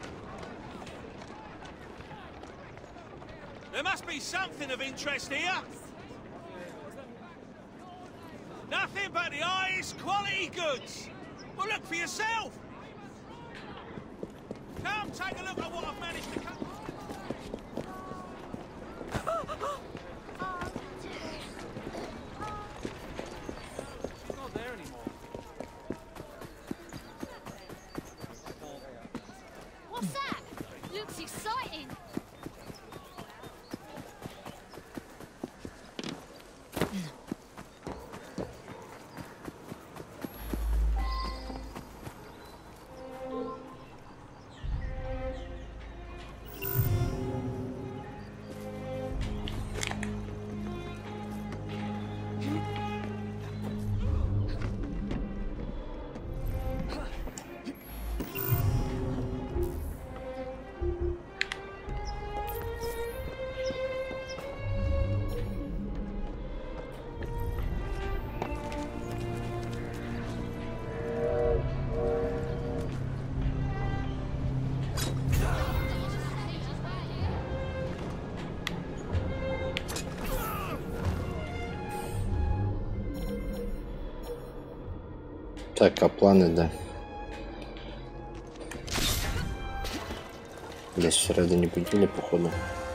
There must be something of interest here. Nothing but the highest quality goods. Well, look for yourself. Come, take a look at what I've managed to come. It's not there anymore. What's that? Looks exciting. Так, а план іде. Десь всередині будівлі, походу.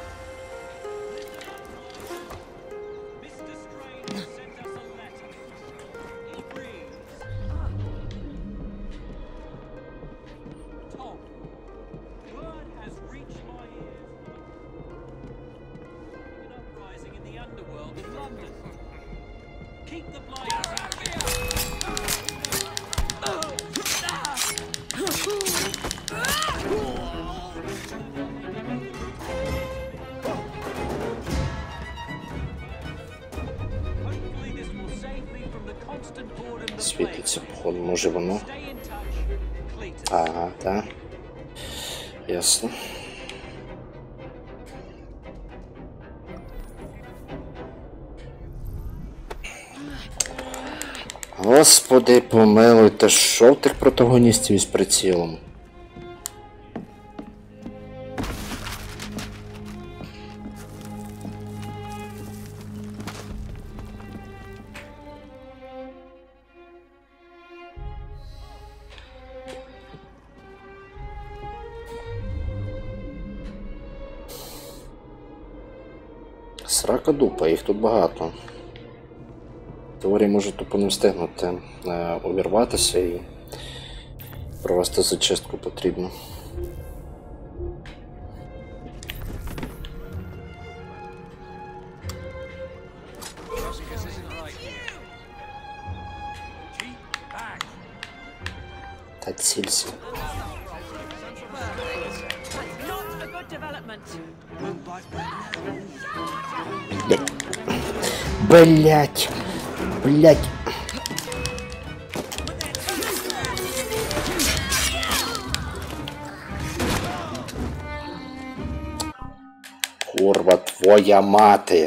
Світиться, походу, може воно. Ага, так. Ясно. Господи, помилуйте, що в тих протагоністів із прицілом? Срака дупа, їх тут багато. В теорії може тупо не встигнути е, увірватися і провести зачистку потрібно. Та цілься. Блять, блять. Курва, твоя мати.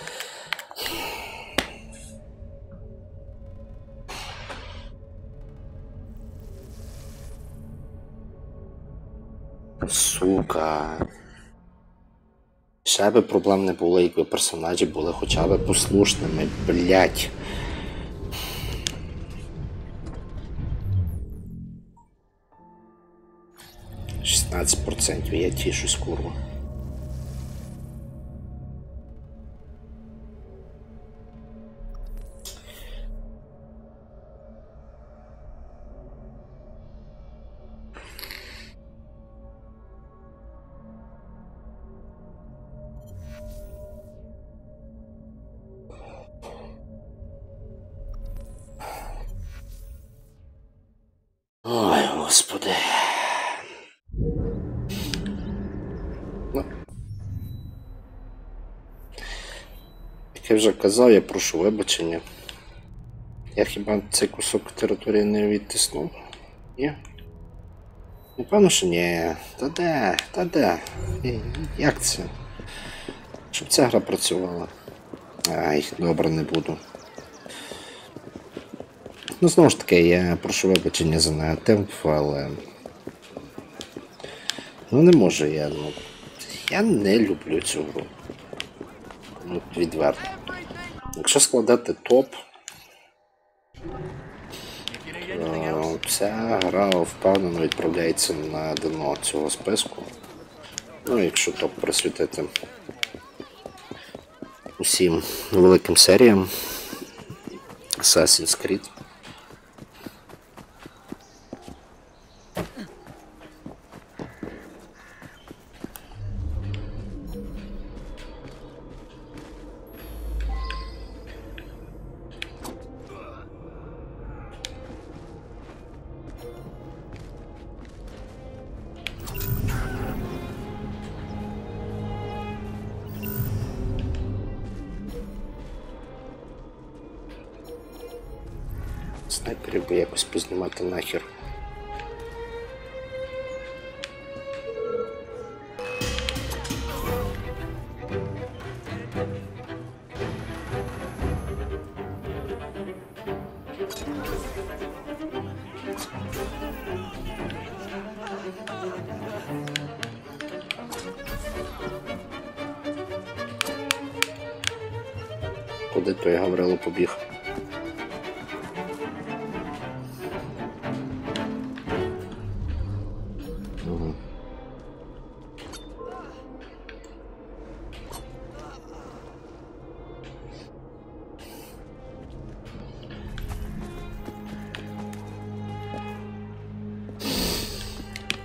Сука. Ще би проблем не було, якби персонажі були хоча б послушними, блять. шістнадцять відсотків, я тішусь, курва. Ой, господи. Ну. Як я вже казав, я прошу вибачення. Я хіба цей кусок території не відтиснув? Ні? Напевно, що ні. Та де? Та де? Як це? Щоб ця гра працювала. Ай, добре, не буду. Ну, знову ж таки, я прошу вибачення за негатив, але... Ну, не можу я, ну... Я не люблю цю гру. Ну, відверто. Якщо складати топ... То ця гра впевнено відправляється на дно цього списку. Ну, якщо топ присвятити усім великим серіям Assassin's Creed. Снайперів би якось познімати нахер. Куди той Гаврило побіг?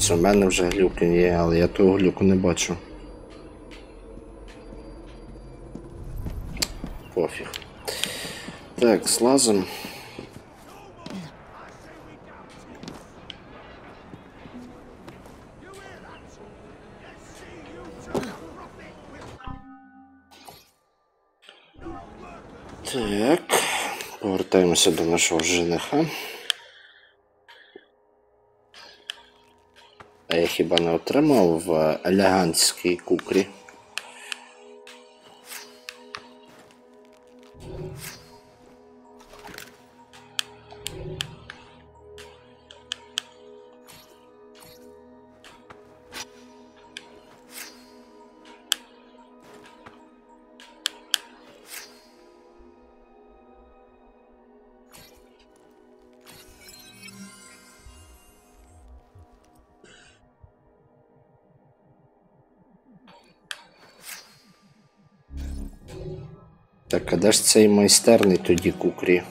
це в мене вже глюки є, але я того глюку не бачу. Пофіг. Так, злазим. Так, повертаємося до нашого жениха. А я хіба не отримав в елегантській кукрі? Так, а де ж цей майстерний тоді кукрі?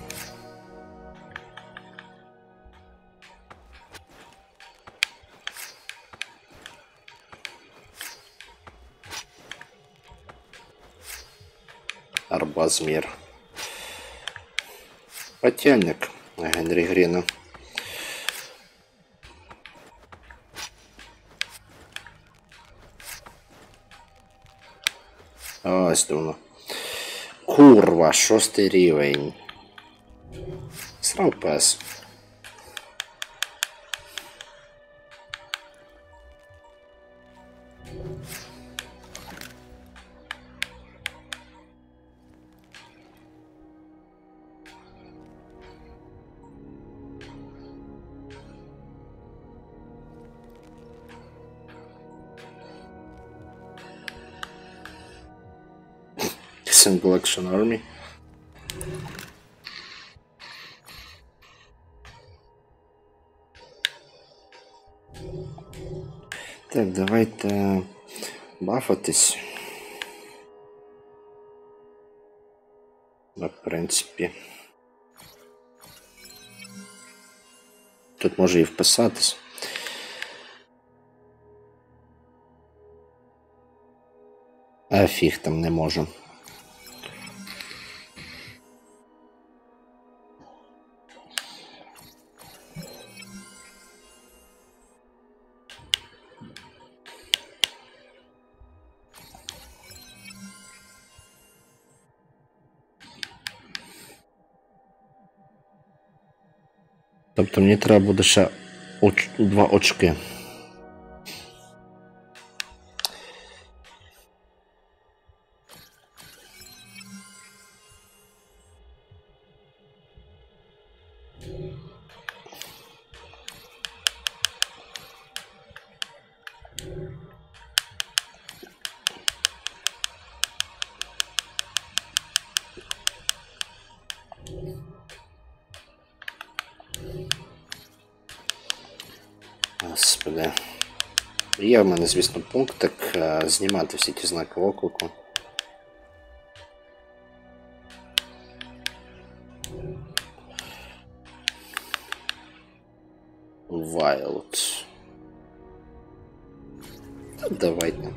Арбазмір. Патяльник Генрі Гріна. Ось воно. Курва, шостий рівень. Срав пес. Single Action Army. Так, давайте бафатись. В принципі. Тут може і вписатись. А фіг там не можу. Тобто мені треба буде ще оч... два очки. Господи. Є в мене, звісно, пунктик знімати всі ті знаки оклику. Wild. Та давайте.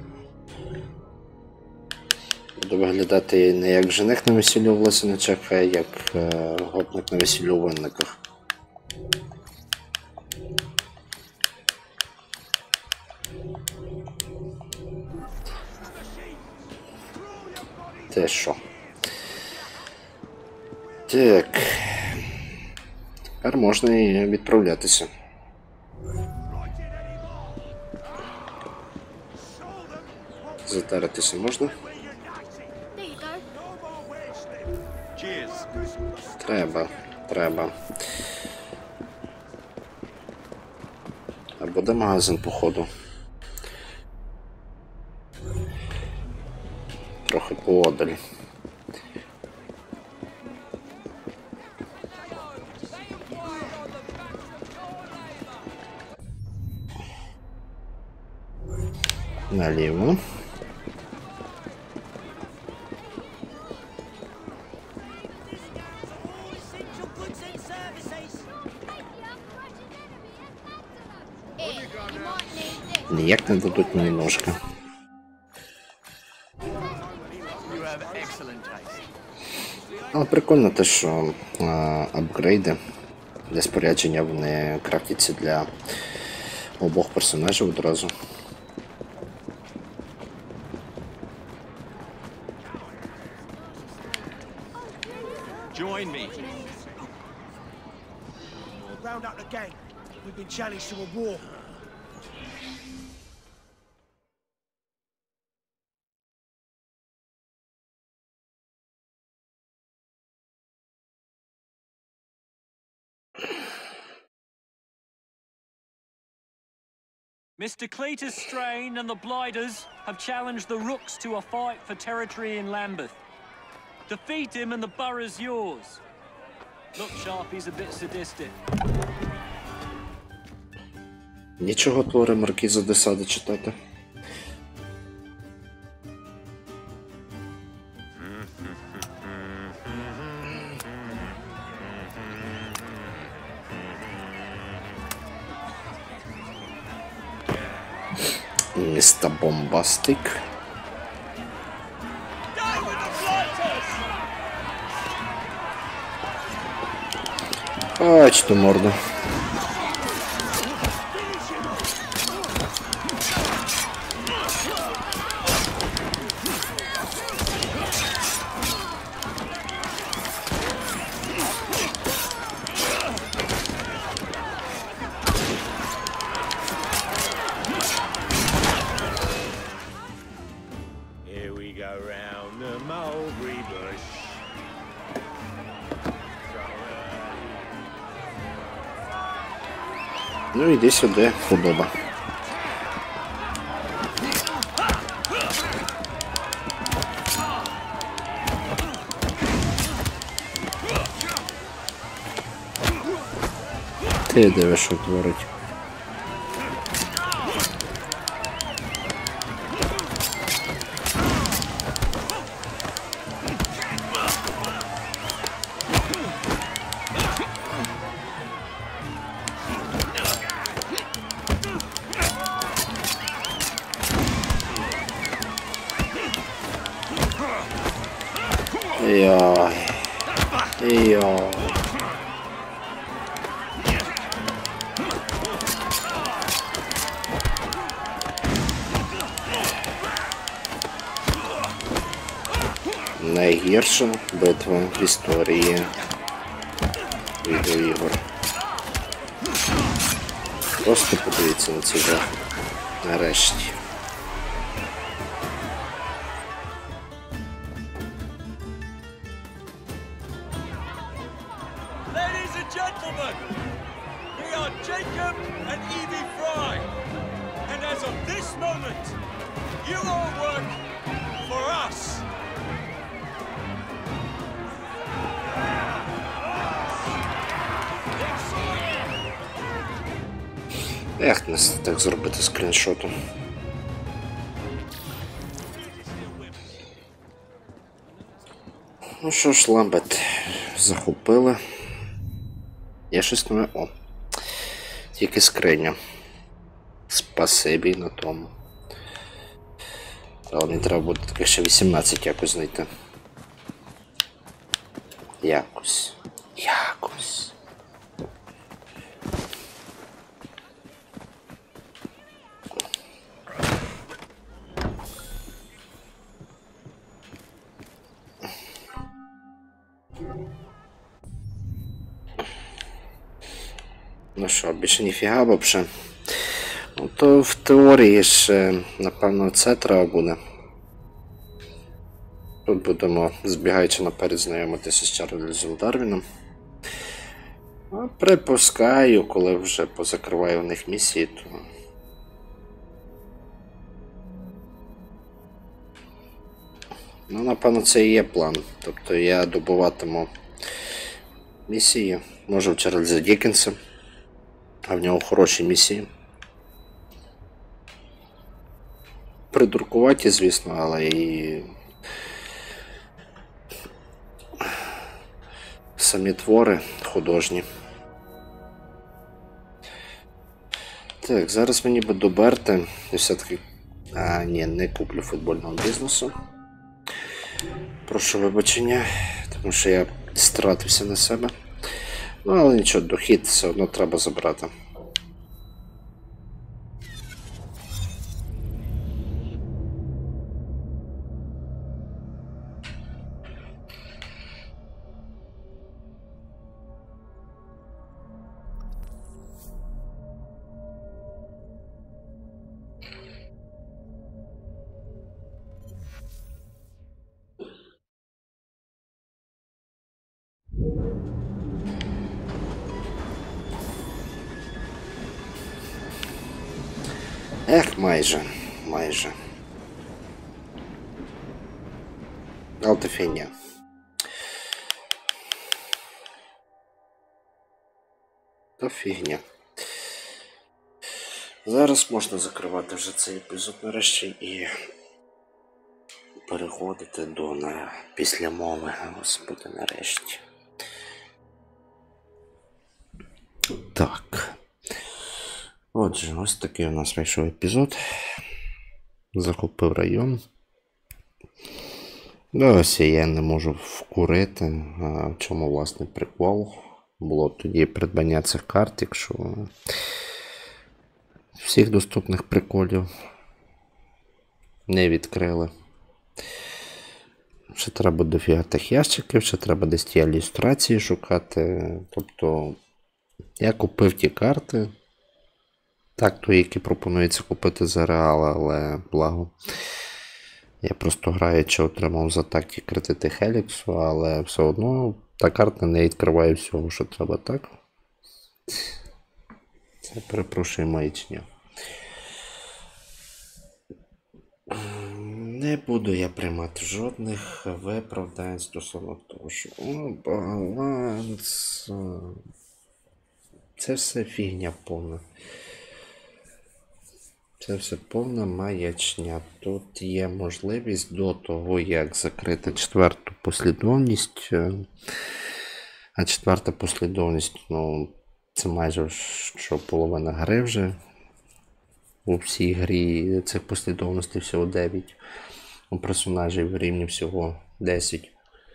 Буду виглядати не як жених на весіллю в Лосиничах, а як е, гопник на весіллю у Винниках. Те що? Так. Тепер можна і відправлятися. Затаритися можна? Треба, треба. А буде магазин, походу. Трохи поодаль. Наліво. You might need this. Ніяк не дадуть мені ножки. You have excellent taste. Але прикольно те, що а, апгрейди для спорядження вони крафтяться для обох персонажів одразу. Join me. Round up the gang. We've been challenged to a war. Mister Cletus Strain and the Blighters have challenged the Rooks to a fight for territory in Lambeth. Defeat him and the borough's yours. Look, Sharpie's a bit sadistic. Нічого твори Маркіза де Сади читати. Міста Бомбастик. Ач ту морду. Here we go round the mulberry bush. Ну іди сюди, худоба. Ти дивиш, що творить. Йой. Йой. Найгірша битва в історії відеоігор. Просто подивіться на ці жах. Нарешті. Ladies and gentlemen, we are Jacob and Evie Fry. And as of this moment, you all work for us. Ех, не так зробити скріншоту. Ну що ж, Ламбет захопили. Я щось не... О. Тільки скриня. Спасибі на тому. Але мені треба буде таких ще вісімнадцять якось знайти. Якось. Якось. Ну що, більше ніфіга вообще. Ну то в теорії ж, напевно, це треба буде. Тут будемо, збігаючи наперед, знайомитися з Чарльзом Дарвіном. А припускаю, коли вже позакриваю в них місії, то... Ну, напевно, це і є план. Тобто я добуватиму місії. Може в Чарльза Діккенса. А в нього хороші місії. Придуркуваті, звісно, але і самі твори художні. Так, зараз мені би доберти. І все-таки. А, ні, не куплю футбольного бізнесу. Прошу вибачення, тому що я стратився на себе. Ну, але нічого, дохід все одно треба забрати. Ех, майже, майже. Але то фігня. То фігня. Зараз можна закривати вже цей епізод нарешті і переходити до на після мови, господи, нарешті. Так. Отже, ось такий у нас вийшов епізод. Захопив район. Ось я не можу вкурити. А в чому власне прикол? Було тоді придбання цих карт, якщо всіх доступних приколів не відкрили. Ще треба дофіга тих ящиків, ще треба десь ті ілюстрації шукати. Тобто я купив ті карти. Так, то, які пропонується купити за реал, але благо. Я просто граючи отримав за такі кредити Хеліксу, але все одно та карта не відкриває всього, що треба, так? Це, перепрошую, маячня. Не буду я приймати жодних виправдань стосовно того, що о, баланс. Це все фігня повна. Це все повна маячня. Тут є можливість до того, як закрити четверту послідовність. А четверта послідовність, ну, це майже що половина гри вже. У всій грі цих послідовностей всього дев'ять. У персонажів в рівні всього десять.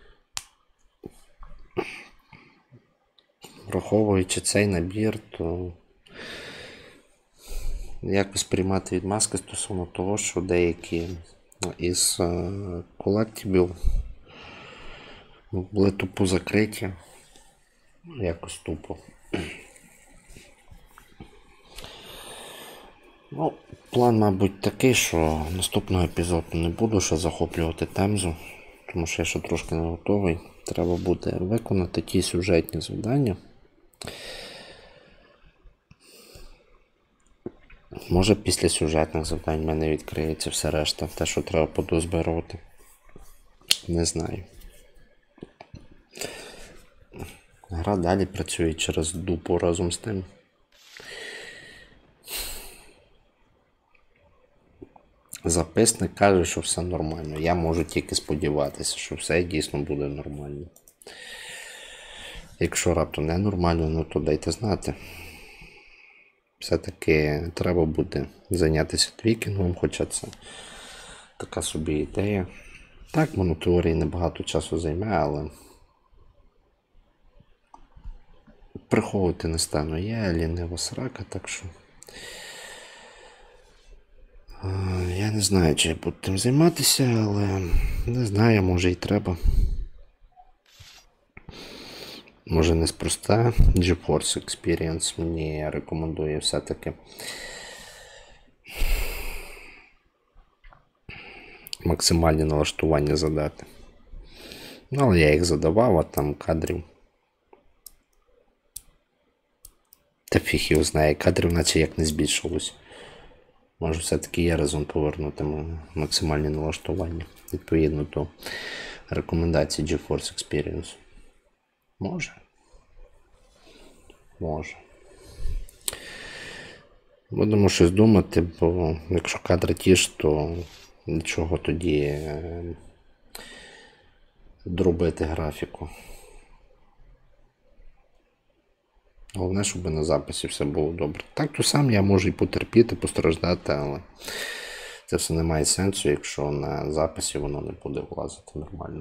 Враховуючи цей набір, то якось приймати відмазки стосовно того, що деякі із колективів були тупо закриті. Якось тупо. Ну, план, мабуть, такий, що наступного епізоду не буду ще захоплювати Темзу, тому що я ще трошки не готовий. Треба буде виконати ті сюжетні завдання. Може після сюжетних завдань в мене відкриється все решта, те, що треба подозбирати. Не знаю. Гра далі працює через дупу разом з тим. Записник каже, що все нормально. Я можу тільки сподіватися, що все дійсно буде нормально. Якщо раптом не нормально, ну то дайте знати. Все-таки треба буде зайнятися твікінгом, хоча це така собі ідея. Так, воно в теорії небагато часу займе, але приховувати не стану. Я лінива срака, так що я не знаю, чи я буду тим займатися, але не знаю, може і треба. Може неспроста GeForce Experience мені рекомендує все-таки максимальні налаштування задати. Ну, але я їх задавав, а там кадрів. Та фіг його знає, кадрів наче як не збільшилось. Може все-таки є резон повернути максимальні налаштування відповідно до рекомендацій GeForce Experience. Може. Може. Будемо щось думати, бо якщо кадри ті ж, то нічого тоді е, дробити графіку. Головне, щоб на записі все було добре. Так, то сам я можу і потерпіти, постраждати, але це все не має сенсу, якщо на записі воно не буде влазити нормально.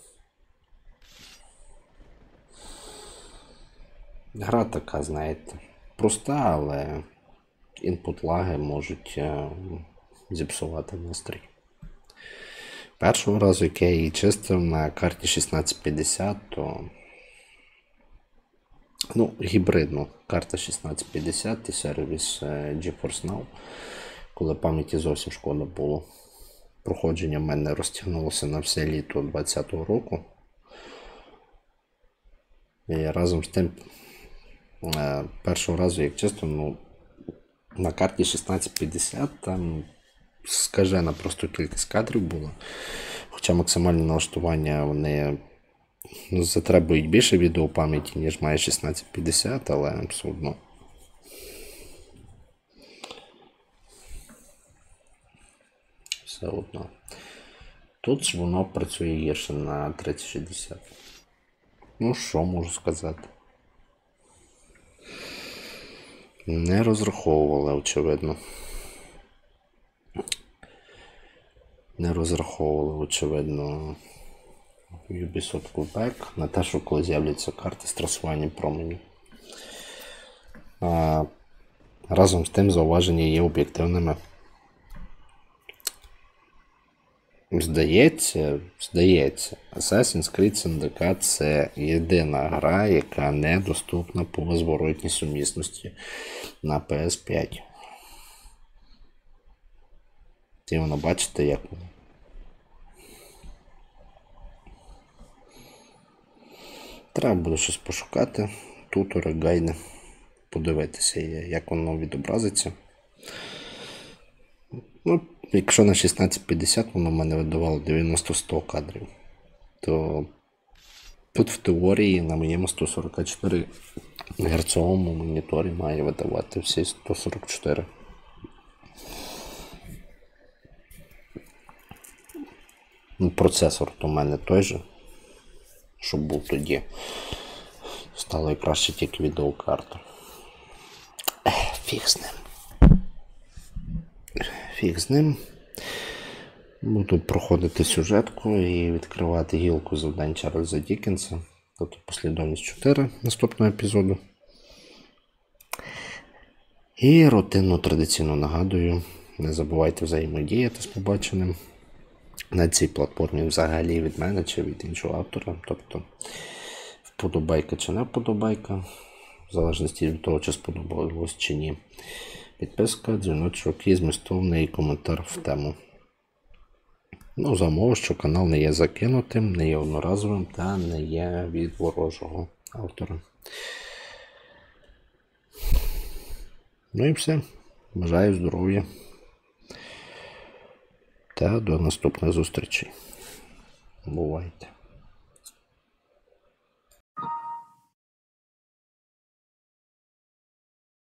Гра така, знаєте, проста, але інпут-лаги можуть е, зіпсувати настрій. Першого разу, як я її чистив на карті шістнадцять п'ятдесят, то ну, гібридно карта шістнадцять п'ятдесят і сервіс GeForce Now, коли пам'яті зовсім шкода було. Проходження в мене розтягнулося на все літо двадцятого року. І разом з тим, першого разу, як чисто, ну, на карті шістнадцять п'ятдесят там скажена просто кількість кадрів було. Хоча максимальне налаштування вони ну, затребують більше відеопам'яті, ніж має шістнадцять п'ятдесят, але все одно. Все одно. Тут ж воно працює гірше на тридцять шістдесят. Ну, що можу сказати? Не розраховували, очевидно. Не розраховували, очевидно, Ubisoft Quebec на те, що коли з'являться карти з трасуванням променів. А, разом з тим зауваження є об'єктивними. Здається, здається, Assassin's Creed Syndicate – це єдина гра, яка недоступна по зворотній сумісності на пі ес п'ять. І воно, бачите, як воно. Треба буде щось пошукати, тутори, гайди, подивитися, як воно відобразиться. Ну, якщо на шістнадцять п'ятдесят воно в мене видавало дев'яносто сто кадрів, то тут в теорії на моєму сто сорок чотири герцовому моніторі має видавати всі сто сорок чотири. Процесор то в мене той же, що був тоді. Стало і краще тільки відеокарта. Фіг з ним. Фіг з ним. Буду проходити сюжетку і відкривати гілку завдань Чарльза Діккенса. Тобто послідовність чотири наступного епізоду. І рутинно традиційно нагадую, не забувайте взаємодіяти з побаченим на цій платформі взагалі від мене чи від іншого автора. Тобто вподобайка чи не вподобайка, в залежності від того, чи сподобалось чи ні. Підписка, дзвіночок і змістовний коментар в тему. Ну, за умови, що канал не є закинутим, не є одноразовим та не є від ворожого автора. Ну і все. Бажаю здоров'я. Та до наступних зустрічей. Бувайте.